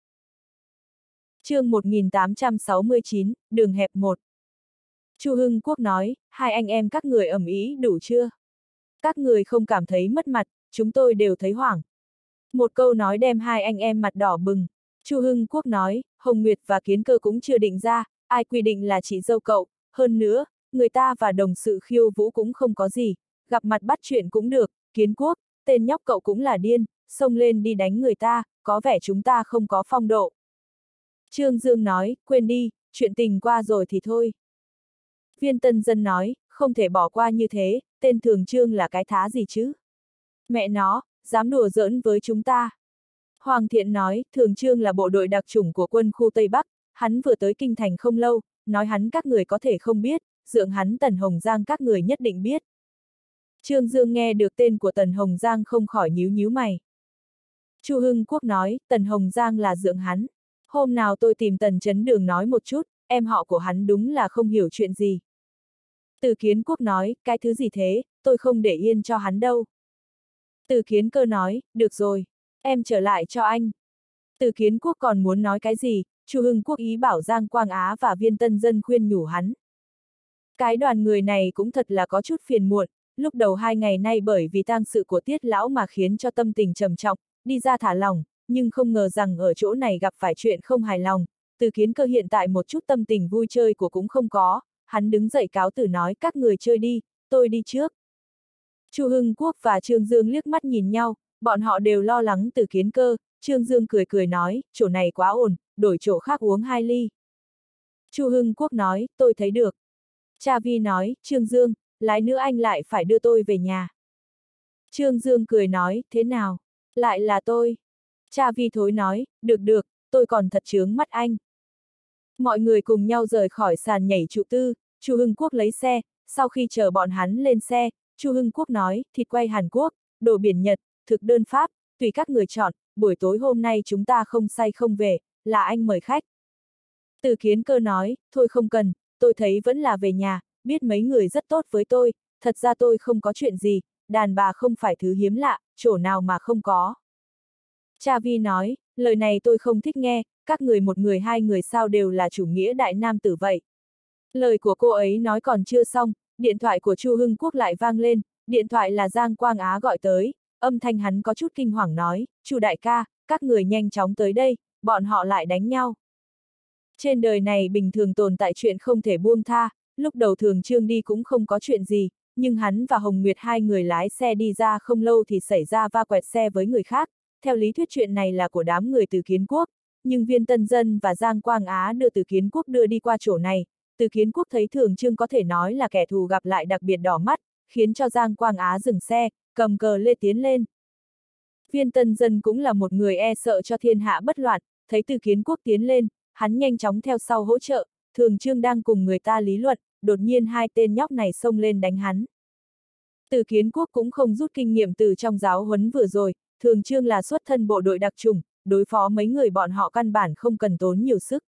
Chương 1869, đường hẹp 1. Chu Hưng Quốc nói, hai anh em các người ầm ĩ đủ chưa? Các người không cảm thấy mất mặt, chúng tôi đều thấy hoảng. Một câu nói đem hai anh em mặt đỏ bừng. Chu Hưng Quốc nói, Hồng Nguyệt và Kiến Cơ cũng chưa định ra, ai quy định là chị dâu cậu, hơn nữa, người ta và đồng sự khiêu vũ cũng không có gì, gặp mặt bắt chuyện cũng được, Kiến Quốc, tên nhóc cậu cũng là điên, xông lên đi đánh người ta, có vẻ chúng ta không có phong độ. Trương Dương nói, quên đi, chuyện tình qua rồi thì thôi. Viên Tân Dân nói, không thể bỏ qua như thế, tên Thường Trương là cái thá gì chứ? Mẹ nó, dám đùa giỡn với chúng ta. Hoàng Thiện nói, Thường Trương là bộ đội đặc chủng của quân khu Tây Bắc, hắn vừa tới kinh thành không lâu, nói hắn các người có thể không biết, dượng hắn Tần Hồng Giang các người nhất định biết. Trương Dương nghe được tên của Tần Hồng Giang không khỏi nhíu nhíu mày. Chu Hưng Quốc nói, Tần Hồng Giang là dượng hắn. Hôm nào tôi tìm Tần Chấn Đường nói một chút, em họ của hắn đúng là không hiểu chuyện gì. Từ Kiến Quốc nói, cái thứ gì thế, tôi không để yên cho hắn đâu. Từ Kiến Cơ nói, được rồi, em trở lại cho anh. Từ Kiến Quốc còn muốn nói cái gì, Chu Hưng Quốc ý bảo Giang Quang Á và Viên Tân Dân khuyên nhủ hắn. Cái đoàn người này cũng thật là có chút phiền muộn, lúc đầu 2 ngày nay bởi vì tang sự của Tiết Lão mà khiến cho tâm tình trầm trọng, đi ra thả lỏng, nhưng không ngờ rằng ở chỗ này gặp phải chuyện không hài lòng. Từ Kiến Cơ hiện tại một chút tâm tình vui chơi của cũng không có, hắn đứng dậy cáo từ nói các người chơi đi, tôi đi trước. Chu Hưng Quốc và Trương Dương liếc mắt nhìn nhau, bọn họ đều lo lắng Từ Kiến Cơ, Trương Dương cười cười nói, chỗ này quá ồn, đổi chỗ khác uống 2 ly. Chu Hưng Quốc nói, tôi thấy được. Cha Vi nói, Trương Dương, lát nữa anh lại phải đưa tôi về nhà. Trương Dương cười nói, thế nào? Lại là tôi. Cha Vi thối nói, được được, tôi còn thật chướng mắt anh. Mọi người cùng nhau rời khỏi sàn nhảy trụ tư, Chu Hưng Quốc lấy xe, sau khi chờ bọn hắn lên xe, Chu Hưng Quốc nói, thịt quay Hàn Quốc, đồ biển Nhật, thực đơn Pháp, tùy các người chọn, buổi tối hôm nay chúng ta không say không về, là anh mời khách. Từ Kiến Cơ nói, thôi không cần, tôi thấy vẫn là về nhà, biết mấy người rất tốt với tôi, thật ra tôi không có chuyện gì, đàn bà không phải thứ hiếm lạ, chỗ nào mà không có. Cha Vi nói, lời này tôi không thích nghe, các người một người hai người sao đều là chủ nghĩa đại nam tử vậy. Lời của cô ấy nói còn chưa xong, điện thoại của Chu Hưng Quốc lại vang lên, điện thoại là Giang Quang Á gọi tới, âm thanh hắn có chút kinh hoàng nói, Chu đại ca, các người nhanh chóng tới đây, bọn họ lại đánh nhau. Trên đời này bình thường tồn tại chuyện không thể buông tha, lúc đầu Thường Trương đi cũng không có chuyện gì, nhưng hắn và Hồng Nguyệt hai người lái xe đi ra không lâu thì xảy ra va quẹt xe với người khác, theo lý thuyết chuyện này là của đám người Từ Kiến Quốc, nhưng Viên Tân Dân và Giang Quang Á đưa Từ Kiến Quốc đưa đi qua chỗ này, Từ Kiến Quốc thấy Thường Trương có thể nói là kẻ thù gặp lại đặc biệt đỏ mắt, khiến cho Giang Quang Á dừng xe, cầm cờ lê tiến lên. Viên Tân Dân cũng là một người e sợ cho thiên hạ bất loạn, thấy Từ Kiến Quốc tiến lên, hắn nhanh chóng theo sau hỗ trợ, Thường Trương đang cùng người ta lý luận, đột nhiên hai tên nhóc này xông lên đánh hắn. Từ Kiến Quốc cũng không rút kinh nghiệm từ trong giáo huấn vừa rồi, Thường Trương là xuất thân bộ đội đặc chủng, đối phó mấy người bọn họ căn bản không cần tốn nhiều sức.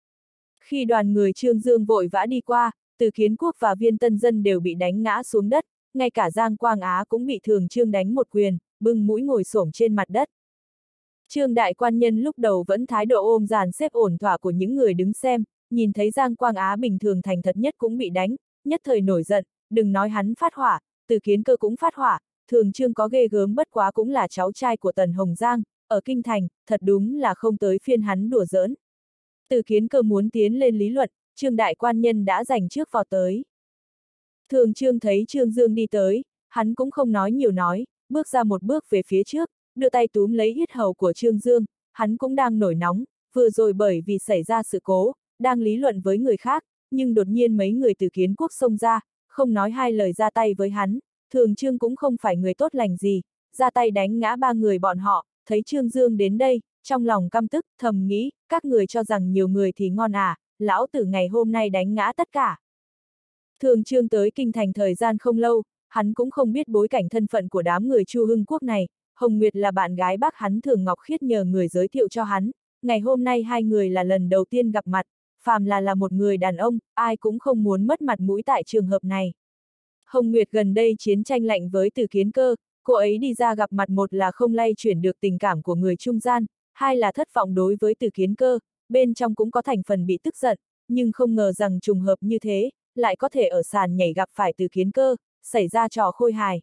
Khi đoàn người Trương Dương vội vã đi qua, Từ Kiến Quốc và Viên Tân Dân đều bị đánh ngã xuống đất, ngay cả Giang Quang Á cũng bị Thường Trương đánh một quyền, bưng mũi ngồi xổm trên mặt đất. Trương đại quan nhân lúc đầu vẫn thái độ ôm dàn xếp ổn thỏa của những người đứng xem, nhìn thấy Giang Quang Á bình thường thành thật nhất cũng bị đánh, nhất thời nổi giận, đừng nói hắn phát hỏa, Từ Kiến Cơ cũng phát hỏa, Thường Trương có ghê gớm bất quá cũng là cháu trai của Tần Hồng Giang, ở kinh thành, thật đúng là không tới phiên hắn đùa giỡn. Từ Kiến Cơ muốn tiến lên lý luận, Trương đại quan nhân đã giành trước vào tới. Thường Trương thấy Trương Dương đi tới, hắn cũng không nói nhiều nói, bước ra một bước về phía trước, đưa tay túm lấy yết hầu của Trương Dương, hắn cũng đang nổi nóng, vừa rồi bởi vì xảy ra sự cố, đang lý luận với người khác, nhưng đột nhiên mấy người từ Kiến Quốc xông ra, không nói hai lời ra tay với hắn, Thường Trương cũng không phải người tốt lành gì, ra tay đánh ngã ba người bọn họ, thấy Trương Dương đến đây, trong lòng căm tức, thầm nghĩ, các người cho rằng nhiều người thì ngon à, lão tử ngày hôm nay đánh ngã tất cả. Thường Trương tới kinh thành thời gian không lâu, hắn cũng không biết bối cảnh thân phận của đám người Chu Hưng Quốc này, Hồng Nguyệt là bạn gái bác hắn Thường Ngọc Khiết nhờ người giới thiệu cho hắn, ngày hôm nay hai người là lần đầu tiên gặp mặt, phàm là một người đàn ông, ai cũng không muốn mất mặt mũi tại trường hợp này. Hồng Nguyệt gần đây chiến tranh lạnh với Từ Kiến Cơ, cô ấy đi ra gặp mặt một là không lay chuyển được tình cảm của người trung gian, hai là thất vọng đối với Từ Kiến Cơ, bên trong cũng có thành phần bị tức giận, nhưng không ngờ rằng trùng hợp như thế, lại có thể ở sàn nhảy gặp phải Từ Kiến Cơ, xảy ra trò khôi hài.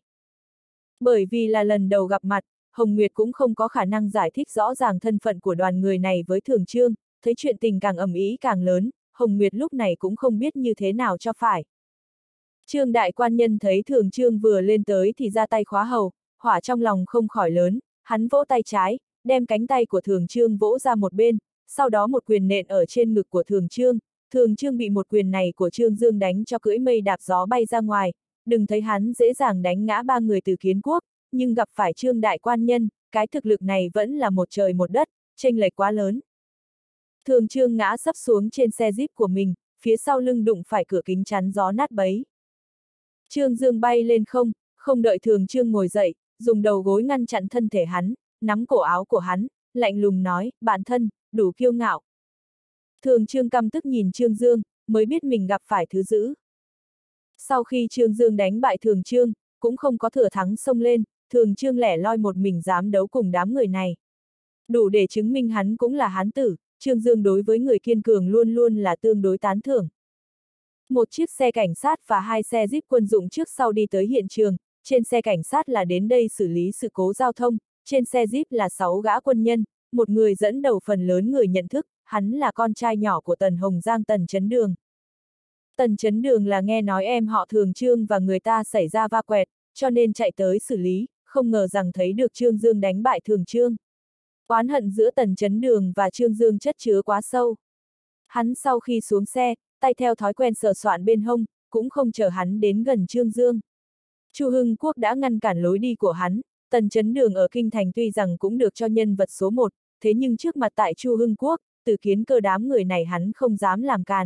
Bởi vì là lần đầu gặp mặt, Hồng Nguyệt cũng không có khả năng giải thích rõ ràng thân phận của đoàn người này với Thường Trương, thấy chuyện tình càng ầm ĩ càng lớn, Hồng Nguyệt lúc này cũng không biết như thế nào cho phải. Trương đại quan nhân thấy Thường Trương vừa lên tới thì ra tay khóa hầu, hỏa trong lòng không khỏi lớn, hắn vỗ tay trái, đem cánh tay của Thường Trương vỗ ra một bên, sau đó một quyền nện ở trên ngực của Thường Trương bị một quyền này của Trương Dương đánh cho cưỡi mây đạp gió bay ra ngoài, đừng thấy hắn dễ dàng đánh ngã ba người Từ Kiến Quốc, nhưng gặp phải Trương đại quan nhân, cái thực lực này vẫn là một trời một đất, chênh lệch quá lớn. Thường Trương ngã sấp xuống trên xe jeep của mình, phía sau lưng đụng phải cửa kính chắn gió nát bấy. Trương Dương bay lên không đợi Thường Trương ngồi dậy, dùng đầu gối ngăn chặn thân thể hắn, nắm cổ áo của hắn, lạnh lùng nói, bạn thân, đủ kiêu ngạo. Thường Trương căm tức nhìn Trương Dương, mới biết mình gặp phải thứ dữ. Sau khi Trương Dương đánh bại Thường Trương, cũng không có thừa thắng xông lên, Thường Trương lẻ loi một mình dám đấu cùng đám người này. Đủ để chứng minh hắn cũng là hán tử, Trương Dương đối với người kiên cường luôn luôn là tương đối tán thưởng. Một chiếc xe cảnh sát và hai xe jeep quân dụng trước sau đi tới hiện trường, trên xe cảnh sát là đến đây xử lý sự cố giao thông, trên xe jeep là 6 gã quân nhân, một người dẫn đầu phần lớn người nhận thức, hắn là con trai nhỏ của Tần Hồng Giang Tần Chấn Đường. Tần Chấn Đường là nghe nói em họ Thường Trương và người ta xảy ra va quẹt, cho nên chạy tới xử lý, không ngờ rằng thấy được Trương Dương đánh bại Thường Trương. Oán hận giữa Tần Chấn Đường và Trương Dương chất chứa quá sâu. Hắn sau khi xuống xe, tay theo thói quen sờ soạn bên hông, cũng không chờ hắn đến gần Trương Dương. Chu Hưng Quốc đã ngăn cản lối đi của hắn, Tần Chấn Đường ở kinh thành tuy rằng cũng được cho nhân vật số 1, thế nhưng trước mặt tại Chu Hưng Quốc, Từ Kiến Cơ đám người này hắn không dám làm càn.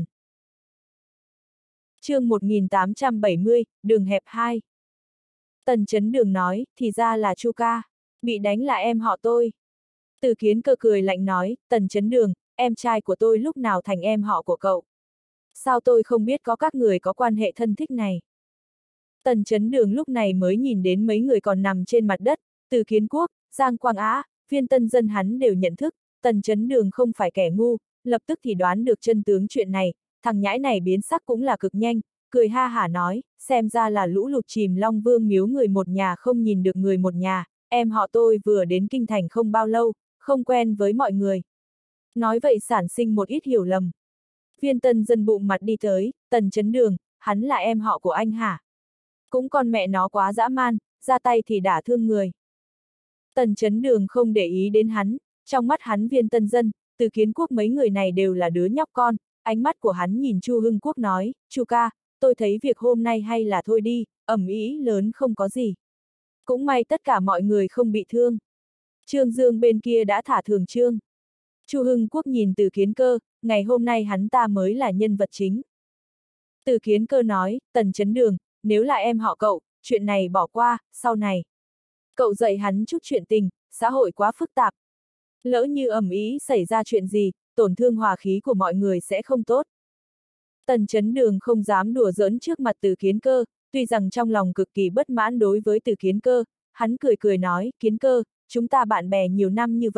Chương 1870, đường hẹp 2. Tần Chấn Đường nói, thì ra là Chu ca, bị đánh là em họ tôi. Từ Kiến Cơ cười lạnh nói, Tần Chấn Đường, em trai của tôi lúc nào thành em họ của cậu? Sao tôi không biết có các người có quan hệ thân thích này? Tần Chấn Đường lúc này mới nhìn đến mấy người còn nằm trên mặt đất, Từ Kiến Quốc, Giang Quang Á, Viên Tân Dân hắn đều nhận thức, Tần Chấn Đường không phải kẻ ngu, lập tức thì đoán được chân tướng chuyện này, thằng nhãi này biến sắc cũng là cực nhanh, cười ha hả nói, xem ra là lũ lụt chìm Long Vương miếu người một nhà không nhìn được người một nhà, em họ tôi vừa đến kinh thành không bao lâu, không quen với mọi người. Nói vậy sản sinh một ít hiểu lầm. Viên Tân Dân bụng mặt đi tới, Tần Chấn Đường, hắn là em họ của anh hả? Cũng con mẹ nó quá dã man, ra tay thì đả thương người. Tần Chấn Đường không để ý đến hắn, trong mắt hắn Viên Tân Dân, Từ Kiến Quốc mấy người này đều là đứa nhóc con, ánh mắt của hắn nhìn Chu Hưng Quốc nói, Chu ca, tôi thấy việc hôm nay hay là thôi đi, ầm ĩ lớn không có gì. Cũng may tất cả mọi người không bị thương. Trương Dương bên kia đã thả Thường Trương. Chu Hưng Quốc nhìn Từ Kiến Cơ, ngày hôm nay hắn ta mới là nhân vật chính. Từ Kiến Cơ nói, Tần Chấn Đường, nếu là em họ cậu, chuyện này bỏ qua, sau này. Cậu dạy hắn chút chuyện tình, xã hội quá phức tạp. Lỡ như ầm ĩ xảy ra chuyện gì, tổn thương hòa khí của mọi người sẽ không tốt. Tần Chấn Đường không dám đùa giỡn trước mặt Từ Kiến Cơ, tuy rằng trong lòng cực kỳ bất mãn đối với Từ Kiến Cơ, hắn cười cười nói, Kiến Cơ, chúng ta bạn bè nhiều năm như vậy,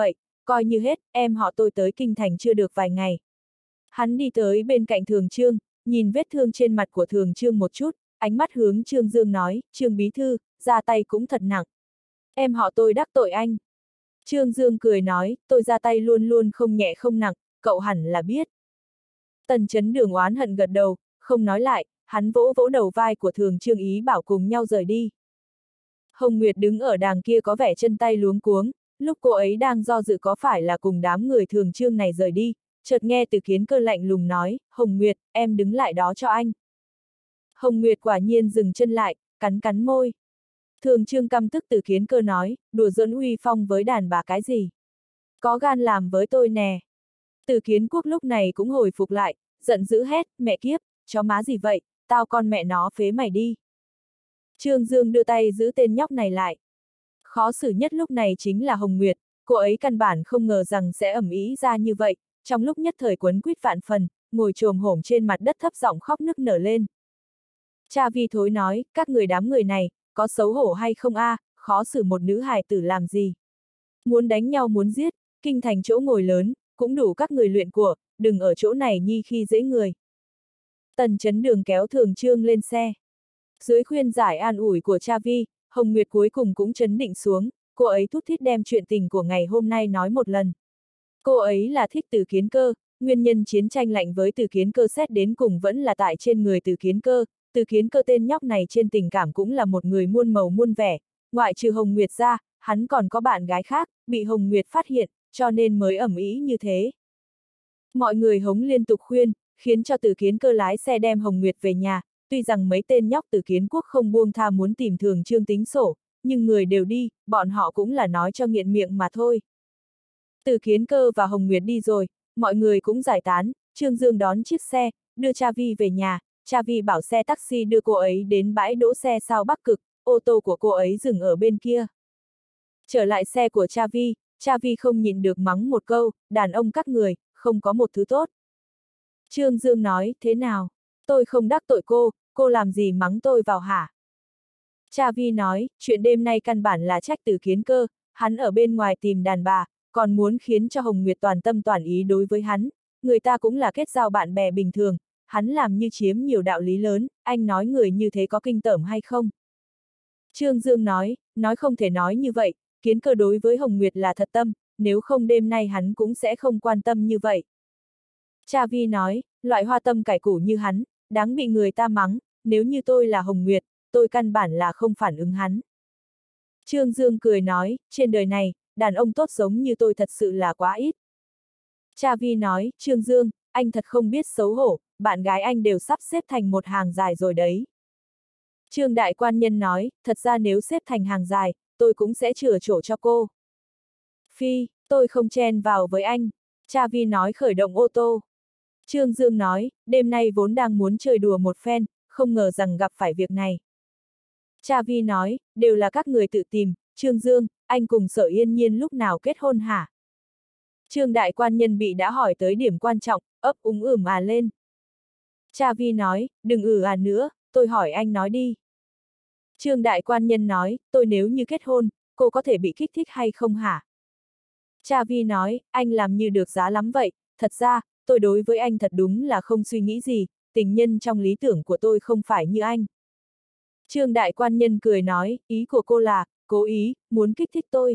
coi như hết, em họ tôi tới kinh thành chưa được vài ngày. Hắn đi tới bên cạnh Thường Trương, nhìn vết thương trên mặt của Thường Trương một chút, ánh mắt hướng Trương Dương nói, Trương bí thư, ra tay cũng thật nặng. Em họ tôi đắc tội anh. Trương Dương cười nói, tôi ra tay luôn luôn không nhẹ không nặng, cậu hẳn là biết. Tần Chấn Đường oán hận gật đầu, không nói lại, hắn vỗ vỗ đầu vai của Thường Trương ý bảo cùng nhau rời đi. Hồng Nguyệt đứng ở đàng kia có vẻ chân tay luống cuống, lúc cô ấy đang do dự có phải là cùng đám người Thường Trương này rời đi, chợt nghe Từ Kiến Cơ lạnh lùng nói, Hồng Nguyệt, em đứng lại đó cho anh. Hồng Nguyệt quả nhiên dừng chân lại, cắn cắn môi. Thường Trương căm tức Từ Kiến Cơ nói, đùa giỡn uy phong với đàn bà cái gì? Có gan làm với tôi nè. Từ Kiến Quốc lúc này cũng hồi phục lại, giận dữ hét, mẹ kiếp, chó má gì vậy, tao con mẹ nó phế mày đi. Trương Dương đưa tay giữ tên nhóc này lại. Khó xử nhất lúc này chính là Hồng Nguyệt, cô ấy căn bản không ngờ rằng sẽ ầm ĩ ra như vậy, trong lúc nhất thời quấn quýt vạn phần, ngồi chồm hổm trên mặt đất thấp giọng khóc nức nở lên. Cha Vi thối nói, các người đám người này, có xấu hổ hay không a, khó xử một nữ hài tử làm gì. Muốn đánh nhau muốn giết, kinh thành chỗ ngồi lớn, cũng đủ các người luyện của, đừng ở chỗ này nhi khi dễ người. Tần Chấn Đường kéo Thường Trương lên xe. Dưới khuyên giải an ủi của cha Vi, Hồng Nguyệt cuối cùng cũng trấn định xuống, cô ấy thút thít đem chuyện tình của ngày hôm nay nói một lần. Cô ấy là thích Từ Kiến Cơ, nguyên nhân chiến tranh lạnh với Từ Kiến Cơ xét đến cùng vẫn là tại trên người Từ Kiến Cơ. Từ Kiến Cơ tên nhóc này trên tình cảm cũng là một người muôn màu muôn vẻ, ngoại trừ Hồng Nguyệt ra, hắn còn có bạn gái khác, bị Hồng Nguyệt phát hiện, cho nên mới ầm ĩ như thế. Mọi người hống liên tục khuyên, khiến cho Từ Kiến Cơ lái xe đem Hồng Nguyệt về nhà, tuy rằng mấy tên nhóc Từ Kiến Quốc không buông tha muốn tìm Thường Trương tính sổ, nhưng người đều đi, bọn họ cũng là nói cho nghiện miệng mà thôi. Từ Kiến Cơ và Hồng Nguyệt đi rồi, mọi người cũng giải tán, Trương Dương đón chiếc xe, đưa cha Vi về nhà, cha Vi bảo xe taxi đưa cô ấy đến bãi đỗ xe sau Bắc Cực, ô tô của cô ấy dừng ở bên kia. Trở lại xe của cha Vi không nhịn được mắng một câu, đàn ông các người, không có một thứ tốt. Trương Dương nói, thế nào? Tôi không đắc tội cô làm gì mắng tôi vào hả? Cha Vi nói, chuyện đêm nay căn bản là trách Từ Kiến Cơ, hắn ở bên ngoài tìm đàn bà, còn muốn khiến cho Hồng Nguyệt toàn tâm toàn ý đối với hắn, người ta cũng là kết giao bạn bè bình thường, hắn làm như chiếm nhiều đạo lý lớn, anh nói người như thế có kinh tởm hay không? Trương Dương nói không thể nói như vậy, Kiến Cơ đối với Hồng Nguyệt là thật tâm, nếu không đêm nay hắn cũng sẽ không quan tâm như vậy. Cha Vi nói, loại hoa tâm cải củ như hắn, đáng bị người ta mắng, nếu như tôi là Hồng Nguyệt, tôi căn bản là không phản ứng hắn. Trương Dương cười nói, trên đời này, đàn ông tốt giống như tôi thật sự là quá ít. Cha Vi nói, Trương Dương, anh thật không biết xấu hổ, bạn gái anh đều sắp xếp thành một hàng dài rồi đấy. Trương Đại Quan Nhân nói, thật ra nếu xếp thành hàng dài, tôi cũng sẽ chừa chỗ cho cô. Phi, tôi không chen vào với anh. Cha Vi nói khởi động ô tô. Trương Dương nói, đêm nay vốn đang muốn chơi đùa một phen, không ngờ rằng gặp phải việc này. Cha Vi nói, đều là các người tự tìm, Trương Dương, anh cùng Sở Yên Nhiên lúc nào kết hôn hả? Trương Đại Quan Nhân bị đã hỏi tới điểm quan trọng, ấp úng lên. Cha Vi nói, đừng nữa, tôi hỏi anh nói đi. Trương Đại Quan Nhân nói, tôi nếu như kết hôn, cô có thể bị kích thích hay không hả? Cha Vi nói, anh làm như được giá lắm vậy, thật ra, tôi đối với anh thật đúng là không suy nghĩ gì, tình nhân trong lý tưởng của tôi không phải như anh. Trương Đại Quan Nhân cười nói, ý của cô là, cố ý, muốn kích thích tôi.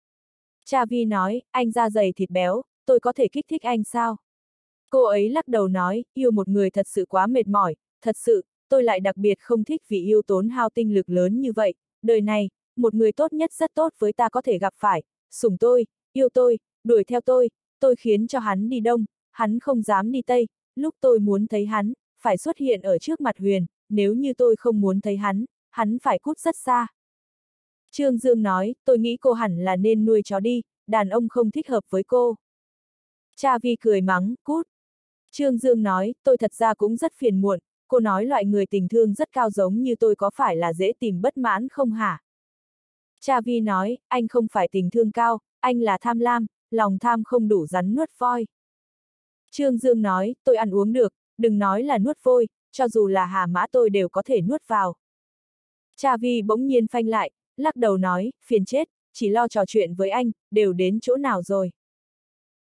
Cha Vi nói, anh da dày thịt béo, tôi có thể kích thích anh sao? Cô ấy lắc đầu nói, yêu một người thật sự quá mệt mỏi, thật sự, tôi lại đặc biệt không thích vì yêu tốn hao tinh lực lớn như vậy, đời này, một người tốt nhất rất tốt với ta có thể gặp phải, sủng tôi, yêu tôi, đuổi theo tôi khiến cho hắn đi đông, hắn không dám đi tây, lúc tôi muốn thấy hắn, phải xuất hiện ở trước mặt Huyền, nếu như tôi không muốn thấy hắn phải cút rất xa. Trương Dương nói, tôi nghĩ cô hẳn là nên nuôi chó đi, đàn ông không thích hợp với cô. Cha Vi cười mắng, cút. Trương Dương nói, tôi thật ra cũng rất phiền muộn, cô nói loại người tình thương rất cao giống như tôi có phải là dễ tìm bất mãn không hả? Cha Vi nói, anh không phải tình thương cao, anh là tham lam, lòng tham không đủ rắn nuốt voi. Trương Dương nói, tôi ăn uống được, đừng nói là nuốt vôi, cho dù là hà mã tôi đều có thể nuốt vào. Cha Vi bỗng nhiên phanh lại, lắc đầu nói, phiền chết, chỉ lo trò chuyện với anh, đều đến chỗ nào rồi.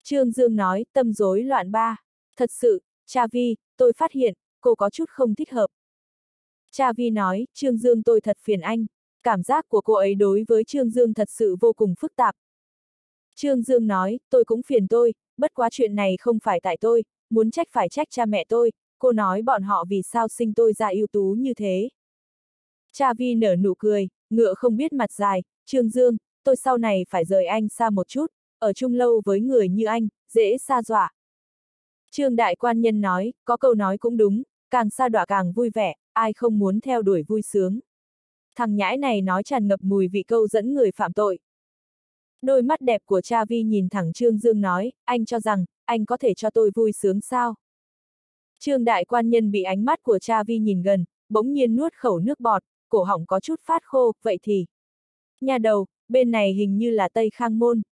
Trương Dương nói, tâm rối loạn ba. Thật sự, cha Vi, tôi phát hiện, cô có chút không thích hợp. Cha Vi nói, Trương Dương tôi thật phiền anh. Cảm giác của cô ấy đối với Trương Dương thật sự vô cùng phức tạp. Trương Dương nói, tôi cũng phiền tôi, bất quá chuyện này không phải tại tôi, muốn trách phải trách cha mẹ tôi, cô nói bọn họ vì sao sinh tôi ra ưu tú như thế. Cha Vi nở nụ cười, ngựa không biết mặt dài, Trương Dương, tôi sau này phải rời anh xa một chút, ở chung lâu với người như anh, dễ sa đọa. Trương Đại Quan Nhân nói, có câu nói cũng đúng, càng sa đọa càng vui vẻ, ai không muốn theo đuổi vui sướng. Thằng nhãi này nói tràn ngập mùi vị câu dẫn người phạm tội. Đôi mắt đẹp của cha Vi nhìn thẳng Trương Dương nói, anh cho rằng, anh có thể cho tôi vui sướng sao? Trương Đại Quan Nhân bị ánh mắt của cha Vi nhìn gần, bỗng nhiên nuốt khẩu nước bọt, cổ họng có chút phát khô, vậy thì. Nhà đầu, bên này hình như là Tây Khang Môn.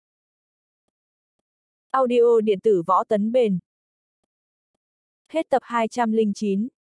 Audio điện tử Võ Tấn Bền. Hết tập 209.